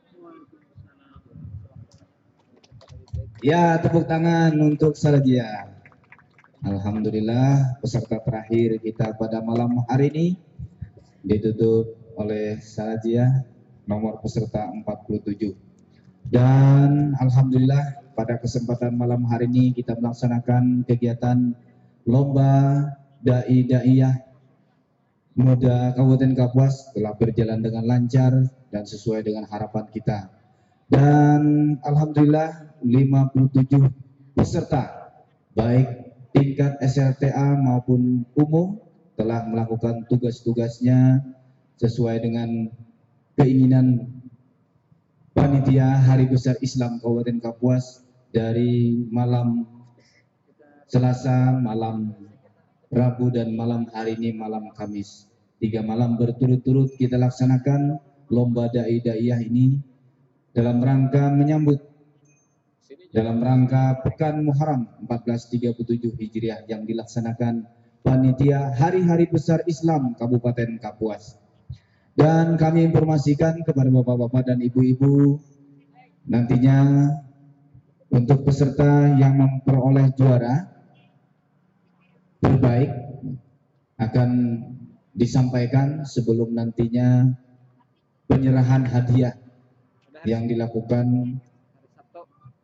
Ya, tepuk tangan untuk Salajia. Alhamdulillah, peserta terakhir kita pada malam hari ini ditutup oleh Salajia nomor peserta 47. Dan alhamdulillah pada kesempatan malam hari ini kita melaksanakan kegiatan lomba dai-daiyah muda Kabupaten Kapuas telah berjalan dengan lancar dan sesuai dengan harapan kita. Dan alhamdulillah 57 peserta baik tingkat SLTA maupun umum telah melakukan tugas-tugasnya sesuai dengan keinginan panitia Hari Besar Islam Kabupaten Kapuas dari malam Selasa, malam Rabu, dan malam hari ini malam Kamis. 3 malam berturut-turut kita laksanakan lomba dai-daiyah ini dalam rangka menyambut dalam rangka Pekan Muharram 1437 Hijriah yang dilaksanakan panitia Hari-Hari Besar Islam Kabupaten Kapuas. Dan kami informasikan kepada bapak-bapak dan ibu-ibu, nantinya untuk peserta yang memperoleh juara terbaik akan disampaikan sebelum nantinya penyerahan hadiah yang dilakukan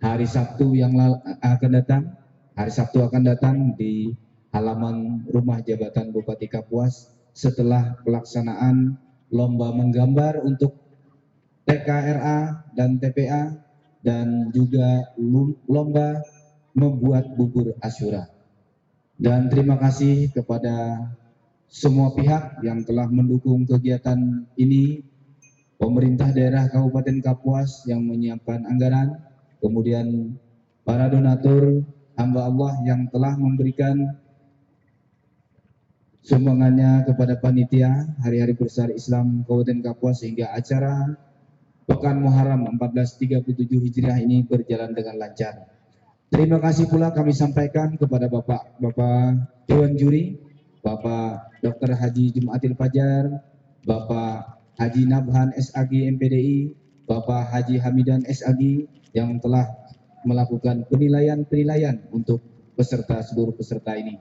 hari Sabtu yang akan datang di halaman rumah jabatan Bupati Kapuas setelah pelaksanaan lomba menggambar untuk TKRA dan TPA dan juga lomba membuat bubur Asyura. Dan terima kasih kepada semua pihak yang telah mendukung kegiatan ini, pemerintah daerah Kabupaten Kapuas yang menyiapkan anggaran, kemudian para donatur hamba Allah yang telah memberikan sumbangannya kepada panitia Hari-Hari Besar Islam Kabupaten Kapuas sehingga acara Pekan Muharram 1437 Hijriah ini berjalan dengan lancar. Terima kasih pula kami sampaikan kepada Bapak Dewan Juri, Bapak Dr. Haji Jumatil Fajar, Bapak Haji Nabhan SAG MPDI, Bapak Haji Hamidan SAG yang telah melakukan penilaian untuk seluruh peserta ini.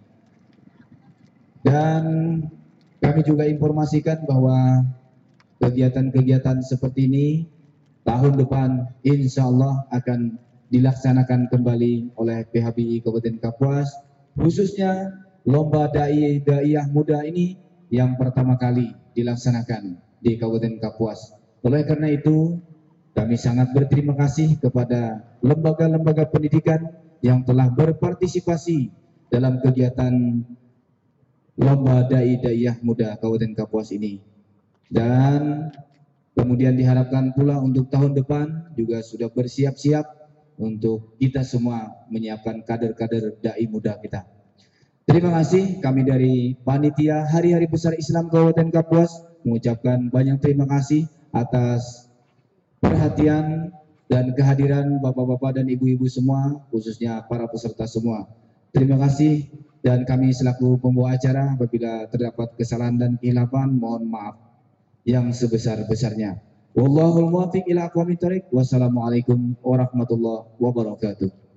Dan kami juga informasikan bahwa kegiatan-kegiatan seperti ini tahun depan insya Allah akan dilaksanakan kembali oleh PHBI Kabupaten Kapuas, khususnya lomba Daiyah Muda ini yang pertama kali dilaksanakan di Kabupaten Kapuas. Oleh karena itu, kami sangat berterima kasih kepada lembaga-lembaga pendidikan yang telah berpartisipasi dalam kegiatan lomba Daiyah Muda Kabupaten Kapuas ini. Dan kemudian diharapkan pula untuk tahun depan juga sudah bersiap-siap untuk kita semua menyiapkan kader-kader dai muda kita. Terima kasih, kami dari Panitia Hari-Hari Besar Islam Kabupaten Kapuas mengucapkan banyak terima kasih atas perhatian dan kehadiran bapak-bapak dan ibu-ibu semua, khususnya para peserta semua. Terima kasih, dan kami selaku pembawa acara apabila terdapat kesalahan dan khilafan mohon maaf yang sebesar-besarnya. Wallahul muwaffiq ila aqwamit thoriq. Wassalamualaikum warahmatullahi wabarakatuh.